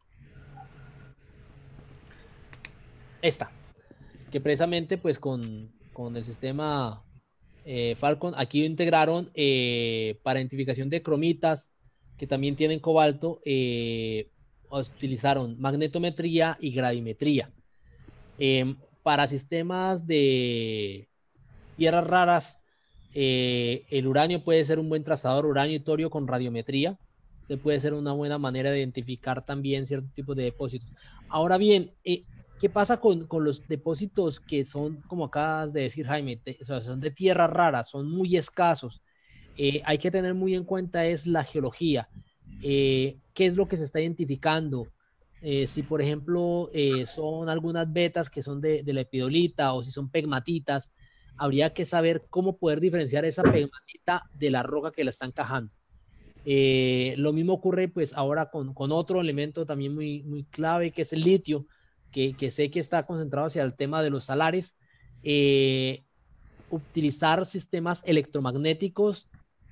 H: esta, que precisamente pues con, con el sistema eh, Falcon, aquí integraron eh, para identificación de cromitas que también tienen cobalto, eh, utilizaron magnetometría y gravimetría. Eh, para sistemas de tierras raras, eh, el uranio puede ser un buen trazador, uranio y torio con radiometría. Este puede ser una buena manera de identificar también ciertos tipos de depósitos. Ahora bien, eh, ¿qué pasa con, con los depósitos que son, como acabas de decir, Jaime, te, o sea, son de tierras raras, son muy escasos? Eh, hay que tener muy en cuenta es la geología. Eh, ¿Qué es lo que se está identificando? Eh, si, por ejemplo, eh, son algunas vetas que son de, de la epidolita o si son pegmatitas, habría que saber cómo poder diferenciar esa pegmatita de la roca que la está encajando. Eh, lo mismo ocurre pues ahora con, con otro elemento también muy, muy clave, que es el litio, que, que sé que está concentrado hacia el tema de los salares. Eh, utilizar sistemas electromagnéticos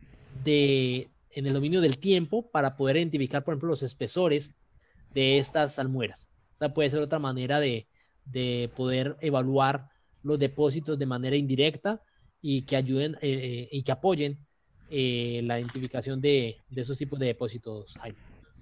H: de, en el dominio del tiempo para poder identificar, por ejemplo, los espesores de estas salmueras. Esta puede ser otra manera de, de poder evaluar los depósitos de manera indirecta y que ayuden eh, y que apoyen eh, la identificación de, de esos tipos de depósitos. Jaime.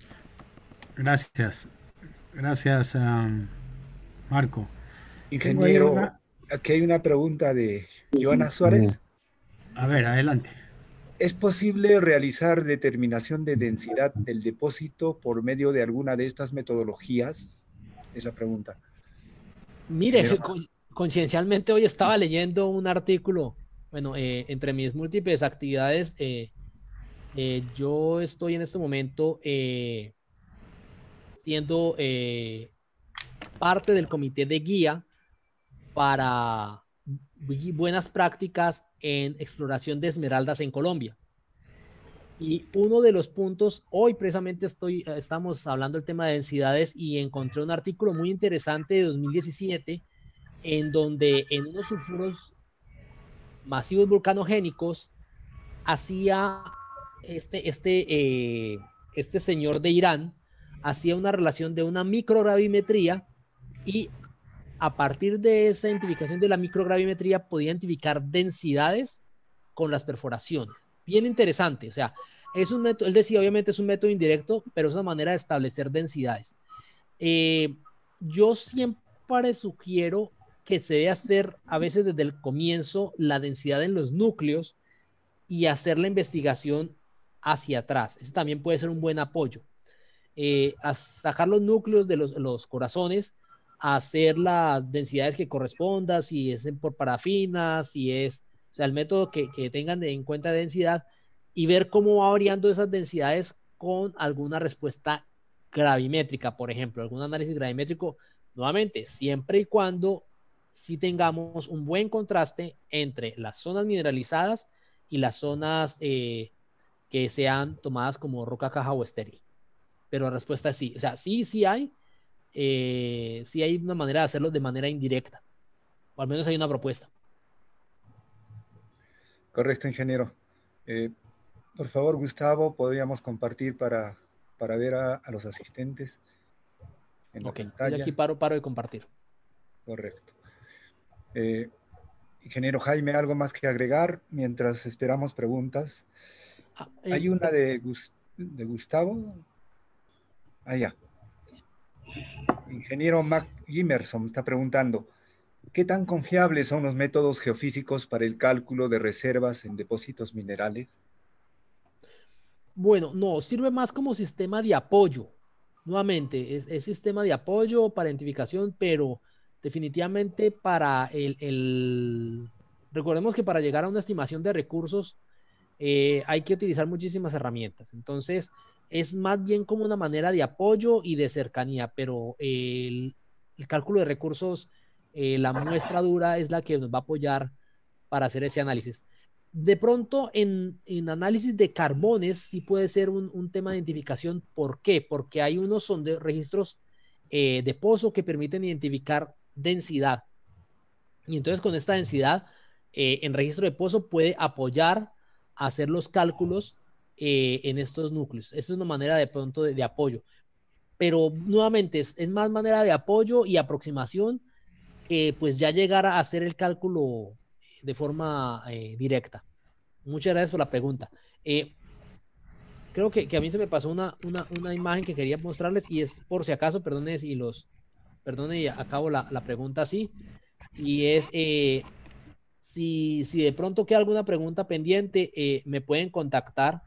A: Gracias. Gracias, um, Marco.
C: Ingeniero, una... aquí hay una pregunta de Joana Suárez.
A: A ver, adelante.
C: ¿Es posible realizar determinación de densidad del depósito por medio de alguna de estas metodologías? Es la pregunta.
H: Mire, Pero... coincidencialmente hoy estaba leyendo un artículo, bueno, eh, entre mis múltiples actividades, eh, eh, yo estoy en este momento eh, siendo eh, parte del comité de guía para buenas prácticas en exploración de esmeraldas en Colombia. Y uno de los puntos, hoy precisamente estoy, estamos hablando del tema de densidades y encontré un artículo muy interesante de dos mil diecisiete en donde en unos sulfuros masivos volcanogénicos hacía este, este, eh, este señor de Irán, hacía una relación de una microgravimetría y a partir de esa identificación de la microgravimetría podía identificar densidades con las perforaciones. Bien interesante, o sea, es un método, él decía, obviamente es un método indirecto, pero es una manera de establecer densidades. Eh, yo siempre sugiero que se debe hacer a veces desde el comienzo la densidad en los núcleos y hacer la investigación hacia atrás. Ese también puede ser un buen apoyo. Eh, a sacar los núcleos de los, los corazones, a hacer las densidades que correspondan, si es por parafinas, si es, o sea, el método que, que tengan en cuenta de densidad, y ver cómo va variando esas densidades con alguna respuesta gravimétrica, por ejemplo, algún análisis gravimétrico, nuevamente, siempre y cuando sí tengamos un buen contraste entre las zonas mineralizadas y las zonas eh, que sean tomadas como roca, caja o estéril. Pero la respuesta es sí. O sea, sí, sí hay, eh, sí hay una manera de hacerlo de manera indirecta. O al menos hay una propuesta.
C: Correcto, ingeniero. Eh, por favor, Gustavo, podríamos compartir para, para ver a, a los asistentes en la
H: Ok,
C: pantalla.
H: yo aquí paro, paro de compartir.
C: Correcto. Eh, ingeniero Jaime, ¿algo más que agregar mientras esperamos preguntas?
H: Ah, eh,
C: Hay una de, Gus- de Gustavo. Ah, ya. Ingeniero Mac Jimerson está preguntando, ¿qué tan confiables son los métodos geofísicos para el cálculo de reservas en depósitos minerales?
H: Bueno, no, sirve más como sistema de apoyo. Nuevamente, es, es sistema de apoyo para identificación, pero definitivamente para el, el... Recordemos que para llegar a una estimación de recursos eh, hay que utilizar muchísimas herramientas. Entonces, es más bien como una manera de apoyo y de cercanía, pero el, el cálculo de recursos, eh, la muestra dura es la que nos va a apoyar para hacer ese análisis. De pronto, en, en análisis de carbones, sí puede ser un, un tema de identificación. ¿Por qué? Porque hay unos son de registros eh, de pozo que permiten identificar densidad. Y entonces, con esta densidad, eh, en registro de pozo puede apoyar a hacer los cálculos eh, en estos núcleos. Esta es una manera de pronto de, de apoyo. Pero nuevamente, es, es más manera de apoyo y aproximación que pues ya llegar a hacer el cálculo de forma eh, directa. Muchas gracias por la pregunta. Eh, creo que, que a mí se me pasó una, una, una imagen que quería mostrarles y es por si acaso, perdone si los, perdone y acabo la, la pregunta así, y es eh, si, si de pronto queda alguna pregunta pendiente, eh, me pueden contactar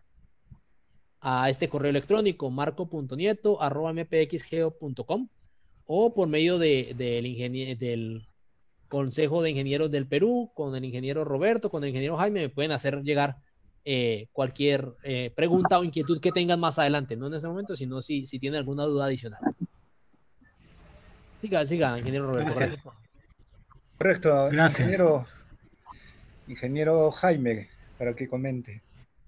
H: a este correo electrónico marco punto nieto arroba m p x geo punto com o por medio de, de, del, del Consejo de Ingenieros del Perú, con el ingeniero Roberto, con el ingeniero Jaime, me pueden hacer llegar eh, cualquier eh, pregunta o inquietud que tengan más adelante, no en ese momento, sino si, si tienen alguna duda adicional. Siga, siga, ingeniero Roberto.
C: Gracias.
H: Gracias.
C: Correcto.
A: Gracias.
C: Ingeniero, ingeniero Jaime, para que comente.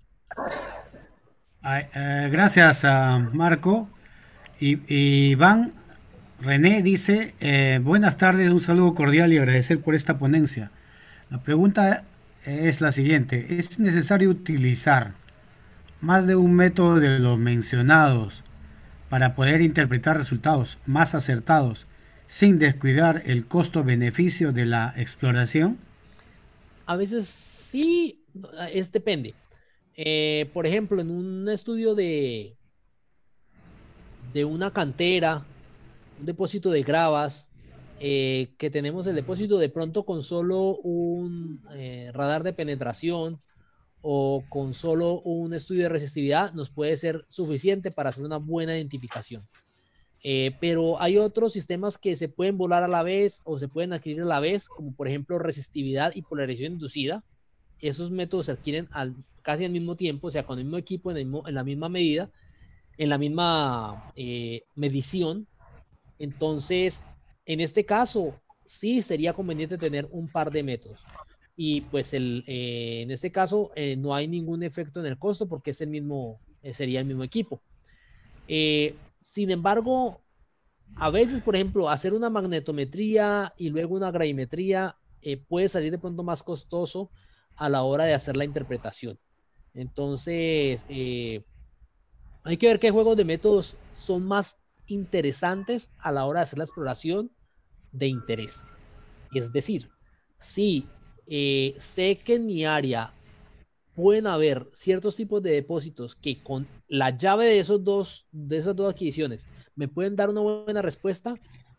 A: Ay, eh, gracias a Marco. Y, y Iván René dice, eh, buenas tardes, un saludo cordial y agradecer por esta ponencia. La pregunta es la siguiente, ¿es necesario utilizar más de un método de los mencionados para poder interpretar resultados más acertados sin descuidar el costo-beneficio de la exploración?
H: A veces sí, es depende. Eh, por ejemplo, en un estudio de, de una cantera, un depósito de gravas, eh, que tenemos el depósito de pronto con solo un eh, radar de penetración o con solo un estudio de resistividad, nos puede ser suficiente para hacer una buena identificación. Eh, pero hay otros sistemas que se pueden volar a la vez o se pueden adquirir a la vez, como por ejemplo resistividad y polarización inducida. Esos métodos se adquieren al, casi al mismo tiempo, o sea, con el mismo equipo, en, el mismo, en la misma medida, en la misma eh, medición. Entonces, en este caso, sí sería conveniente tener un par de métodos. Y pues el, eh, en este caso eh, no hay ningún efecto en el costo porque es el mismo, eh, sería el mismo equipo. Eh, sin embargo, a veces, por ejemplo, hacer una magnetometría y luego una gravimetría eh, puede salir de pronto más costoso a la hora de hacer la interpretación. Entonces, eh, hay que ver qué juegos de métodos son más interesantes a la hora de hacer la exploración de interés. Es decir, si eh, sé que en mi área pueden haber ciertos tipos de depósitos que con la llave de esos dos, de esas dos adquisiciones me pueden dar una buena respuesta,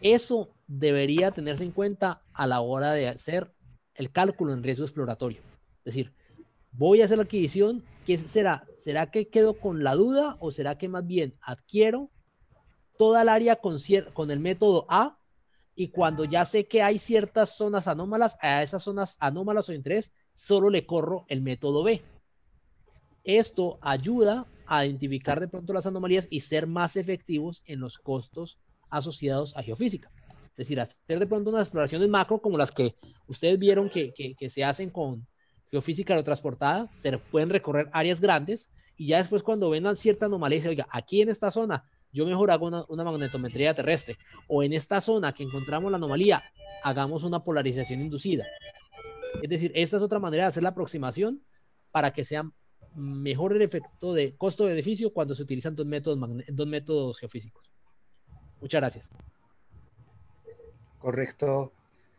H: Eso debería tenerse en cuenta a la hora de hacer el cálculo en riesgo exploratorio. Es decir, voy a hacer la adquisición, ¿qué será? ¿Será que quedo con la duda o será que más bien adquiero toda el área con, con el método A, y cuando ya sé que hay ciertas zonas anómalas, a esas zonas anómalas o de interés, solo le corro el método B? Esto ayuda a identificar de pronto las anomalías y ser más efectivos en los costos asociados a geofísica. Es decir, hacer de pronto unas exploraciones macro como las que ustedes vieron que, que, que se hacen con geofísica aerotransportada, se pueden recorrer áreas grandes y ya después cuando vengan cierta anomalía, dice, oiga, aquí en esta zona yo mejor hago una, una magnetometría terrestre, o en esta zona que encontramos la anomalía, hagamos una polarización inducida. Es decir, esta es otra manera de hacer la aproximación para que sea mejor el efecto de costo-beneficio cuando se utilizan dos métodos, dos métodos geofísicos. Muchas gracias.
C: Correcto.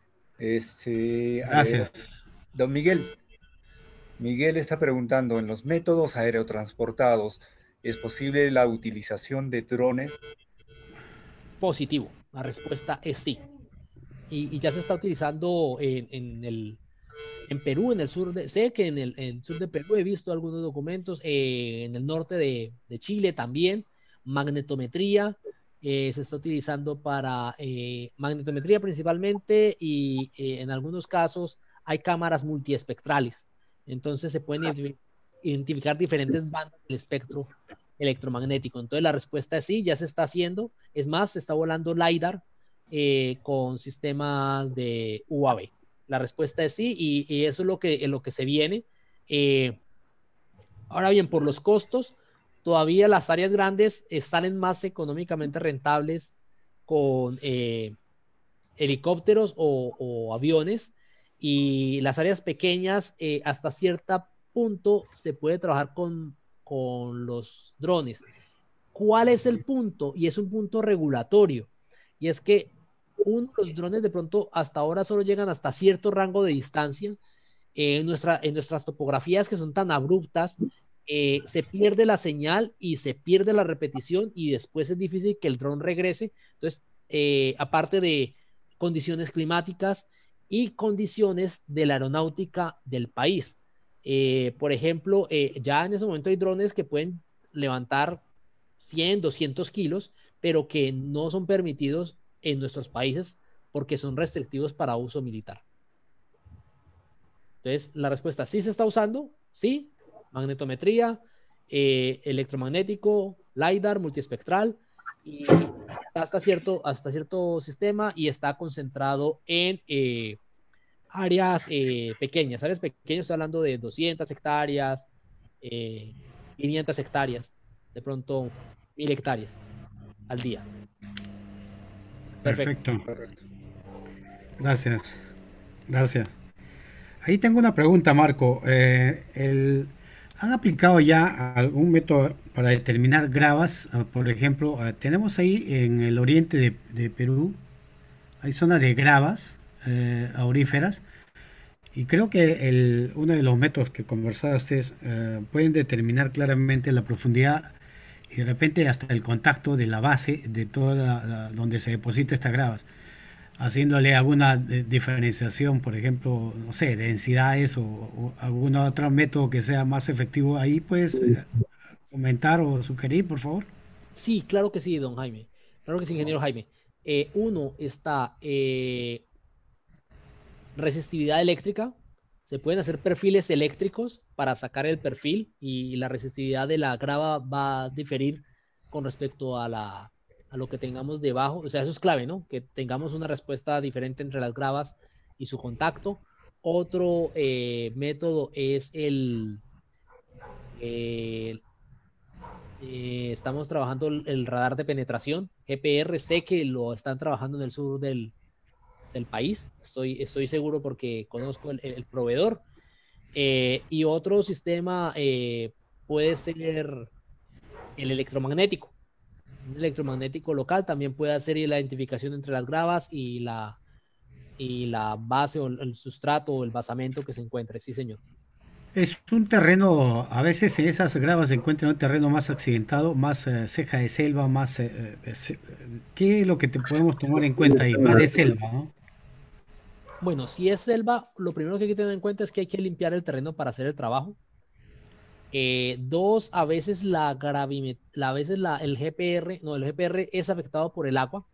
C: Este,
A: Gracias.
C: Ver, don Miguel. Miguel está preguntando, ¿en los métodos aerotransportados es posible la utilización de drones?
H: Positivo. La respuesta es sí. Y, y ya se está utilizando en, en, el, en Perú, en el sur de... Sé que en el, en el sur de Perú he visto algunos documentos, eh, en el norte de, de Chile también, magnetometría, eh, se está utilizando para eh, magnetometría principalmente, y eh, en algunos casos hay cámaras multiespectrales. Entonces se pueden identificar, identificar diferentes bandas del espectro electromagnético. Entonces la respuesta es sí, ya se está haciendo. Es más, se está volando LiDAR eh, con sistemas de U A V. La respuesta es sí, y, y eso es lo que, en lo que se viene. Eh, ahora bien, por los costos, todavía las áreas grandes eh, salen más económicamente rentables con eh, helicópteros o, o aviones, y las áreas pequeñas eh, hasta cierto punto se puede trabajar con, con los drones. ¿Cuál es el punto? Y es un punto regulatorio, y es que uno, los drones de pronto hasta ahora solo llegan hasta cierto rango de distancia. Eh, en, nuestra, en nuestras topografías que son tan abruptas, eh, se pierde la señal y se pierde la repetición, y después es difícil que el dron regrese. Entonces, eh, aparte de condiciones climáticas y condiciones de la aeronáutica del país. Eh, por ejemplo, eh, ya en ese momento hay drones que pueden levantar cien, doscientos kilos, pero que no son permitidos en nuestros países porque son restrictivos para uso militar. Entonces, la respuesta sí se está usando, sí, magnetometría, eh, electromagnético, LiDAR, multiespectral, y hasta cierto, hasta cierto sistema, y está concentrado en eh, áreas eh, pequeñas, áreas pequeñas, estoy hablando de doscientas hectáreas, eh, quinientas hectáreas, de pronto mil hectáreas al día.
A: Perfecto. Perfecto. Gracias. Gracias. Ahí tengo una pregunta, Marco. Eh, el, ¿Han aplicado ya algún método para determinar gravas? Uh, por ejemplo, uh, tenemos ahí en el oriente de, de Perú, hay zonas de gravas eh, auríferas, y creo que el, uno de los métodos que conversaste es, uh, pueden determinar claramente la profundidad y de repente hasta el contacto de la base de toda la, la, donde se deposita estas gravas, haciéndole alguna diferenciación, por ejemplo, no sé, densidades o, o algún otro método que sea más efectivo. Ahí puedes eh, comentar o sugerir, por favor.
H: Sí, claro que sí, don Jaime. Claro que sí, ingeniero Jaime. Eh, uno está eh, resistividad eléctrica. Se pueden hacer perfiles eléctricos para sacar el perfil, y la resistividad de la grava va a diferir con respecto a la a lo que tengamos debajo. O sea, eso es clave, ¿no? Que tengamos una respuesta diferente entre las gravas y su contacto. Otro eh, método es el, el eh, estamos trabajando el, el radar de penetración, G P R. Sé que lo están trabajando en el sur del, del país, estoy, estoy seguro porque conozco el, el proveedor. Eh, y otro sistema eh, puede ser el electromagnético. Un electromagnético local también puede hacer la identificación entre las gravas y la, y la base o el sustrato o el basamento que se encuentre. Sí, señor.
A: Es un terreno, a veces en esas gravas se encuentra un terreno más accidentado, más eh, ceja de selva, más... eh, eh, se- ¿qué es lo que te podemos tomar en cuenta ahí? Más de selva, ¿no?
H: Bueno, si es selva, lo primero que hay que tener en cuenta es que hay que limpiar el terreno para hacer el trabajo. Eh, dos, a veces la gravimet- la- a veces la, el G P R, no, el G P R es afectado por el agua,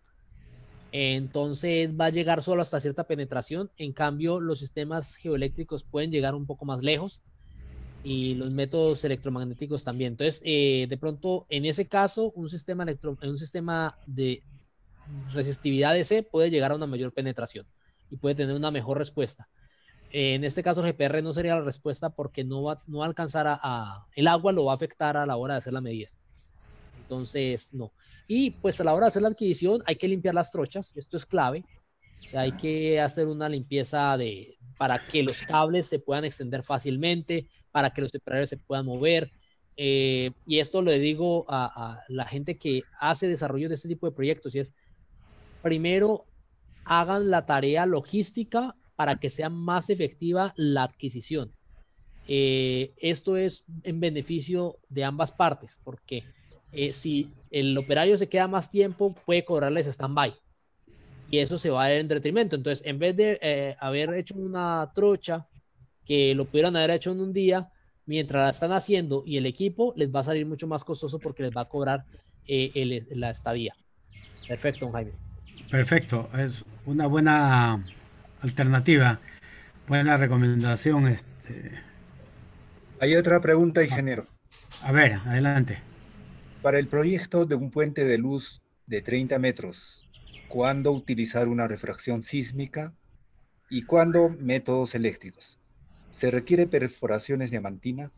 H: entonces va a llegar solo hasta cierta penetración. En cambio, los sistemas geoeléctricos pueden llegar un poco más lejos y los métodos electromagnéticos también. Entonces, eh, de pronto, en ese caso, un sistema, electro, un sistema de resistividad D C puede llegar a una mayor penetración y puede tener una mejor respuesta. Eh, en este caso, el G P R no sería la respuesta porque no va, no va a alcanzar a, a, el agua lo va a afectar a la hora de hacer la medida. Entonces, no. Y pues a la hora de hacer la adquisición hay que limpiar las trochas, esto es clave. O sea, hay que hacer una limpieza de, para que los cables se puedan extender fácilmente, para que los temporarios se puedan mover. Eh, y esto le digo a, a la gente que hace desarrollo de este tipo de proyectos, y es, primero, hagan la tarea logística para que sea más efectiva la adquisición. Eh, esto es en beneficio de ambas partes, porque eh, si el operario se queda más tiempo, puede cobrarles stand-by. Y eso se va a ver en detrimento. Entonces, en vez de eh, haber hecho una trocha que lo pudieran haber hecho en un día, mientras la están haciendo y el equipo les va a salir mucho más costoso porque les va a cobrar eh, el, la estadía. Perfecto, don Jaime.
A: Perfecto, es una buena alternativa, buena recomendación. Este,
C: Hay otra pregunta, ingeniero.
A: a ver, adelante.
C: Para el proyecto de un puente de luz de treinta metros, ¿cuándo utilizar una refracción sísmica y cuándo métodos eléctricos? ¿Se requiere perforaciones diamantinas?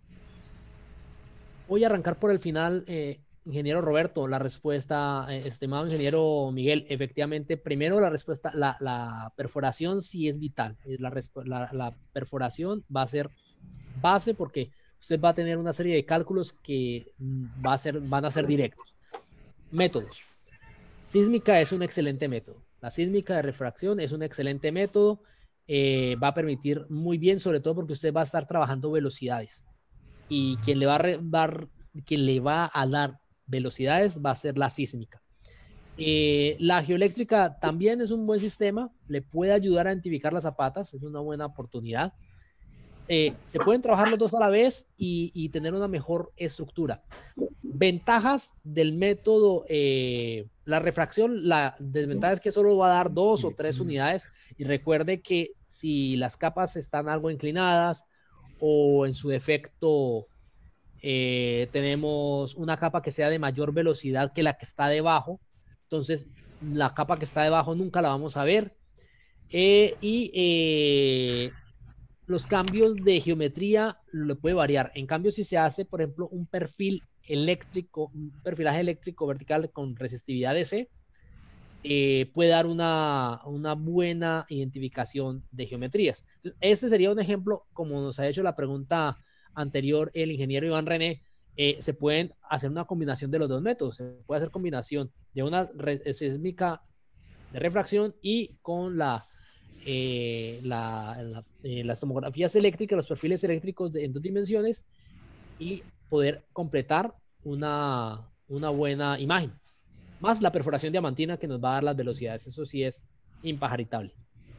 H: Voy a arrancar por el final, eh, ingeniero Roberto, la respuesta, eh, estimado ingeniero Miguel, efectivamente, primero la respuesta, la, la perforación sí es vital. La, la, la perforación va a ser base porque usted va a tener una serie de cálculos que va a ser, van a ser directos. Métodos. Sísmica es un excelente método. La sísmica de refracción es un excelente método. Eh, va a permitir muy bien, sobre todo porque usted va a estar trabajando velocidades. Y quien le va a, re, va, quien le va a dar velocidades va a ser la sísmica. Eh, la geoeléctrica también es un buen sistema, le puede ayudar a identificar las zapatas, es una buena oportunidad. Eh, se pueden trabajar los dos a la vez y, y tener una mejor estructura. Ventajas del método, eh, la refracción, la desventaja es que solo va a dar dos o tres unidades y recuerde que si las capas están algo inclinadas o en su defecto eh, tenemos una capa que sea de mayor velocidad que la que está debajo, entonces la capa que está debajo nunca la vamos a ver. Eh, y eh, los cambios de geometría lo puede variar. En cambio, si se hace, por ejemplo, un perfil eléctrico, un perfilaje eléctrico vertical con resistividad D C, eh, puede dar una, una buena identificación de geometrías. Este sería un ejemplo, como nos ha hecho la pregunta anterior el ingeniero Iván René, eh, se pueden hacer una combinación de los dos métodos. Se puede hacer combinación de una sísmica de refracción y con la Eh, la, la, eh, las tomografías eléctricas, los perfiles eléctricos de, en dos dimensiones y poder completar una, una buena imagen. Más la perforación diamantina que nos va a dar las velocidades. Eso sí es impajaritable.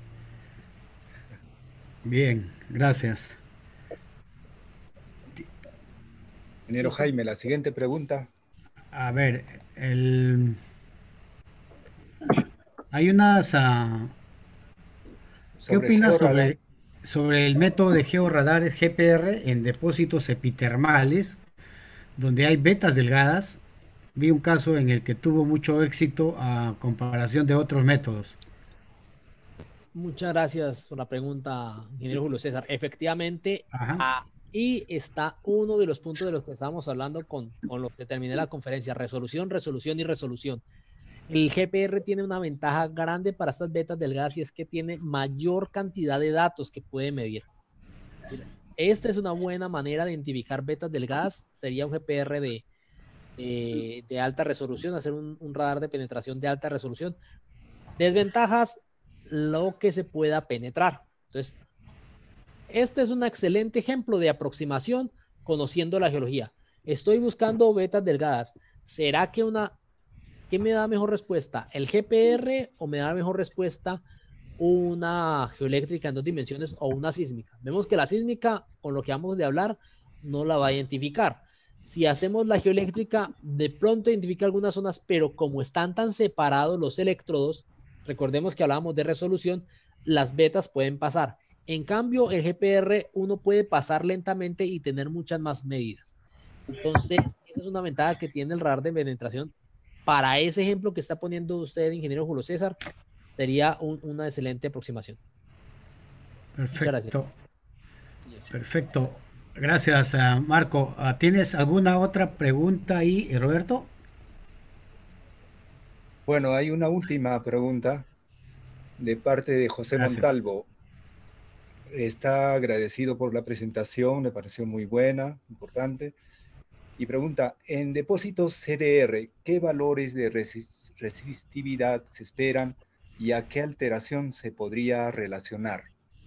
A: Bien, gracias.
C: Ingeniero Jaime, la siguiente pregunta.
A: A ver, el... hay unas... Uh... ¿Qué opinas sobre, sobre el método de georradar G P R en depósitos epitermales, donde hay vetas delgadas? Vi un caso en el que tuvo mucho éxito a comparación de otros métodos.
H: Muchas gracias por la pregunta, ingeniero Julio César. Efectivamente, ahí está uno de los puntos de los que estábamos hablando con, con lo que terminé la conferencia: resolución, resolución y resolución. El G P R tiene una ventaja grande para estas vetas delgadas y es que tiene mayor cantidad de datos que puede medir. Esta es una buena manera de identificar vetas delgadas. Sería un G P R de, de, de alta resolución, hacer un, un radar de penetración de alta resolución. Desventajas, lo que se pueda penetrar. Entonces, Este es un excelente ejemplo de aproximación conociendo la geología. Estoy buscando vetas delgadas. ¿Será que una, qué me da mejor respuesta? ¿El G P R o me da mejor respuesta una geoeléctrica en dos dimensiones o una sísmica? Vemos que la sísmica, con lo que vamos de hablar, no la va a identificar. Si hacemos la geoeléctrica, de pronto identifica algunas zonas, pero como están tan separados los electrodos, recordemos que hablábamos de resolución, las vetas pueden pasar. En cambio, el G P R uno puede pasar lentamente y tener muchas más medidas. Entonces, esa es una ventaja que tiene el radar de penetración. Para ese ejemplo que está poniendo usted, ingeniero Julio César, sería un, una excelente aproximación.
A: Perfecto. Perfecto. Gracias, uh, Marco. Uh, ¿Tienes alguna otra pregunta ahí, Roberto?
C: Bueno, hay una última pregunta de parte de José
A: Gracias.
C: Montalvo. Está agradecido por la presentación, le pareció muy buena, importante. Y pregunta, en depósitos C D R, ¿qué valores de resist- resistividad se esperan y a qué alteración se podría relacionar?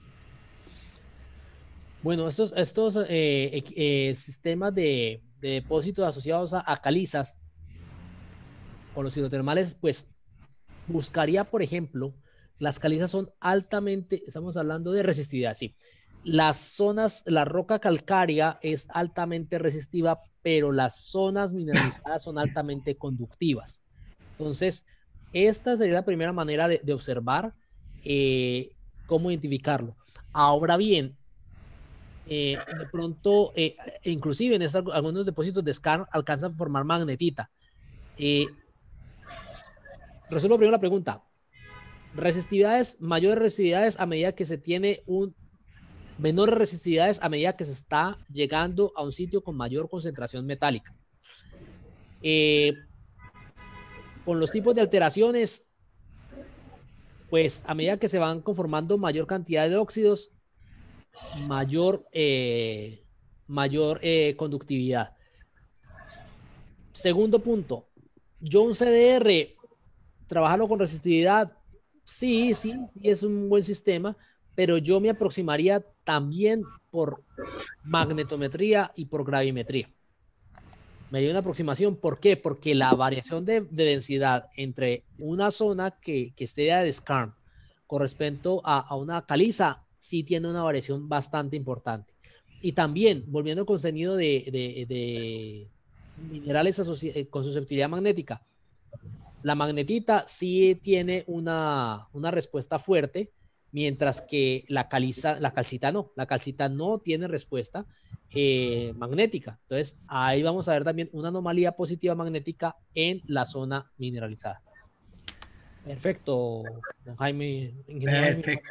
H: Bueno, estos, estos eh, eh, sistemas de, de depósitos asociados a, a calizas con los hidrotermales, pues buscaría, por ejemplo, las calizas son altamente, estamos hablando de resistividad, sí. Las zonas, la roca calcárea es altamente resistiva, pero las zonas mineralizadas son altamente conductivas. Entonces, esta sería la primera manera de, de observar eh, cómo identificarlo. Ahora bien, eh, de pronto, eh, inclusive en estos, algunos depósitos de skarn alcanzan a formar magnetita. Eh, resuelvo primero la pregunta. Resistividades, mayores resistividades a medida que se tiene un menores resistividades a medida que se está llegando a un sitio con mayor concentración metálica. Eh, con los tipos de alteraciones, pues a medida que se van conformando mayor cantidad de óxidos, mayor, eh, mayor eh, conductividad. Segundo punto, yo un C D R, trabajarlo con resistividad, sí, sí, sí es un buen sistema, pero yo me aproximaría también por magnetometría y por gravimetría. Me haría una aproximación, ¿por qué? Porque la variación de, de densidad entre una zona que, que esté de skarn con respecto a, a una caliza, sí tiene una variación bastante importante. Y también, volviendo al contenido de, de, de minerales con susceptibilidad magnética, la magnetita sí tiene una, una respuesta fuerte, mientras que la, caliza, la calcita no. La calcita no tiene respuesta eh, magnética. Entonces, ahí vamos a ver también una anomalía positiva magnética en la zona mineralizada. Perfecto, don Jaime.
A: Perfecto.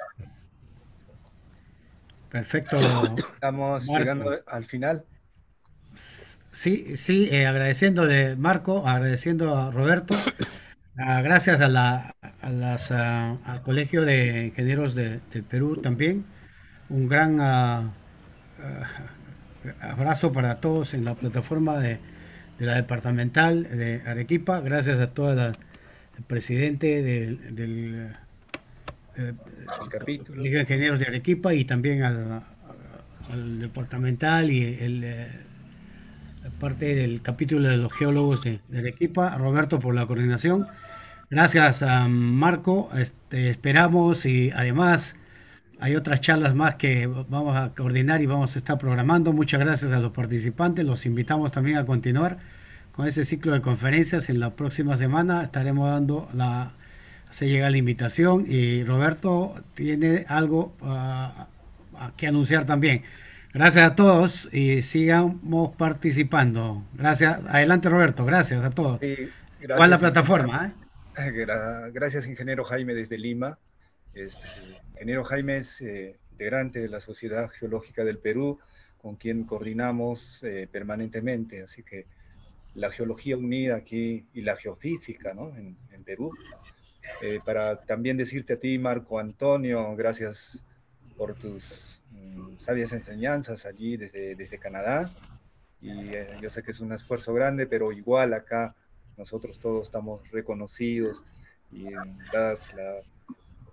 A: Perfecto.
C: Estamos Marco. Llegando al final.
A: Sí, sí, eh, agradeciéndole, Marco, agradeciendo a Roberto. Uh, gracias a la, a las, uh, al Colegio de Ingenieros de, del Perú también. Un gran uh, uh, abrazo para todos en la plataforma de, de la departamental de Arequipa. Gracias a todo el presidente del, del eh,
C: capítulo.
A: Colegio de Ingenieros de Arequipa y también al, al departamental y el... Eh, parte del capítulo de los geólogos de, de Arequipa, Roberto por la coordinación. Gracias a Marco, este, esperamos y además hay otras charlas más que vamos a coordinar y vamos a estar programando. Muchas gracias a los participantes, los invitamos también a continuar con ese ciclo de conferencias. En la próxima semana estaremos dando la, se llega la invitación y Roberto tiene algo uh, que anunciar también. Gracias a todos y sigamos participando. Gracias. Adelante, Roberto. Gracias a todos. Sí, gracias, ¿cuál es la plataforma?
C: Eh? Gracias, ingeniero Jaime, desde Lima. Este, ingeniero Jaime es eh, integrante de la Sociedad Geológica del Perú, con quien coordinamos eh, permanentemente. Así que la geología unida aquí y la geofísica, ¿no? en, en Perú. Eh, para también decirte a ti, Marco Antonio, gracias por tus sabias enseñanzas allí desde, desde Canadá, y eh, yo sé que es un esfuerzo grande, pero igual acá nosotros todos estamos reconocidos y dadas la,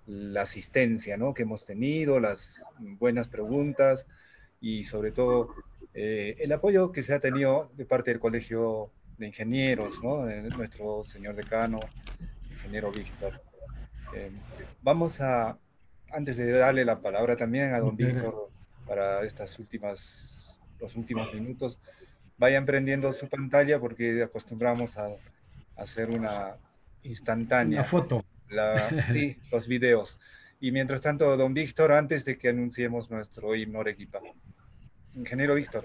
C: la asistencia, ¿no?, que hemos tenido, las buenas preguntas y sobre todo eh, el apoyo que se ha tenido de parte del Colegio de Ingenieros, ¿no?, de nuestro señor decano, ingeniero Víctor. Eh, vamos a, antes de darle la palabra también a don Víctor para estas últimas, los últimos minutos, vayan prendiendo su pantalla porque acostumbramos a, a hacer una instantánea.
A: Una foto.
C: La, sí, los videos. Y mientras tanto, don Víctor, antes de que anunciemos nuestro himno Arequipa. Ingeniero Víctor.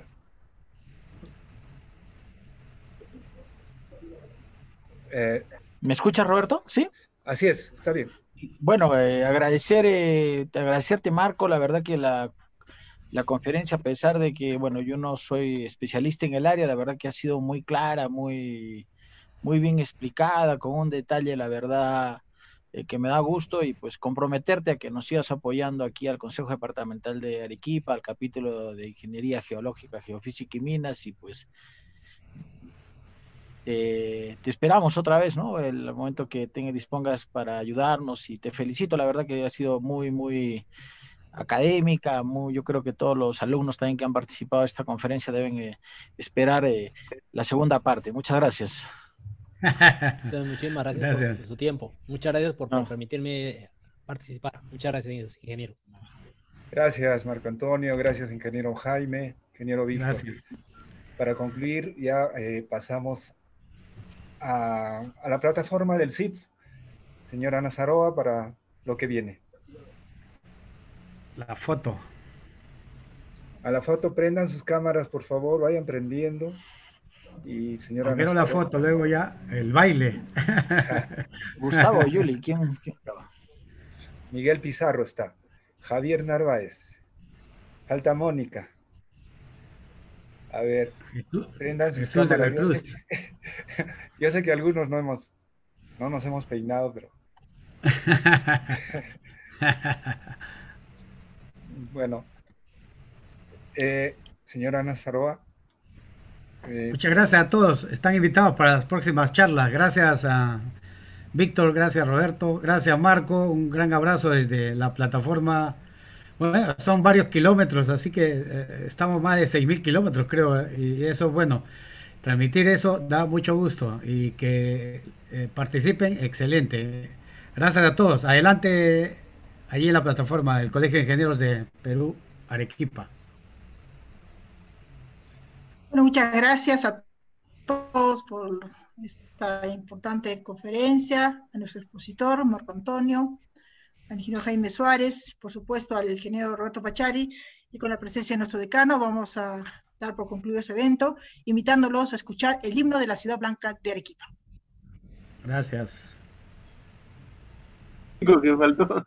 B: Eh, ¿Me escuchas, Roberto? ¿Sí?
C: Así es, está bien.
B: Bueno, eh, agradecer, eh, agradecerte, Marco, la verdad que la, la conferencia, a pesar de que, bueno, yo no soy especialista en el área, la verdad que ha sido muy clara, muy, muy bien explicada, con un detalle, la verdad, eh, que me da gusto, y pues comprometerte a que nos sigas apoyando aquí al Consejo Departamental de Arequipa, al capítulo de Ingeniería Geológica, Geofísica y Minas, y pues Eh, te esperamos otra vez, ¿no? El momento que te dispongas para ayudarnos, y te felicito, la verdad que ha sido muy, muy académica, muy, yo creo que todos los alumnos también que han participado de esta conferencia deben eh, esperar eh, la segunda parte. Muchas gracias.
H: Entonces, muchísimas gracias,
A: Gracias.
H: Por, por su tiempo. Muchas gracias por,
B: No.
H: por permitirme participar. Muchas gracias, ingeniero.
C: Gracias, Marco Antonio. Gracias, ingeniero Jaime, ingeniero Víctor.
A: Gracias.
C: Para concluir, ya eh, pasamos a, a la plataforma del C I P. Señora Nazaroa, para lo que viene.
A: La foto.
C: A la foto, prendan sus cámaras, por favor, vayan prendiendo. Y señora
A: Primero la
C: Nazaroa,
A: foto, luego ya el baile.
B: Gustavo, Yuli, ¿quién? quién?
C: Miguel Pizarro está. Javier Narváez. Falta Mónica. A ver, prendan sus
A: Jesús de la
C: cámaras. Yo
A: Cruz.
C: sé, que, yo sé que algunos no hemos, no nos hemos peinado, pero bueno. Eh, señora Nazaroa. Eh,
A: Muchas gracias a todos. Están invitados para las próximas charlas. Gracias a Víctor, gracias Roberto, gracias Marco. Un gran abrazo desde la plataforma. Bueno, son varios kilómetros, así que eh, estamos más de seis mil kilómetros, creo. Y eso, bueno, transmitir eso da mucho gusto. Y que eh, participen, excelente. Gracias a todos. Adelante, allí en la plataforma del Colegio de Ingenieros de Perú, Arequipa.
E: Bueno, muchas gracias a todos por esta importante conferencia, a nuestro expositor, Marco Antonio, al ingeniero Jaime Suárez, por supuesto al ingeniero Roberto Pachari, y con la presencia de nuestro decano vamos a dar por concluido este evento, invitándolos a escuchar el himno de la Ciudad Blanca de Arequipa.
A: Gracias.
I: Lo que faltó.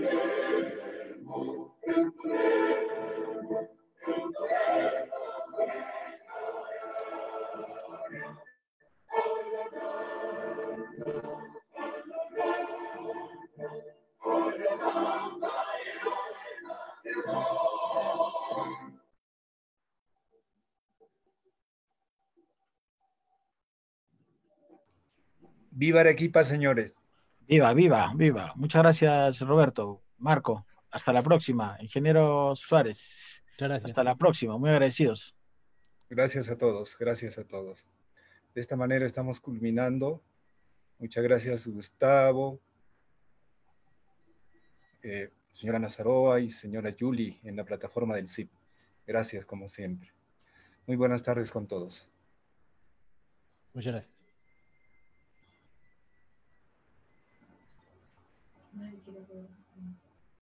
C: Viva Arequipa, señores.
B: Viva, viva, viva. Muchas gracias, Roberto. Marco, hasta la próxima. Ingeniero Suárez.
H: Muchas gracias.
B: Hasta la próxima. Muy agradecidos.
C: Gracias a todos, gracias a todos. De esta manera estamos culminando. Muchas gracias, Gustavo, eh, señora Nazaroa y señora Yuli en la plataforma del C I P. Gracias, como siempre. Muy buenas tardes con todos.
H: Muchas gracias.
E: Nadie quiere ver.